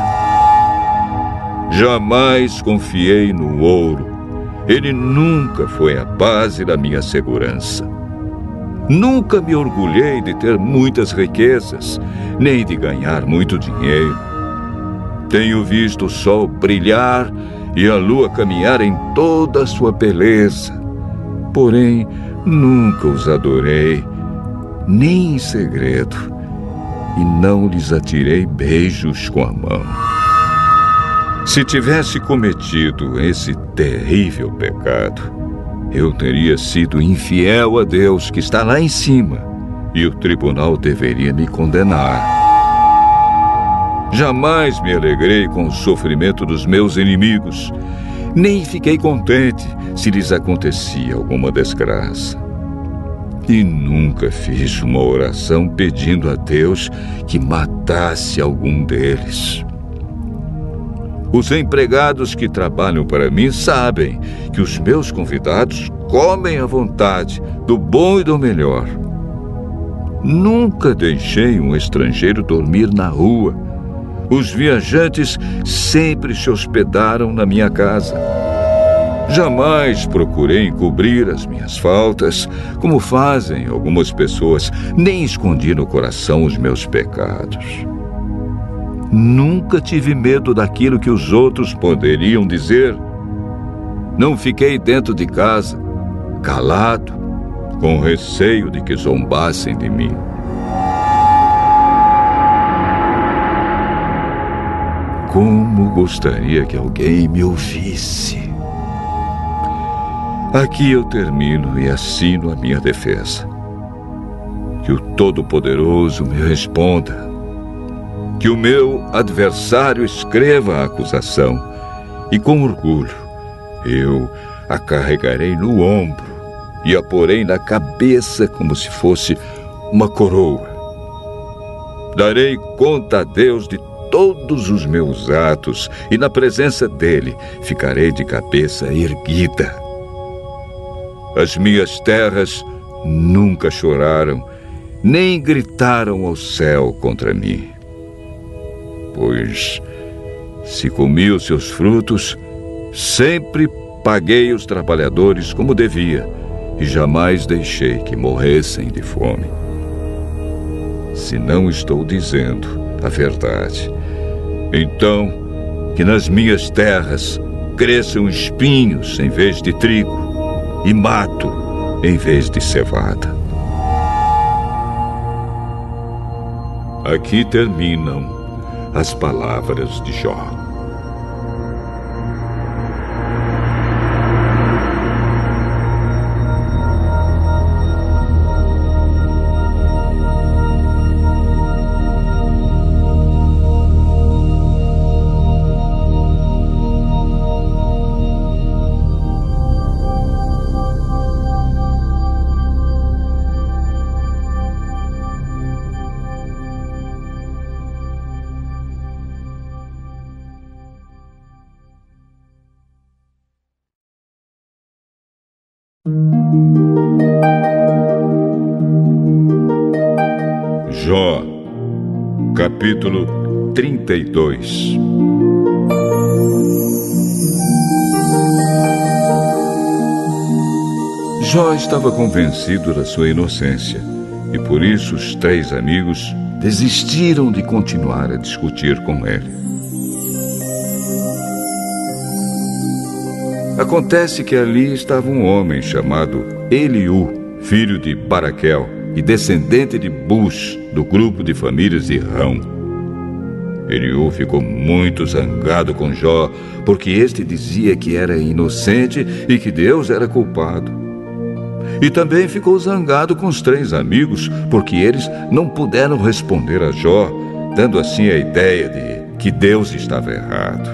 Jamais confiei no ouro. Ele nunca foi a base da minha segurança. Nunca me orgulhei de ter muitas riquezas, nem de ganhar muito dinheiro. Tenho visto o sol brilhar e a lua caminhar em toda a sua beleza. Porém, nunca os adorei, nem em segredo, e não lhes atirei beijos com a mão. Se tivesse cometido esse terrível pecado, eu teria sido infiel a Deus que está lá em cima, e o tribunal deveria me condenar. Jamais me alegrei com o sofrimento dos meus inimigos, nem fiquei contente se lhes acontecia alguma desgraça. E nunca fiz uma oração pedindo a Deus que matasse algum deles. Os empregados que trabalham para mim sabem que os meus convidados comem à vontade, do bom e do melhor. Nunca deixei um estrangeiro dormir na rua. Os viajantes sempre se hospedaram na minha casa. Jamais procurei encobrir as minhas faltas, como fazem algumas pessoas, nem escondi no coração os meus pecados. Nunca tive medo daquilo que os outros poderiam dizer. Não fiquei dentro de casa, calado, com receio de que zombassem de mim. Como gostaria que alguém me ouvisse. Aqui eu termino e assino a minha defesa. Que o Todo-Poderoso me responda. Que o meu adversário escreva a acusação e, com orgulho, eu a carregarei no ombro e a porei na cabeça como se fosse uma coroa. Darei conta a Deus de todos os meus atos e, na presença dele, ficarei de cabeça erguida. As minhas terras nunca choraram, nem gritaram ao céu contra mim. Pois, se comi os seus frutos, sempre paguei os trabalhadores como devia e jamais deixei que morressem de fome. Se não estou dizendo a verdade, então que nas minhas terras cresçam espinhos em vez de trigo e mato em vez de cevada. Aqui terminam as palavras de Jó. Jó, capítulo 32. Jó estava convencido da sua inocência, e por isso os 3 amigos desistiram de continuar a discutir com ele. Acontece que ali estava um homem chamado Eliú, filho de Baraquel e descendente de Bus, do grupo de famílias de Rão. Eliú ficou muito zangado com Jó, porque este dizia que era inocente e que Deus era culpado. E também ficou zangado com os 3 amigos, porque eles não puderam responder a Jó, dando assim a ideia de que Deus estava errado.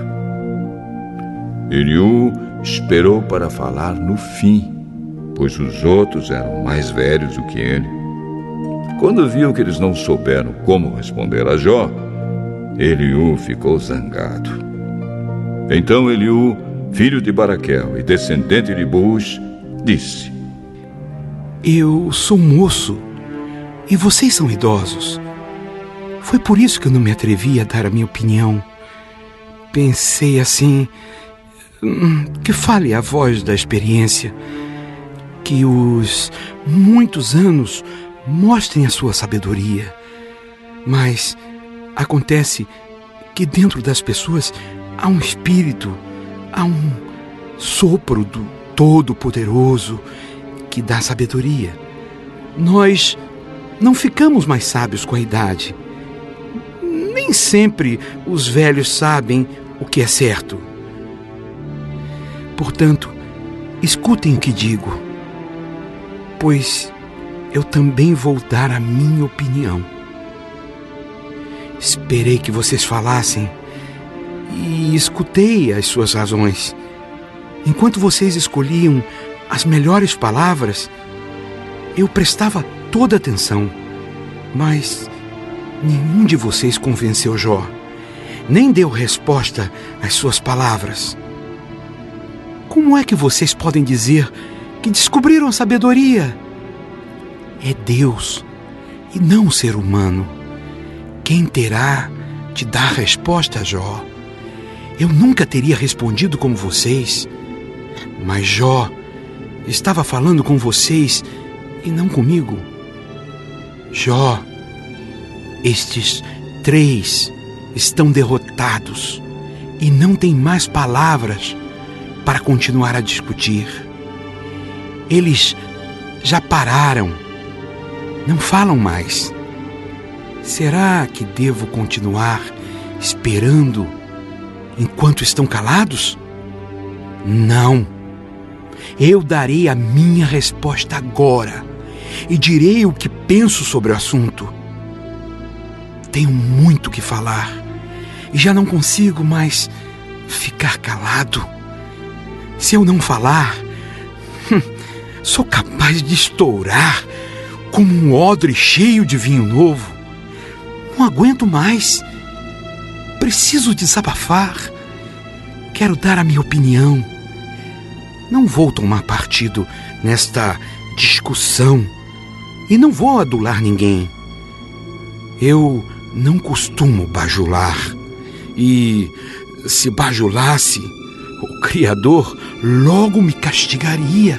Eliú esperou para falar no fim, pois os outros eram mais velhos do que ele. Quando viu que eles não souberam como responder a Jó, Eliú ficou zangado. Então Eliú, filho de Baraquel e descendente de Bus, disse: Eu sou moço e vocês são idosos. Foi por isso que eu não me atrevi a dar a minha opinião. Pensei assim, que fale a voz da experiência, que os muitos anos mostrem a sua sabedoria. Mas acontece que dentro das pessoas há um espírito, há um sopro do Todo-Poderoso que dá sabedoria. Nós não ficamos mais sábios com a idade. Nem sempre os velhos sabem o que é certo. Portanto, escutem o que digo, pois eu também vou dar a minha opinião. Esperei que vocês falassem e escutei as suas razões. Enquanto vocês escolhiam as melhores palavras, eu prestava toda atenção, mas nenhum de vocês convenceu Jó, nem deu resposta às suas palavras. Como é que vocês podem dizer que descobriram a sabedoria? É Deus e não o ser humano quem terá de dar resposta a Jó. Eu nunca teria respondido como vocês, mas Jó estava falando com vocês e não comigo. Jó, estes 3 estão derrotados e não têm mais palavras para continuar a discutir. Eles já pararam, não falam mais. Será que devo continuar esperando enquanto estão calados? Não. Eu darei a minha resposta agora e direi o que penso sobre o assunto. Tenho muito o que falar e já não consigo mais ficar calado. Se eu não falar, sou capaz de estourar como um odre cheio de vinho novo. Não aguento mais. Preciso desabafar. Quero dar a minha opinião. Não vou tomar partido nesta discussão e não vou adular ninguém. Eu não costumo bajular. E se bajulasse, o Criador logo me castigaria.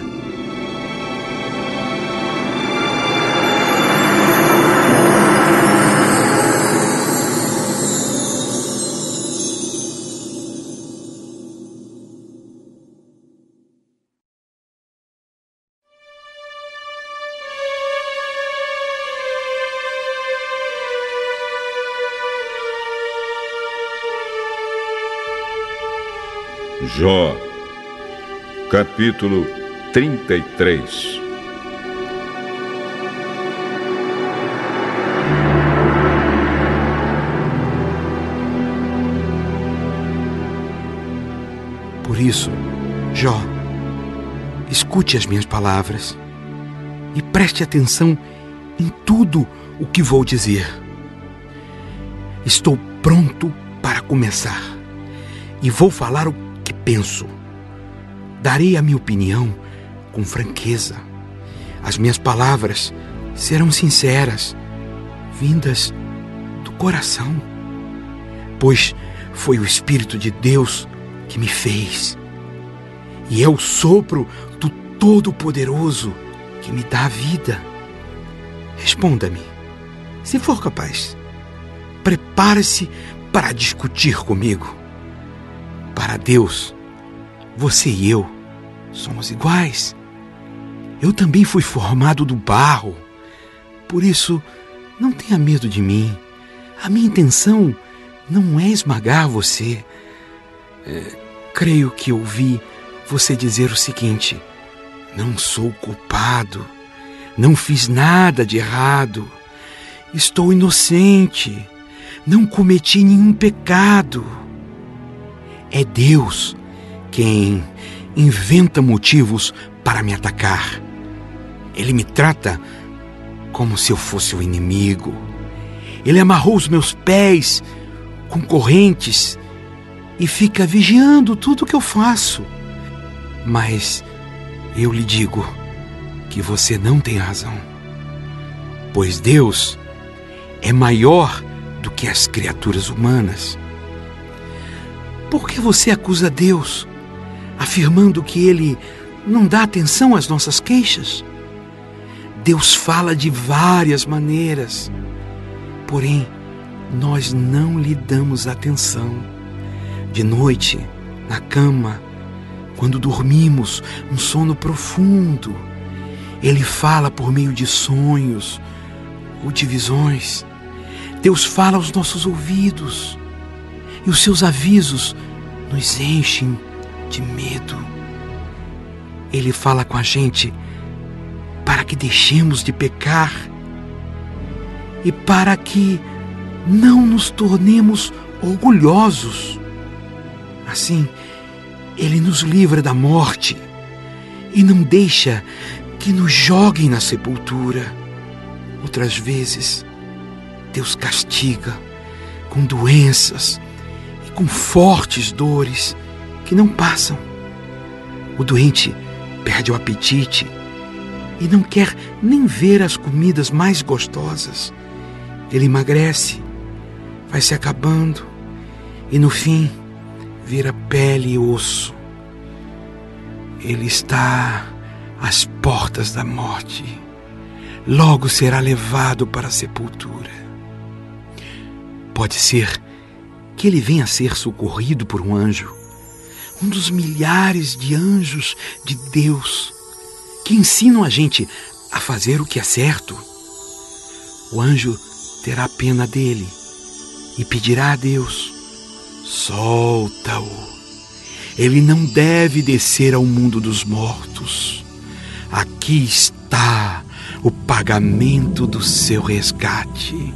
Jó, capítulo 33. Por isso, Jó, escute as minhas palavras e preste atenção em tudo o que vou dizer. Estou pronto para começar e vou falar o que penso. Darei a minha opinião com franqueza. As minhas palavras serão sinceras, vindas do coração, pois foi o Espírito de Deus que me fez, e é o sopro do Todo-Poderoso que me dá a vida. Responda-me, se for capaz. Prepare-se para discutir comigo. Para Deus, você e eu somos iguais. Eu também fui formado do barro. Por isso, não tenha medo de mim. A minha intenção não é esmagar você. Creio que ouvi você dizer o seguinte: não sou culpado, não fiz nada de errado, estou inocente, não cometi nenhum pecado. É Deus quem inventa motivos para me atacar. Ele me trata como se eu fosse o inimigo. Ele amarrou os meus pés com correntes e fica vigiando tudo o que eu faço. Mas eu lhe digo que você não tem razão, pois Deus é maior do que as criaturas humanas. Por que você acusa Deus, afirmando que Ele não dá atenção às nossas queixas? Deus fala de várias maneiras, porém nós não lhe damos atenção. De noite, na cama, quando dormimos um sono profundo, Ele fala por meio de sonhos ou de visões. Deus fala aos nossos ouvidos, e os seus avisos nos enchem de medo. Ele fala com a gente para que deixemos de pecar e para que não nos tornemos orgulhosos. Assim, Ele nos livra da morte e não deixa que nos joguem na sepultura. Outras vezes, Deus castiga com doenças e com fortes dores que não passam. O doente perde o apetite e não quer nem ver as comidas mais gostosas. Ele emagrece, vai se acabando e no fim vira pele e osso. Ele está às portas da morte. Logo será levado para a sepultura. Pode ser que ele venha a ser socorrido por um anjo, um dos milhares de anjos de Deus que ensinam a gente a fazer o que é certo. O anjo terá pena dele e pedirá a Deus: solta-o. Ele não deve descer ao mundo dos mortos. Aqui está o pagamento do seu resgate.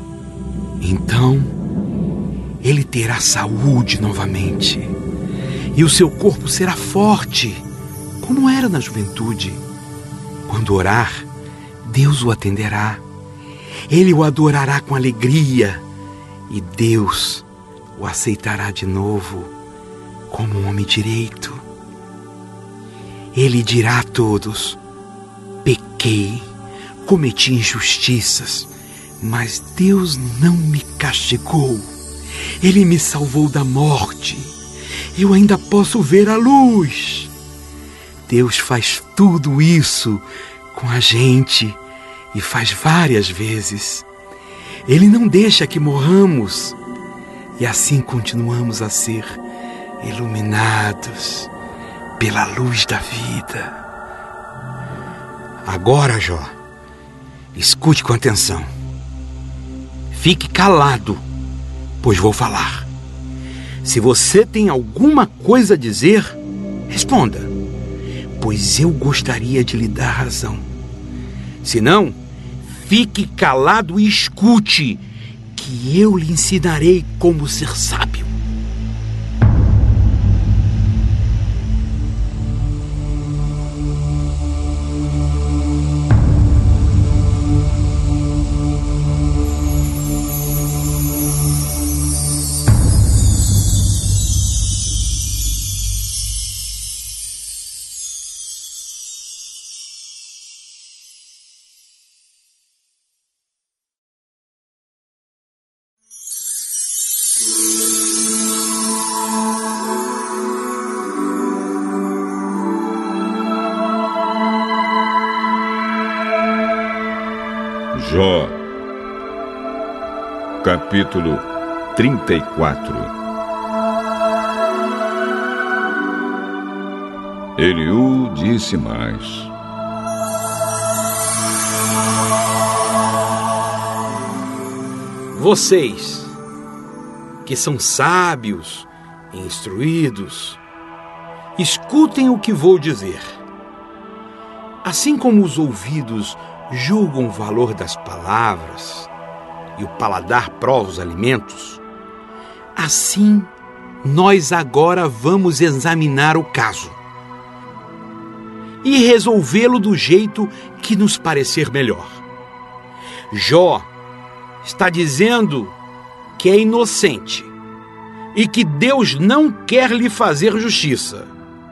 Então, ele terá saúde novamente, e o seu corpo será forte, como era na juventude. Quando orar, Deus o atenderá. Ele o adorará com alegria, e Deus o aceitará de novo como um homem direito. Ele dirá a todos: pequei, cometi injustiças, mas Deus não me castigou. Ele me salvou da morte. Eu ainda posso ver a luz. Deus faz tudo isso com a gente e faz várias vezes. Ele não deixa que morramos e assim continuamos a ser iluminados pela luz da vida. Agora, Jó, escute com atenção. Fique calado, pois vou falar. Se você tem alguma coisa a dizer, responda, pois eu gostaria de lhe dar razão. Se não, fique calado e escute, que eu lhe ensinarei como ser sábio. Jó, capítulo 34. Eliú disse mais: Vocês, que são sábios e instruídos, escutem o que vou dizer. Assim como os ouvidos julgam o valor das palavras e o paladar prova os alimentos, assim nós agora vamos examinar o caso e resolvê-lo do jeito que nos parecer melhor. Jó está dizendo que é inocente e que Deus não quer lhe fazer justiça.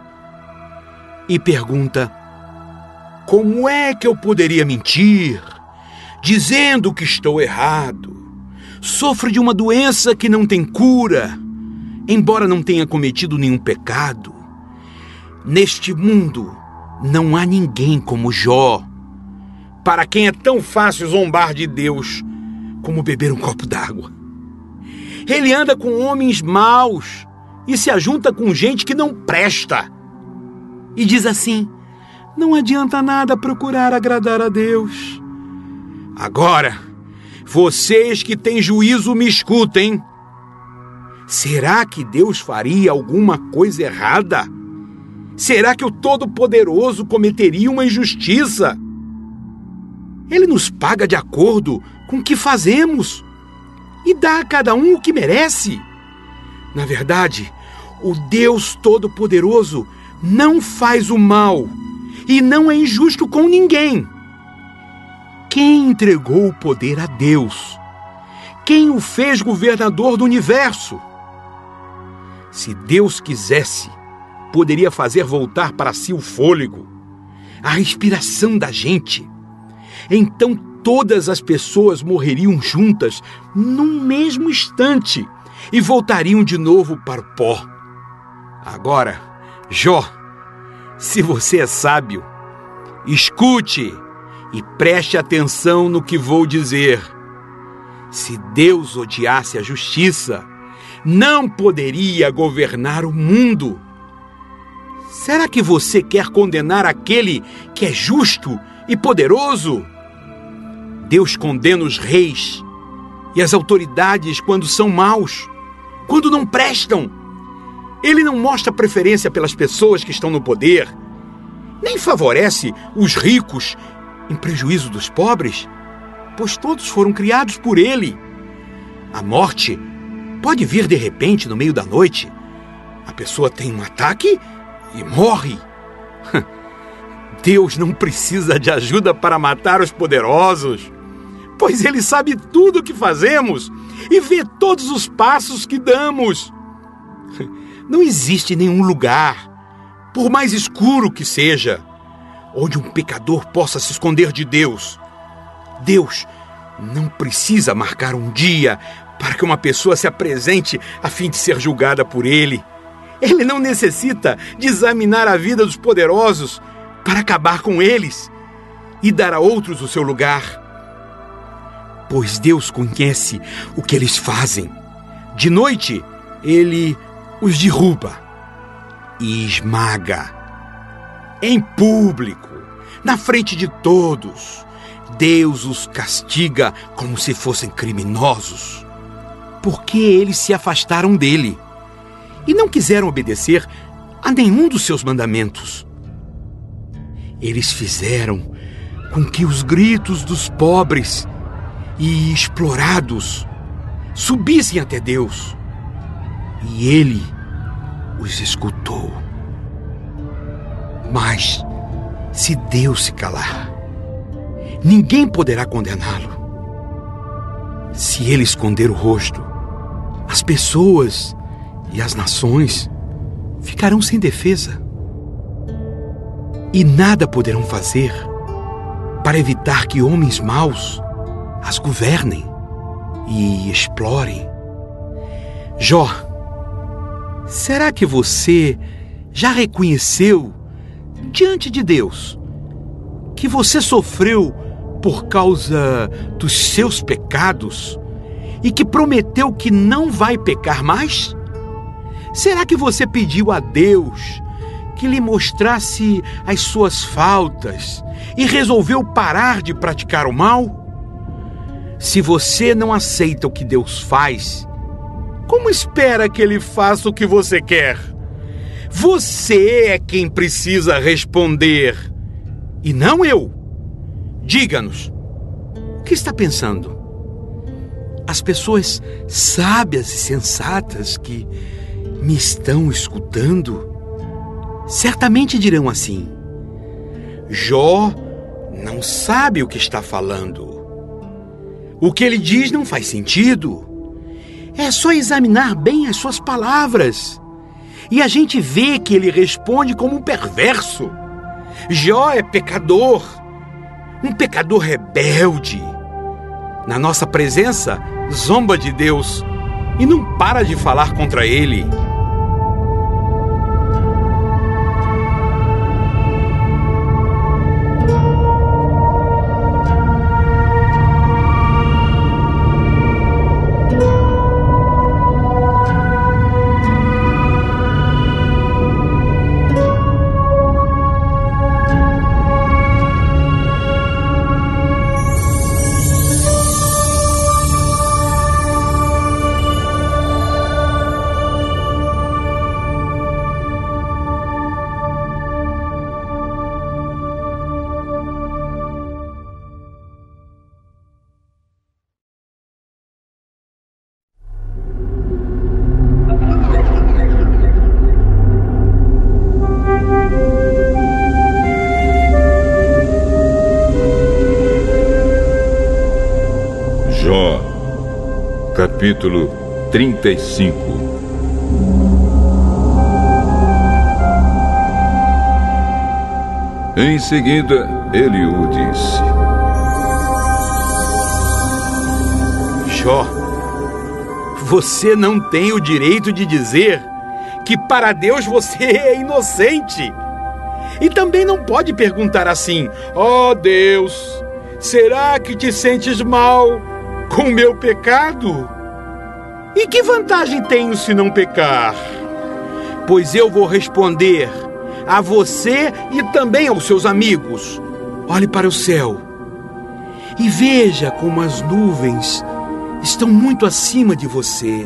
E pergunta: como é que eu poderia mentir, dizendo que estou errado? Sofro de uma doença que não tem cura, embora não tenha cometido nenhum pecado. Neste mundo não há ninguém como Jó, para quem é tão fácil zombar de Deus como beber um copo d'água. Ele anda com homens maus e se ajunta com gente que não presta. E diz assim: não adianta nada procurar agradar a Deus. Agora, vocês que têm juízo me escutem. Será que Deus faria alguma coisa errada? Será que o Todo-Poderoso cometeria uma injustiça? Ele nos paga de acordo com o que fazemos e dá a cada um o que merece. Na verdade, o Deus Todo-Poderoso não faz o mal e não é injusto com ninguém. Quem entregou o poder a Deus? Quem o fez governador do universo? Se Deus quisesse, poderia fazer voltar para si o fôlego, a respiração da gente. Então todas as pessoas morreriam juntas num mesmo instante e voltariam de novo para o pó. Agora, Jó, se você é sábio, escute e preste atenção no que vou dizer. Se Deus odiasse a justiça, não poderia governar o mundo. Será que você quer condenar aquele que é justo e poderoso? Deus condena os reis e as autoridades quando são maus, quando não prestam. Ele não mostra preferência pelas pessoas que estão no poder, nem favorece os ricos em prejuízo dos pobres, pois todos foram criados por ele. A morte pode vir de repente no meio da noite. A pessoa tem um ataque e morre. Deus não precisa de ajuda para matar os poderosos, pois Ele sabe tudo o que fazemos e vê todos os passos que damos. Não existe nenhum lugar, por mais escuro que seja, onde um pecador possa se esconder de Deus. Deus não precisa marcar um dia para que uma pessoa se apresente a fim de ser julgada por Ele. Ele não necessita de examinar a vida dos poderosos para acabar com eles e dar a outros o seu lugar. Pois Deus conhece o que eles fazem. De noite, Ele os derruba e esmaga. Em público, na frente de todos, Deus os castiga como se fossem criminosos, porque eles se afastaram dele e não quiseram obedecer a nenhum dos seus mandamentos. Eles fizeram com que os gritos dos pobres e explorados subissem até Deus, e Ele os escutou. Mas, se Deus se calar, ninguém poderá condená-lo. Se Ele esconder o rosto, as pessoas e as nações ficarão sem defesa e nada poderão fazer para evitar que homens maus as governem e explorem. Jó, será que você já reconheceu diante de Deus que você sofreu por causa dos seus pecados e que prometeu que não vai pecar mais? Será que você pediu a Deus que lhe mostrasse as suas faltas e resolveu parar de praticar o mal? Se você não aceita o que Deus faz, como espera que Ele faça o que você quer? Você é quem precisa responder, e não eu. Diga-nos, o que está pensando? As pessoas sábias e sensatas que me estão escutando certamente dirão assim: Jó não sabe o que está falando. O que ele diz não faz sentido. É só examinar bem as suas palavras e a gente vê que ele responde como um perverso. Jó é pecador, um pecador rebelde. Na nossa presença, zomba de Deus e não para de falar contra ele. Jó, capítulo 35. Em seguida, Eliú disse: Jó, você não tem o direito de dizer que para Deus você é inocente. E também não pode perguntar assim: ó Deus, será que te sentes mal com o meu pecado? E que vantagem tenho se não pecar? Pois eu vou responder a você e também aos seus amigos. Olhe para o céu e veja como as nuvens estão muito acima de você.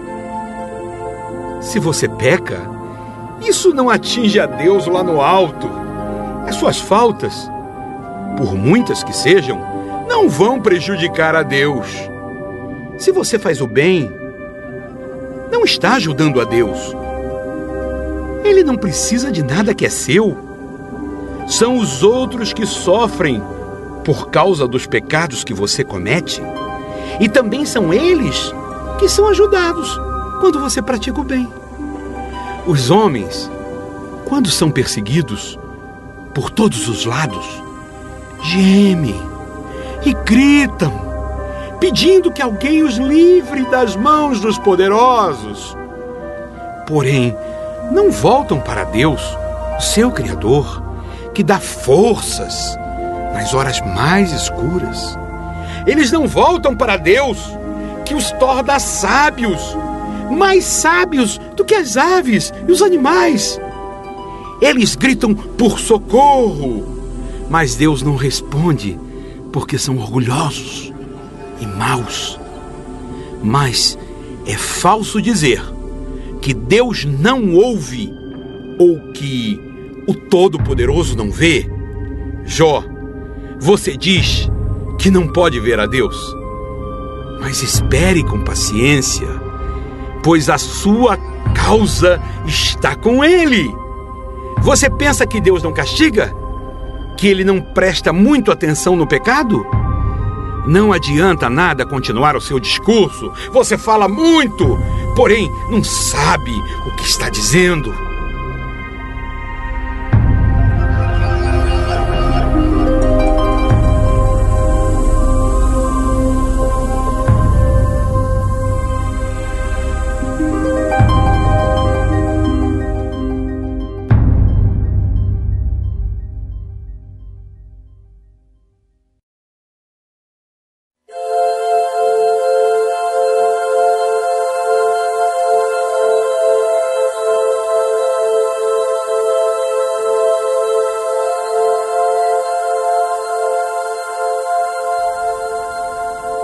Se você peca, isso não atinge a Deus lá no alto. As suas faltas, por muitas que sejam, não vão prejudicar a Deus. Se você faz o bem, não está ajudando a Deus. Ele não precisa de nada que é seu. São os outros que sofrem por causa dos pecados que você comete. E também são eles que são ajudados quando você pratica o bem. Os homens, quando são perseguidos por todos os lados, gemem e gritam, pedindo que alguém os livre das mãos dos poderosos. Porém, não voltam para Deus, o seu Criador, que dá forças nas horas mais escuras. Eles não voltam para Deus, que os torna sábios, mais sábios do que as aves e os animais. Eles gritam por socorro, mas Deus não responde, porque são orgulhosos e maus. Mas é falso dizer que Deus não ouve ou que o Todo-Poderoso não vê. Jó, você diz que não pode ver a Deus, mas espere com paciência, pois a sua causa está com Ele. Você pensa que Deus não castiga? Que Ele não presta muito atenção no pecado? Não adianta nada continuar o seu discurso. Você fala muito, porém não sabe o que está dizendo.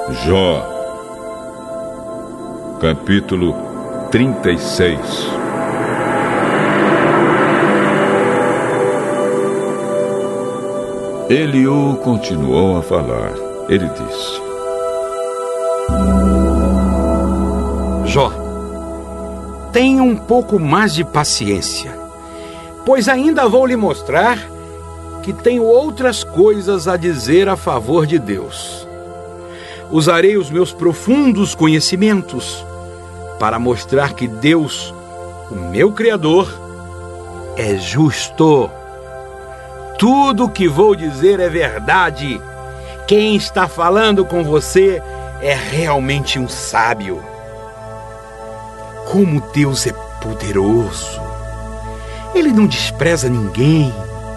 Jó, capítulo 36. Eliú continuou a falar. Ele disse: Jó, tenha um pouco mais de paciência, pois ainda vou lhe mostrar que tenho outras coisas a dizer a favor de Deus. Usarei os meus profundos conhecimentos para mostrar que Deus, o meu Criador, é justo. Tudo o que vou dizer é verdade. Quem está falando com você é realmente um sábio. Como Deus é poderoso. Ele não despreza ninguém.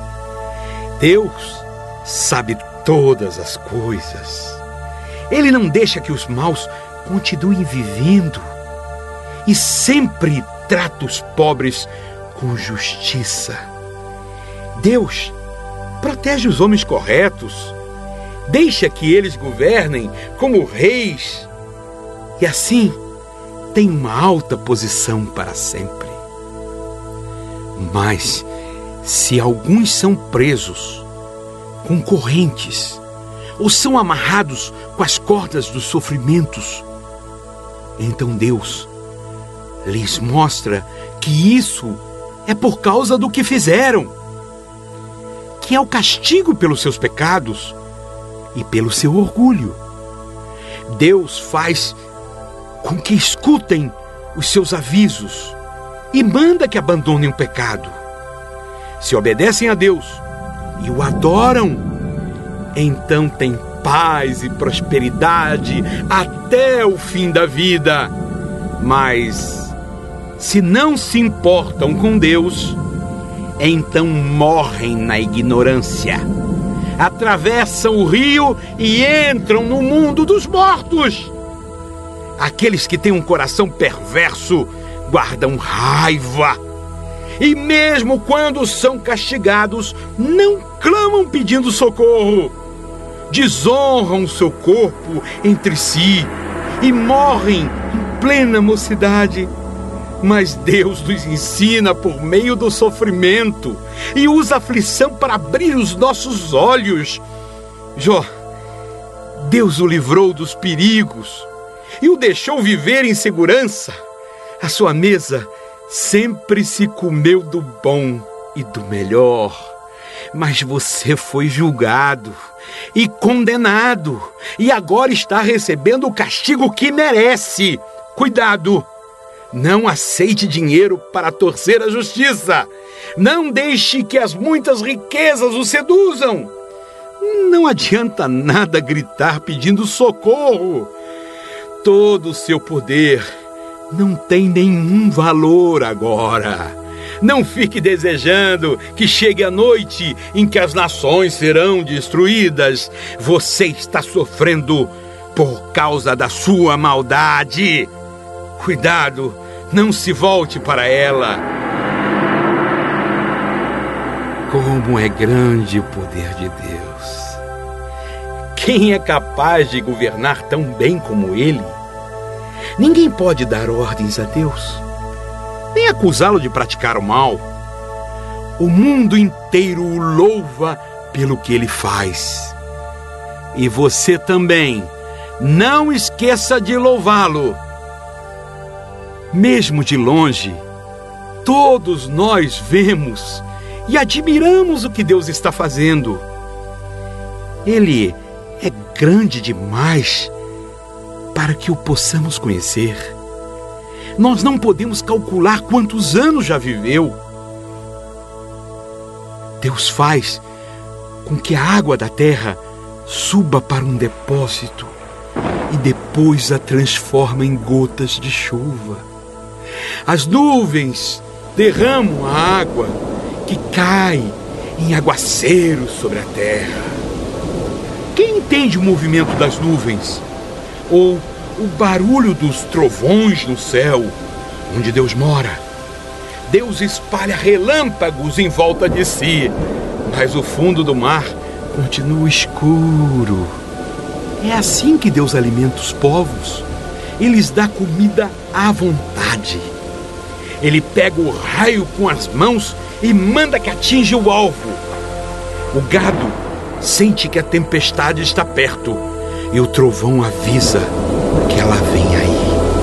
Deus sabe todas as coisas. Ele não deixa que os maus continuem vivendo e sempre trata os pobres com justiça. Deus protege os homens corretos, deixa que eles governem como reis e assim tem uma alta posição para sempre. Mas se alguns são presos com correntes ou são amarrados com as cordas dos sofrimentos, então Deus lhes mostra que isso é por causa do que fizeram, que é o castigo pelos seus pecados e pelo seu orgulho. Deus faz com que escutem os seus avisos e manda que abandonem o pecado. Se obedecem a Deus e o adoram, então tem paz e prosperidade até o fim da vida. Mas se não se importam com Deus, então morrem na ignorância, atravessam o rio e entram no mundo dos mortos. Aqueles que têm um coração perverso guardam raiva, e mesmo quando são castigados, não clamam pedindo socorro. Desonram seu corpo entre si e morrem em plena mocidade. Mas Deus nos ensina por meio do sofrimento e usa a aflição para abrir os nossos olhos. Jó, Deus o livrou dos perigos e o deixou viver em segurança. A sua mesa sempre se comeu do bom e do melhor. Mas você foi julgado e condenado e agora está recebendo o castigo que merece. Cuidado! Não aceite dinheiro para torcer a justiça. Não deixe que as muitas riquezas o seduzam. Não adianta nada gritar pedindo socorro. Todo o seu poder não tem nenhum valor agora. Não fique desejando que chegue a noite em que as nações serão destruídas. Você está sofrendo por causa da sua maldade. Cuidado, não se volte para ela. Como é grande o poder de Deus! Quem é capaz de governar tão bem como Ele? Ninguém pode dar ordens a Deus, nem acusá-lo de praticar o mal. O mundo inteiro o louva pelo que Ele faz. E você também, não esqueça de louvá-lo. Mesmo de longe, todos nós vemos e admiramos o que Deus está fazendo. Ele é grande demais para que o possamos conhecer. Nós não podemos calcular quantos anos já viveu. Deus faz com que a água da terra suba para um depósito e depois a transforma em gotas de chuva. As nuvens derramam a água que cai em aguaceiros sobre a terra. Quem entende o movimento das nuvens? Ou o barulho dos trovões no céu, onde Deus mora? Deus espalha relâmpagos em volta de si, mas o fundo do mar continua escuro. É assim que Deus alimenta os povos. Ele lhes dá comida à vontade. Ele pega o raio com as mãos e manda que atinja o alvo. O gado sente que a tempestade está perto e o trovão avisa que ela vem aí.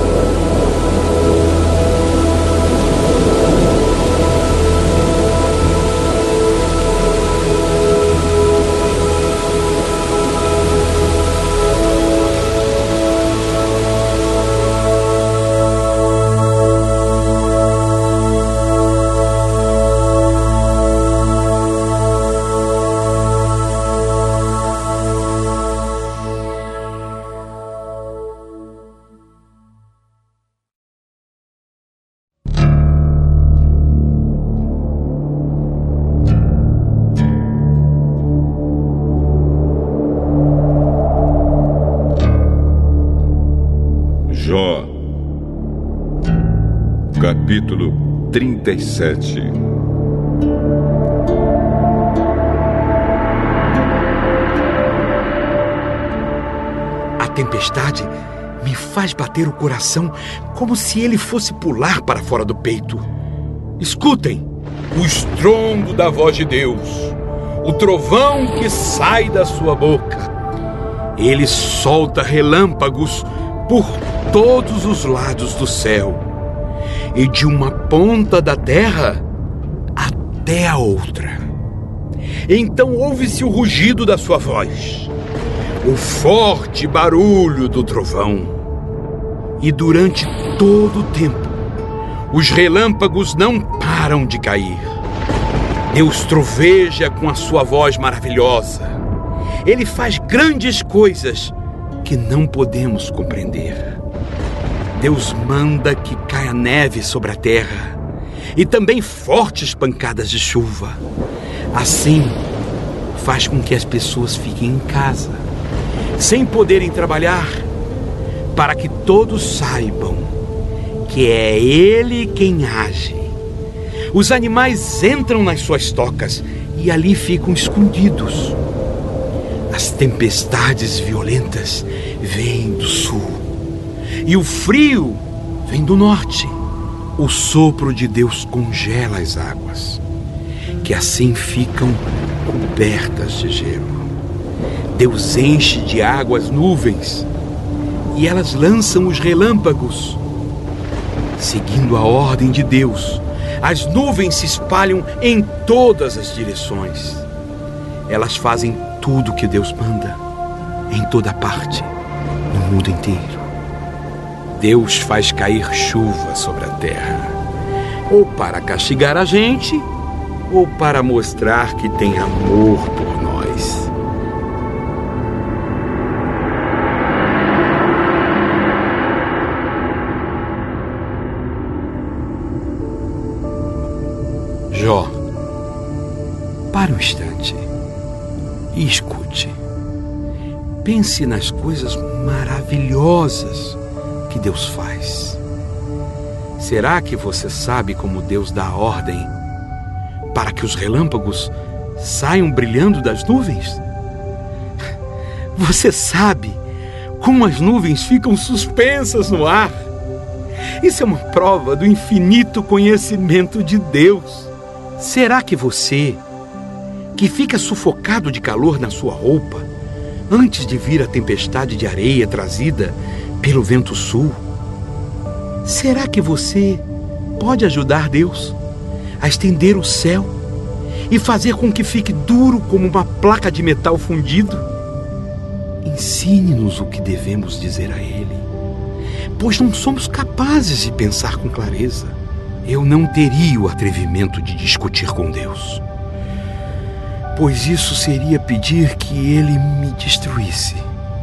Jó, capítulo 37. A tempestade me faz bater o coração como se ele fosse pular para fora do peito. Escutem o estrondo da voz de Deus, o trovão que sai da sua boca. Ele solta relâmpagos por todos os lados do céu, e de uma ponta da terra até a outra. Então ouve-se o rugido da sua voz, o forte barulho do trovão. E durante todo o tempo, os relâmpagos não param de cair. Deus troveja com a sua voz maravilhosa. Ele faz grandes coisas que não podemos compreender. Deus manda que caia neve sobre a terra e também fortes pancadas de chuva. Assim, faz com que as pessoas fiquem em casa, sem poderem trabalhar, para que todos saibam que é Ele quem age. Os animais entram nas suas tocas e ali ficam escondidos. As tempestades violentas vêm do sul e o frio vem do norte. O sopro de Deus congela as águas, que assim ficam cobertas de gelo. Deus enche de água as nuvens e elas lançam os relâmpagos. Seguindo a ordem de Deus, as nuvens se espalham em todas as direções. Elas fazem tudo o que Deus manda, em toda parte, no mundo inteiro. Deus faz cair chuva sobre a terra, ou para castigar a gente, ou para mostrar que tem amor por nós. Jó, pare um instante e escute. Pense nas coisas maravilhosas que Deus faz. Será que você sabe como Deus dá a ordem para que os relâmpagos saiam brilhando das nuvens? Você sabe como as nuvens ficam suspensas no ar? Isso é uma prova do infinito conhecimento de Deus. Será que você, que fica sufocado de calor na sua roupa, antes de vir a tempestade de areia trazida pelo vento sul, será que você pode ajudar Deus a estender o céu e fazer com que fique duro como uma placa de metal fundido? Ensine-nos o que devemos dizer a Ele, pois não somos capazes de pensar com clareza. Eu não teria o atrevimento de discutir com Deus, pois isso seria pedir que Ele me destruísse.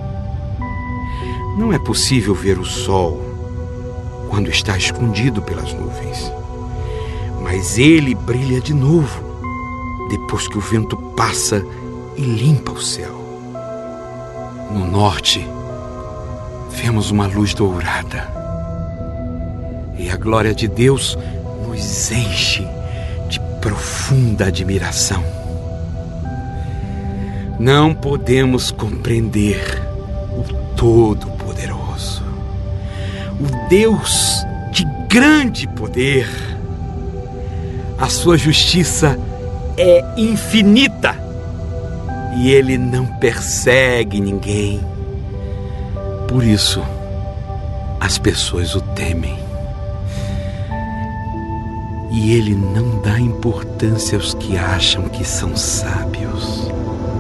Não é possível ver o sol quando está escondido pelas nuvens, mas ele brilha de novo depois que o vento passa e limpa o céu. No norte, vemos uma luz dourada e a glória de Deus nos enche de profunda admiração. Não podemos compreender Todo-Poderoso, o Deus de grande poder. A sua justiça é infinita e ele não persegue ninguém. Por isso, as pessoas o temem. E ele não dá importância aos que acham que são sábios.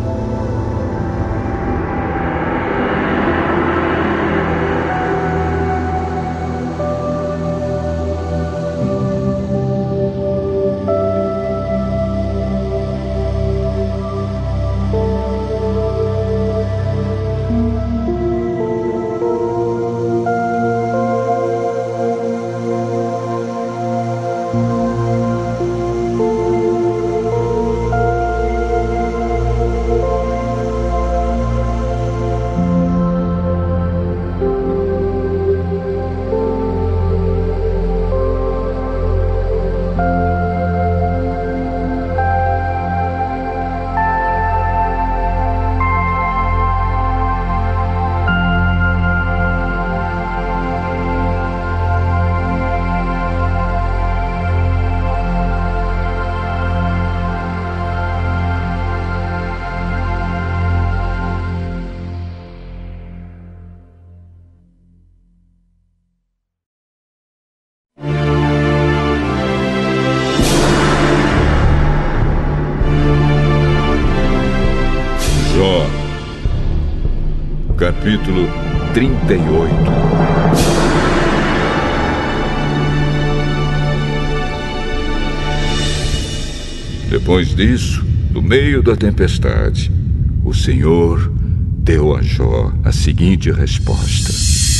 Capítulo 38. Depois disso, no meio da tempestade, o Senhor deu a Jó a seguinte resposta: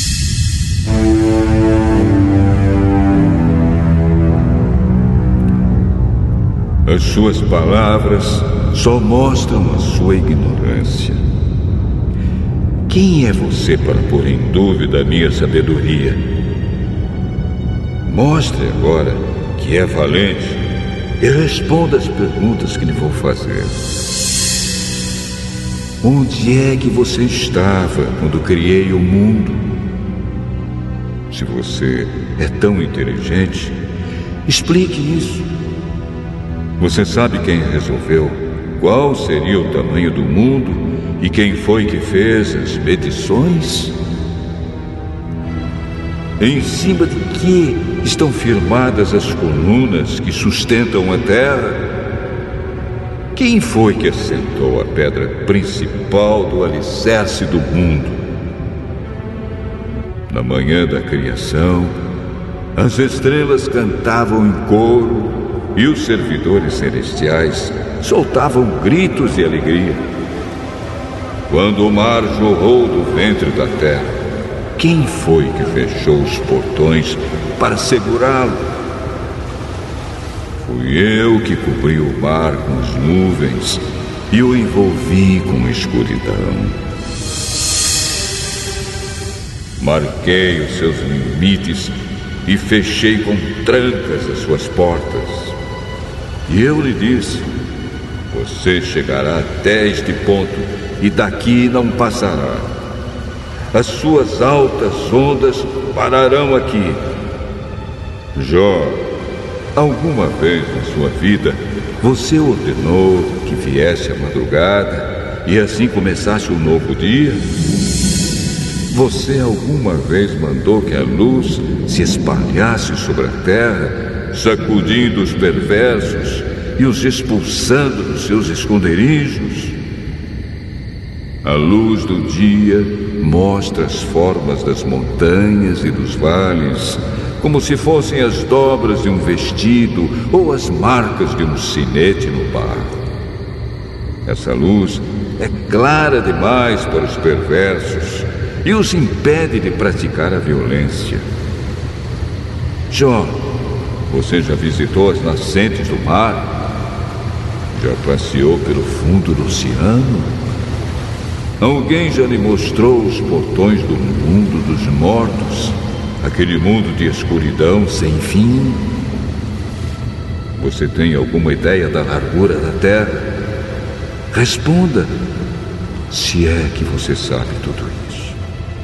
as suas palavras só mostram a sua ignorância. Quem é você para pôr em dúvida a minha sabedoria? Mostre agora que é valente e responda as perguntas que lhe vou fazer. Onde é que você estava quando criei o mundo? Se você é tão inteligente, explique isso. Você sabe quem resolveu qual seria o tamanho do mundo e quem foi que fez as medições? Em cima de que estão firmadas as colunas que sustentam a terra? Quem foi que assentou a pedra principal do alicerce do mundo? Na manhã da criação, as estrelas cantavam em coro e os servidores celestiais soltavam gritos de alegria. Quando o mar jorrou do ventre da terra, quem foi que fechou os portões para segurá-lo? Fui eu que cobri o mar com as nuvens e o envolvi com escuridão. Marquei os seus limites e fechei com trancas as suas portas. E eu lhe disse: você chegará até este ponto e daqui não passará. As suas altas ondas pararão aqui. Jó, alguma vez na sua vida você ordenou que viesse a madrugada e assim começasse um novo dia? Você alguma vez mandou que a luz se espalhasse sobre a terra, sacudindo os perversos e os expulsando dos seus esconderijos? A luz do dia mostra as formas das montanhas e dos vales, como se fossem as dobras de um vestido ou as marcas de um sinete no barro. Essa luz é clara demais para os perversos e os impede de praticar a violência. Jó, você já visitou as nascentes do mar? Já passeou pelo fundo do oceano? Alguém já lhe mostrou os portões do mundo dos mortos? Aquele mundo de escuridão sem fim? Você tem alguma ideia da largura da Terra? Responda, se é que você sabe tudo isso.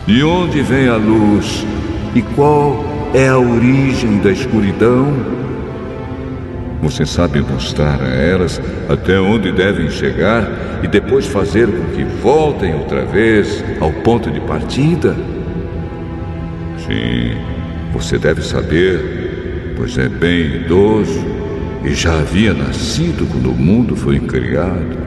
De onde vem a luz? E qual é a origem da escuridão? Você sabe mostrar a elas até onde devem chegar e depois fazer com que voltem outra vez ao ponto de partida? Sim, você deve saber, pois é bem idoso e já havia nascido quando o mundo foi criado.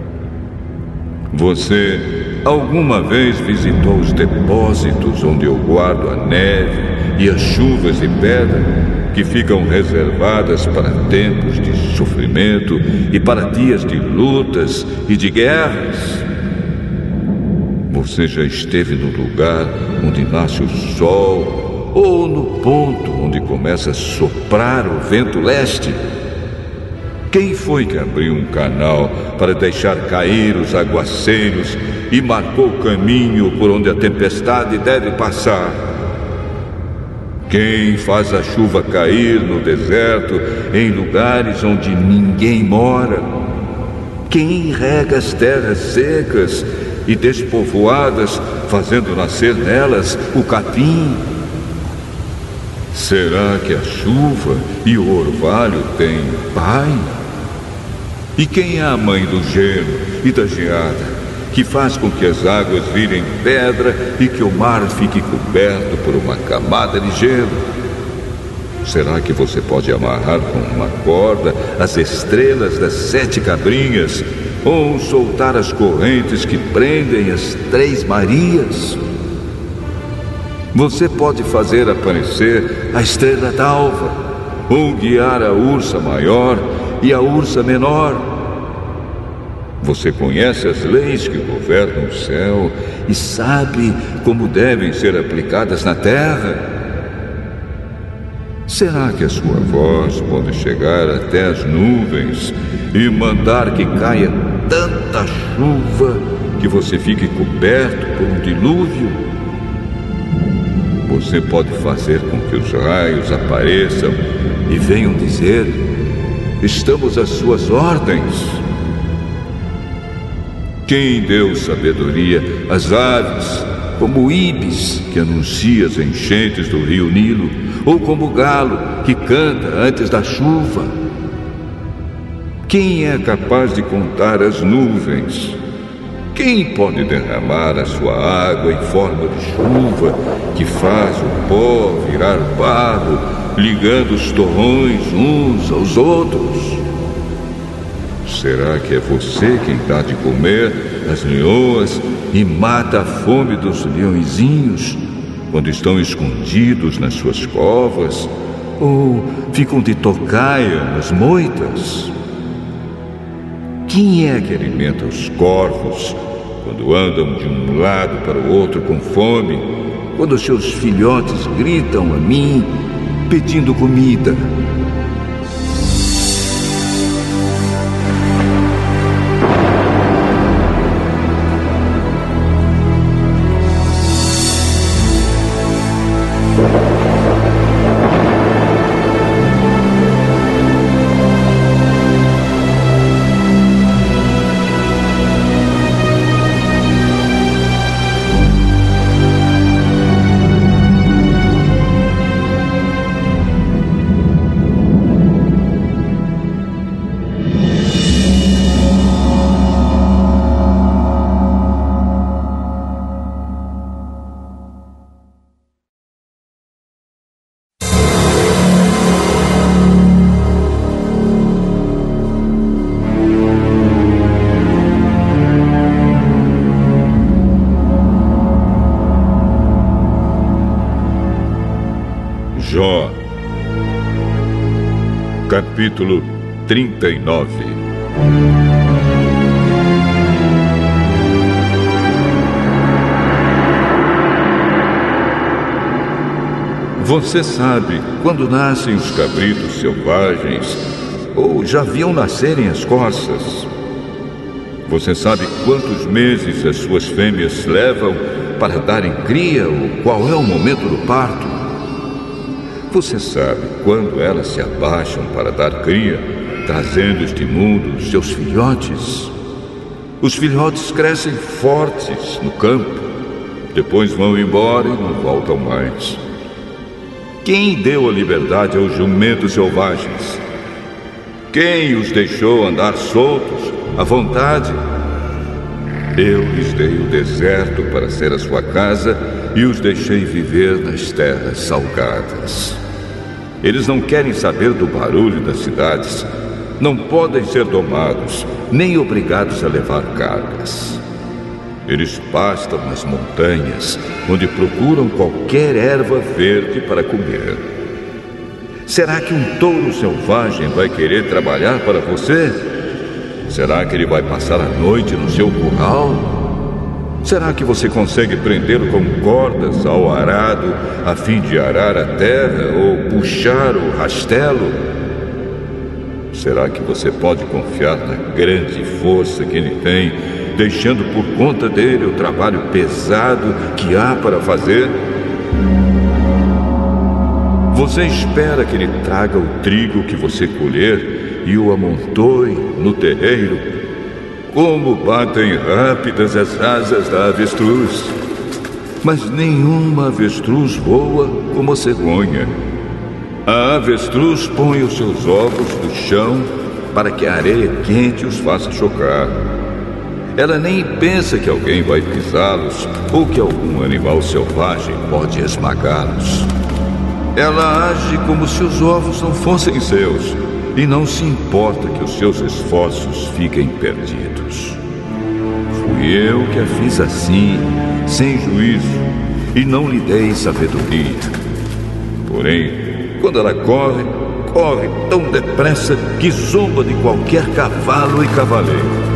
Você alguma vez visitou os depósitos onde eu guardo a neve e as chuvas de pedra que ficam reservadas para tempos de sofrimento e para dias de lutas e de guerras? Você já esteve no lugar onde nasce o sol ou no ponto onde começa a soprar o vento leste? Quem foi que abriu um canal para deixar cair os aguaceiros e marcou o caminho por onde a tempestade deve passar? Quem faz a chuva cair no deserto, em lugares onde ninguém mora? Quem rega as terras secas e despovoadas, fazendo nascer nelas o capim? Será que a chuva e o orvalho têm pai? E quem é a mãe do gelo e da geada, que faz com que as águas virem pedra e que o mar fique coberto por uma camada de gelo? Será que você pode amarrar com uma corda as estrelas das 7 cabrinhas ou soltar as correntes que prendem as 3 Marias? Você pode fazer aparecer a estrela d'alva ou guiar a ursa maior e a ursa menor. Você conhece as leis que governam o céu e sabe como devem ser aplicadas na terra? Será que a sua voz pode chegar até as nuvens e mandar que caia tanta chuva que você fique coberto por um dilúvio? Você pode fazer com que os raios apareçam e venham dizer: estamos às suas ordens. Quem deu sabedoria às aves, como o íbis, que anuncia as enchentes do rio Nilo, ou como o galo, que canta antes da chuva? Quem é capaz de contar as nuvens? Quem pode derramar a sua água em forma de chuva, que faz o pó virar barro, ligando os torrões uns aos outros? Será que é você quem dá de comer às leoas e mata a fome dos leõezinhos quando estão escondidos nas suas covas ou ficam de tocaia nas moitas? Quem é que alimenta os corvos quando andam de um lado para o outro com fome, quando seus filhotes gritam a mim pedindo comida? Jó, capítulo 39. Você sabe quando nascem os cabritos selvagens ou já viam nascerem as corças? Você sabe quantos meses as suas fêmeas levam para darem cria ou qual é o momento do parto? Você sabe quando elas se abaixam para dar cria, trazendo este mundo os seus filhotes? Os filhotes crescem fortes no campo. depois vão embora e não voltam mais. Quem deu a liberdade aos jumentos selvagens? Quem os deixou andar soltos, à vontade? Eu lhes dei o deserto para ser a sua casa e os deixei viver nas terras salgadas. Eles não querem saber do barulho das cidades, não podem ser domados, nem obrigados a levar cargas. Eles pastam nas montanhas, onde procuram qualquer erva verde para comer. Será que um touro selvagem vai querer trabalhar para você? Será que ele vai passar a noite no seu curral? Será que você consegue prendê-lo com cordas ao arado a fim de arar a terra ou puxar o rastelo? Será que você pode confiar na grande força que ele tem, deixando por conta dele o trabalho pesado que há para fazer? Você espera que ele traga o trigo que você colher e o amontoe no terreiro? Como batem rápidas as asas da avestruz! Mas nenhuma avestruz voa como a cegonha. A avestruz põe os seus ovos no chão para que a areia quente os faça chocar. Ela nem pensa que alguém vai pisá-los ou que algum animal selvagem pode esmagá-los. Ela age como se os ovos não fossem seus e não se importa que os seus esforços fiquem perdidos. Fui eu que a fiz assim, sem juízo, e não lhe dei sabedoria. Porém, quando ela corre, corre tão depressa que zomba de qualquer cavalo e cavaleiro.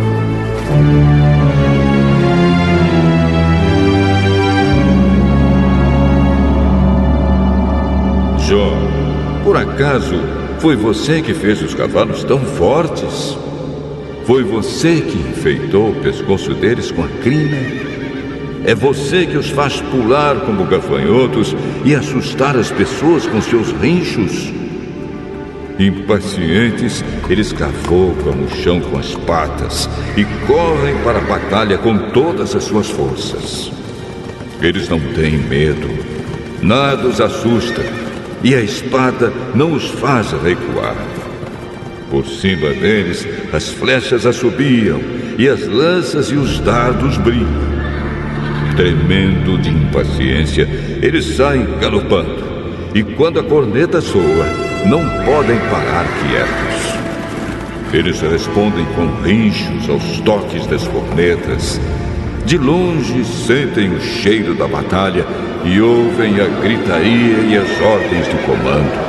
Jó, por acaso foi você que fez os cavalos tão fortes? Foi você que enfeitou o pescoço deles com a crina? É você que os faz pular como gafanhotos e assustar as pessoas com seus rinchos? Impacientes, eles cavocam o chão com as patas e correm para a batalha com todas as suas forças. Eles não têm medo, nada os assusta, e a espada não os faz recuar. Por cima deles, as flechas assobiam, e as lanças e os dardos brilham. Tremendo de impaciência, eles saem galopando, e quando a corneta soa, não podem parar quietos. Eles respondem com rinchos aos toques das cornetas. De longe sentem o cheiro da batalha e ouvem a gritaria e as ordens do comando.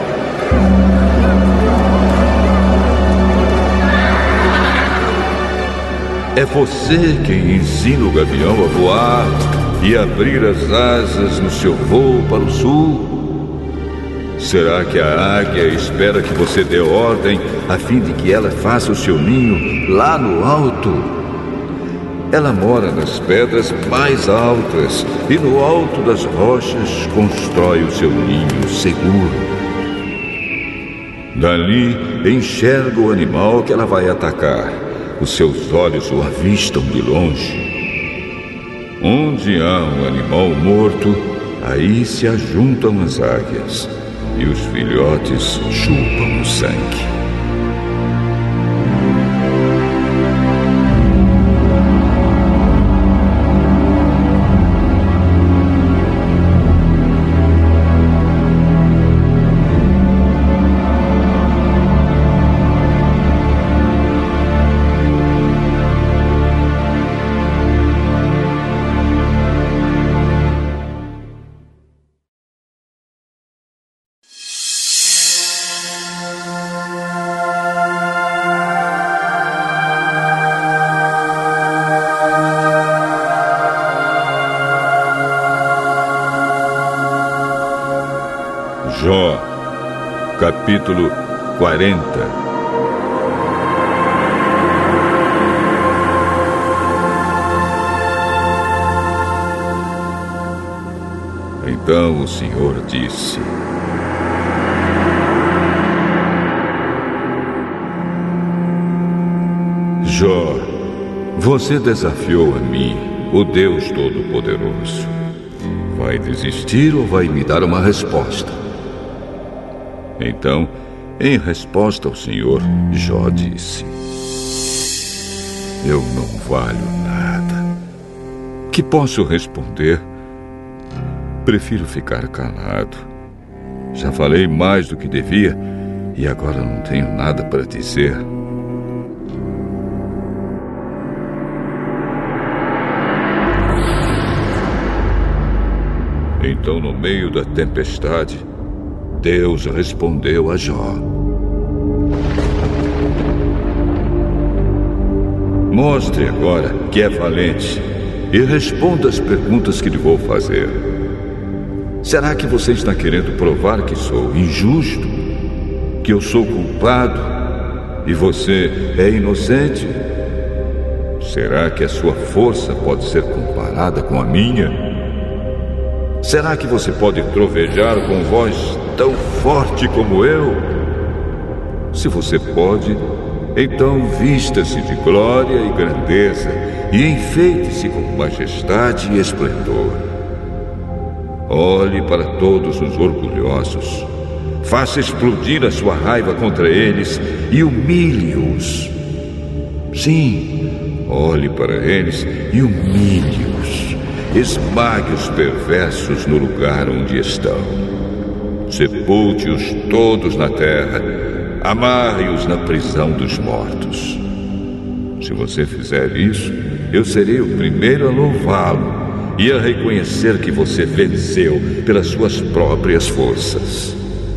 É você quem ensina o gavião a voar e abrir as asas no seu voo para o sul? Será que a águia espera que você dê ordem a fim de que ela faça o seu ninho lá no alto? Ela mora nas pedras mais altas e no alto das rochas constrói o seu ninho seguro. Dali enxerga o animal que ela vai atacar. Os seus olhos o avistam de longe. Onde há um animal morto, aí se ajuntam as águias e os filhotes chupam o sangue. Jó, capítulo 40. Então o Senhor disse: Jó, você desafiou a mim o Deus Todo-Poderoso. Vai desistir ou vai me dar uma resposta? Então, em resposta ao Senhor, Jó disse: eu não valho nada. Que posso responder? Prefiro ficar calado. Já falei mais do que devia e agora não tenho nada para dizer. Então, no meio da tempestade, Deus respondeu a Jó: mostre agora que é valente e responda as perguntas que lhe vou fazer. Será que você está querendo provar que sou injusto? Que eu sou culpado e você é inocente? Será que a sua força pode ser comparada com a minha? Será que você pode trovejar com voz tão forte como eu? Se você pode, então vista-se de glória e grandeza e enfeite-se com majestade e esplendor. Olhe para todos os orgulhosos, faça explodir a sua raiva contra eles e humilhe-os. Sim, olhe para eles e humilhe-os. Esmague os perversos no lugar onde estão. Sepulte-os todos na terra. Amarre-os na prisão dos mortos. Se você fizer isso, eu serei o primeiro a louvá-lo e a reconhecer que você venceu pelas suas próprias forças.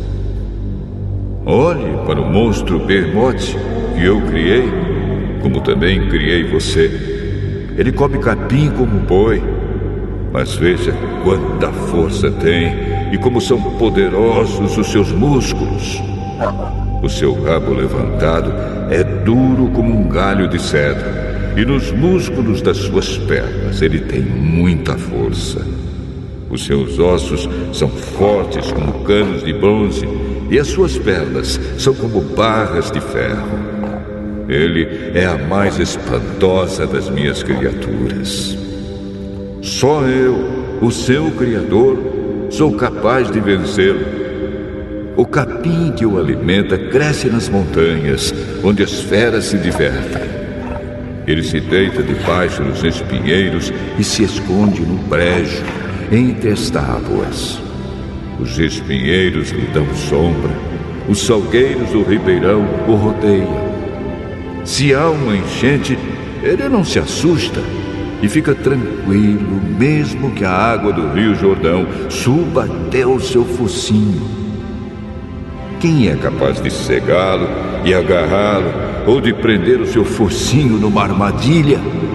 Olhe para o monstro Behemoth que eu criei, como também criei você. Ele come capim como boi, mas veja quanta força tem e como são poderosos os seus músculos. O seu rabo levantado é duro como um galho de cedro, e nos músculos das suas pernas ele tem muita força. Os seus ossos são fortes como canos de bronze, e as suas pernas são como barras de ferro. Ele é a mais espantosa das minhas criaturas. Só eu, o seu Criador, sou capaz de vencê-lo. O capim que o alimenta cresce nas montanhas, onde as feras se divertem. Ele se deita debaixo dos espinheiros e se esconde no brejo, entre as tábuas. Os espinheiros lhe dão sombra, os salgueiros do ribeirão o rodeiam. Se há uma enchente, ele não se assusta e fica tranquilo, mesmo que a água do Rio Jordão suba até o seu focinho. Quem é capaz de cegá-lo e agarrá-lo, ou de prender o seu focinho numa armadilha?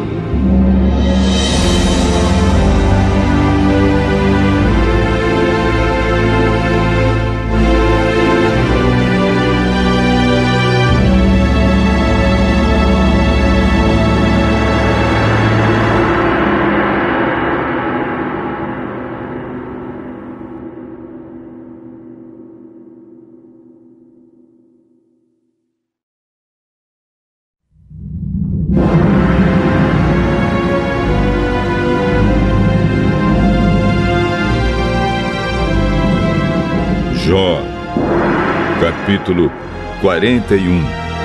Jó, capítulo 41.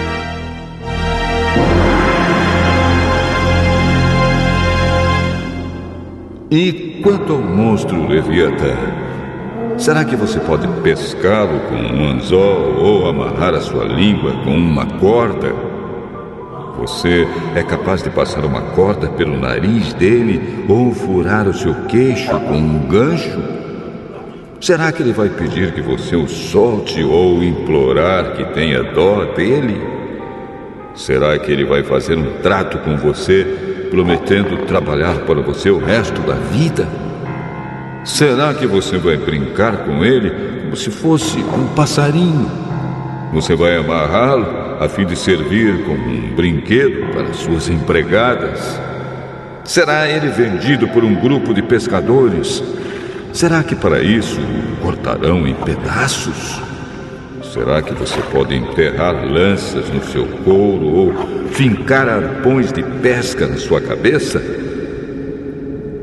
E quanto ao monstro Leviatã, será que você pode pescá-lo com um anzol ou amarrar a sua língua com uma corda? Você é capaz de passar uma corda pelo nariz dele ou furar o seu queixo com um gancho? Será que ele vai pedir que você o solte ou implorar que tenha dó dele? Será que ele vai fazer um trato com você, prometendo trabalhar para você o resto da vida? Será que você vai brincar com ele como se fosse um passarinho? Você vai amarrá-lo a fim de servir como um brinquedo para suas empregadas? Será ele vendido por um grupo de pescadores? Será que para isso o cortarão em pedaços? Será que você pode enterrar lanças no seu couro ou fincar arpões de pesca na sua cabeça?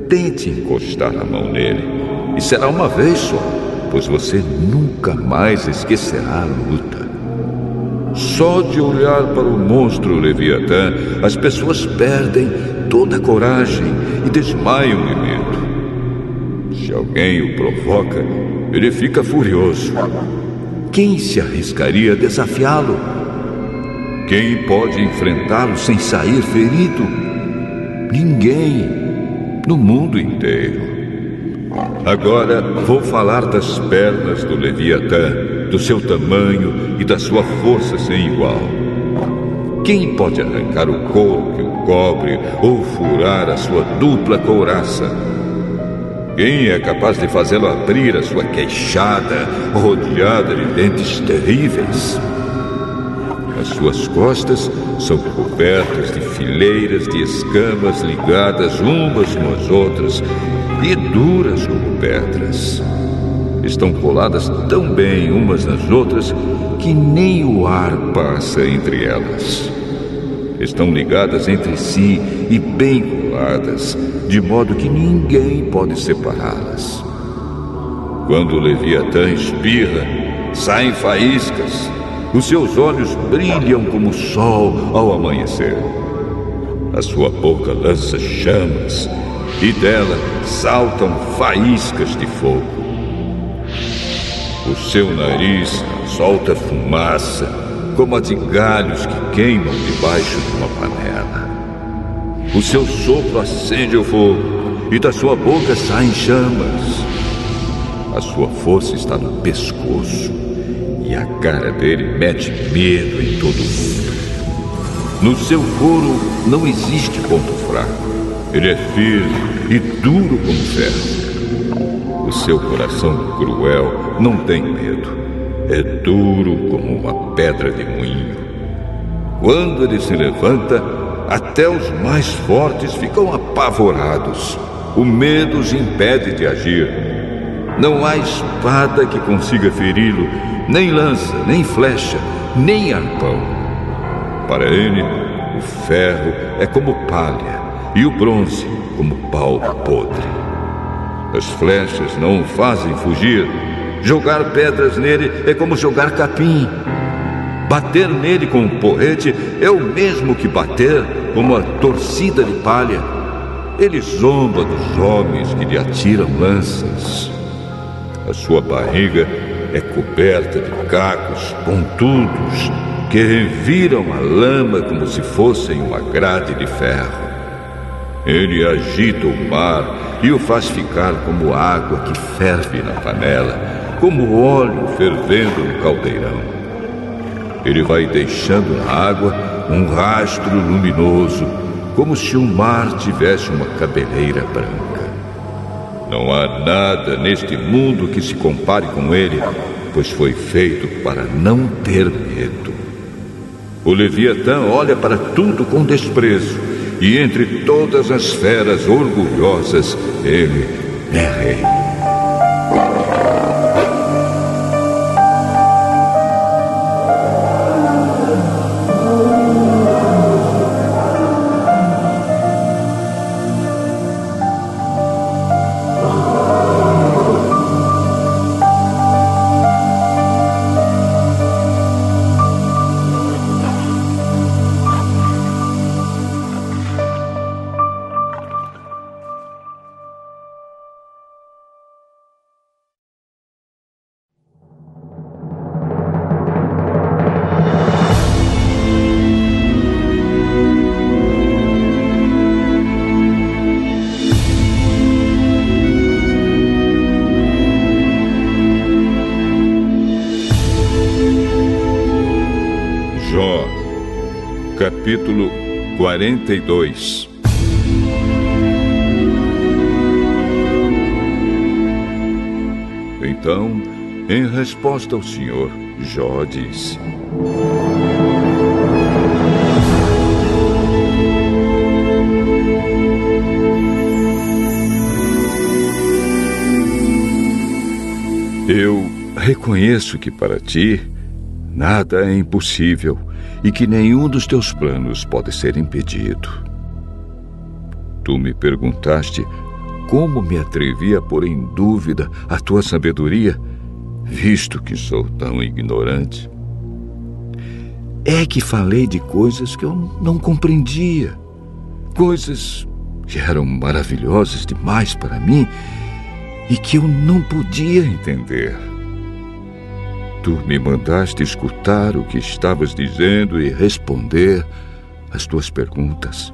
tente encostar a mão nele. E será uma vez só, pois você nunca mais esquecerá a luta. Só de olhar para o monstro Leviatã, as pessoas perdem toda a coragem e desmaiam de medo. Se alguém o provoca, ele fica furioso. Quem se arriscaria a desafiá-lo? Quem pode enfrentá-lo sem sair ferido? Ninguém no mundo inteiro. Agora vou falar das pernas do Leviatã, do seu tamanho e da sua força sem igual. Quem pode arrancar o couro que o cobre ou furar a sua dupla couraça? Quem é capaz de fazê-lo abrir a sua queixada, rodeada de dentes terríveis? As suas costas são cobertas de fileiras de escamas ligadas umas com as outras e duras como pedras. Estão coladas tão bem umas nas outras que nem o ar passa entre elas. Estão ligadas entre si e bem coladas, de modo que ninguém pode separá-las. Quando o Leviatã espirra, saem faíscas. Os seus olhos brilham como o sol ao amanhecer. A sua boca lança chamas e dela saltam faíscas de fogo. O seu nariz solta fumaça como a de galhos que queimam debaixo de uma panela. O seu sopro acende o fogo e da sua boca saem chamas. A sua força está no pescoço e a cara dele mete medo em todo mundo. No seu couro não existe ponto fraco. Ele é firme e duro como ferro. O seu coração cruel não tem medo. É duro como uma pedra de moinho. Quando ele se levanta, até os mais fortes ficam apavorados. O medo os impede de agir. Não há espada que consiga feri-lo, nem lança, nem flecha, nem arpão. Para ele, o ferro é como palha e o bronze como pau podre. As flechas não o fazem fugir. Jogar pedras nele é como jogar capim. Bater nele com um porrete é o mesmo que bater com uma torcida de palha. Ele zomba dos homens que lhe atiram lanças. A sua barriga é coberta de cacos pontudos que reviram a lama como se fossem uma grade de ferro. Ele agita o mar e o faz ficar como água que ferve na panela, como óleo fervendo no caldeirão. Ele vai deixando na água um rastro luminoso, como se o mar tivesse uma cabeleira branca. Não há nada neste mundo que se compare com ele, pois foi feito para não ter medo. O Leviatã olha para tudo com desprezo, e entre todas as feras orgulhosas, ele é rei. Capítulo 42. Então, em resposta ao Senhor, Jó disse: Eu reconheço que para ti nada é impossível e que nenhum dos teus planos pode ser impedido. Tu me perguntaste como me atrevi a pôr em dúvida a tua sabedoria, visto que sou tão ignorante. É que falei de coisas que eu não compreendia, coisas que eram maravilhosas demais para mim e que eu não podia entender. Tu me mandaste escutar o que estavas dizendo e responder às tuas perguntas.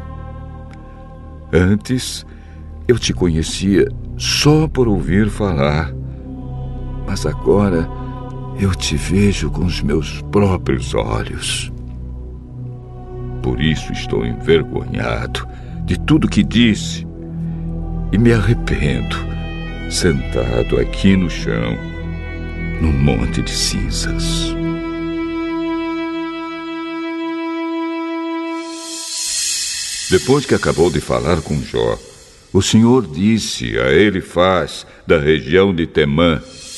Antes, eu te conhecia só por ouvir falar, mas agora eu te vejo com os meus próprios olhos. Por isso estou envergonhado de tudo que disse e me arrependo, sentado aqui no chão, num monte de cinzas. Depois que acabou de falar com Jó, o Senhor disse a Elifaz, da região de Temã: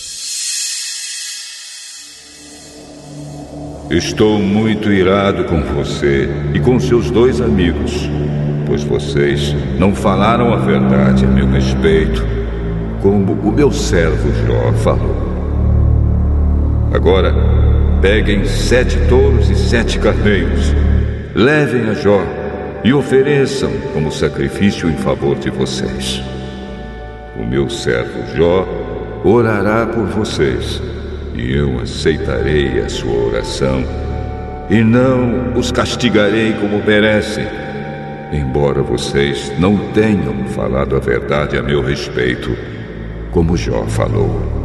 Estou muito irado com você e com seus 2 amigos, pois vocês não falaram a verdade a meu respeito, como o meu servo Jó falou. Agora, peguem 7 touros e 7 carneiros, levem a Jó e ofereçam como sacrifício em favor de vocês. O meu servo Jó orará por vocês, e eu aceitarei a sua oração, e não os castigarei como merecem, embora vocês não tenham falado a verdade a meu respeito, como Jó falou.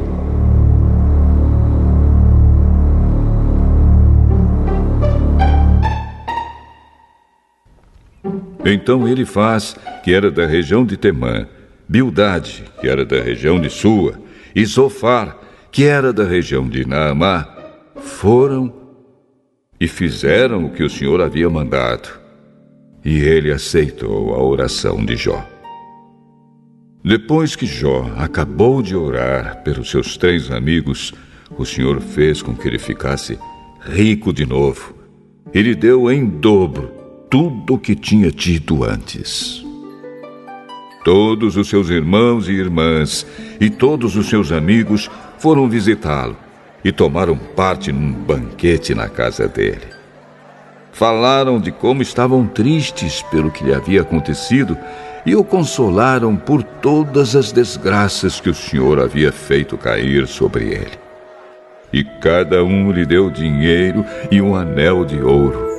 Então Elifaz, que era da região de Temã, Bildade, que era da região de Sua, e Zofar, que era da região de Naamá, foram e fizeram o que o Senhor havia mandado. E ele aceitou a oração de Jó. Depois que Jó acabou de orar pelos seus 3 amigos, o Senhor fez com que ele ficasse rico de novo. Ele deu em dobro tudo o que tinha tido antes. Todos os seus irmãos e irmãs e todos os seus amigos foram visitá-lo e tomaram parte num banquete na casa dele. Falaram de como estavam tristes pelo que lhe havia acontecido e o consolaram por todas as desgraças que o Senhor havia feito cair sobre ele. E cada um lhe deu dinheiro e um anel de ouro.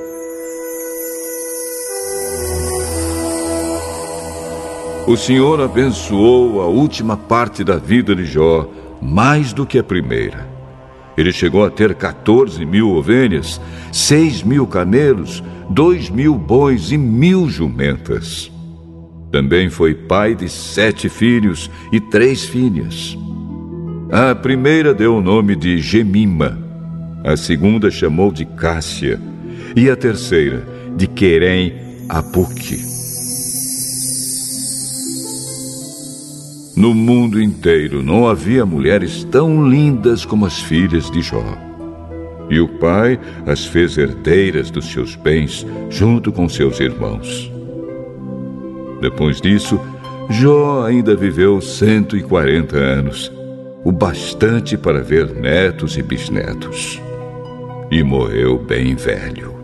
O Senhor abençoou a última parte da vida de Jó mais do que a primeira. Ele chegou a ter 14.000 ovelhas, 6.000 camelos, 2.000 bois e 1.000 jumentas. Também foi pai de 7 filhos e 3 filhas. A primeira deu o nome de Gemima, a segunda chamou de Cássia e a terceira de Querem-Apuque. No mundo inteiro não havia mulheres tão lindas como as filhas de Jó. E o pai as fez herdeiras dos seus bens junto com seus irmãos. Depois disso, Jó ainda viveu 140 anos, o bastante para ver netos e bisnetos. E morreu bem velho.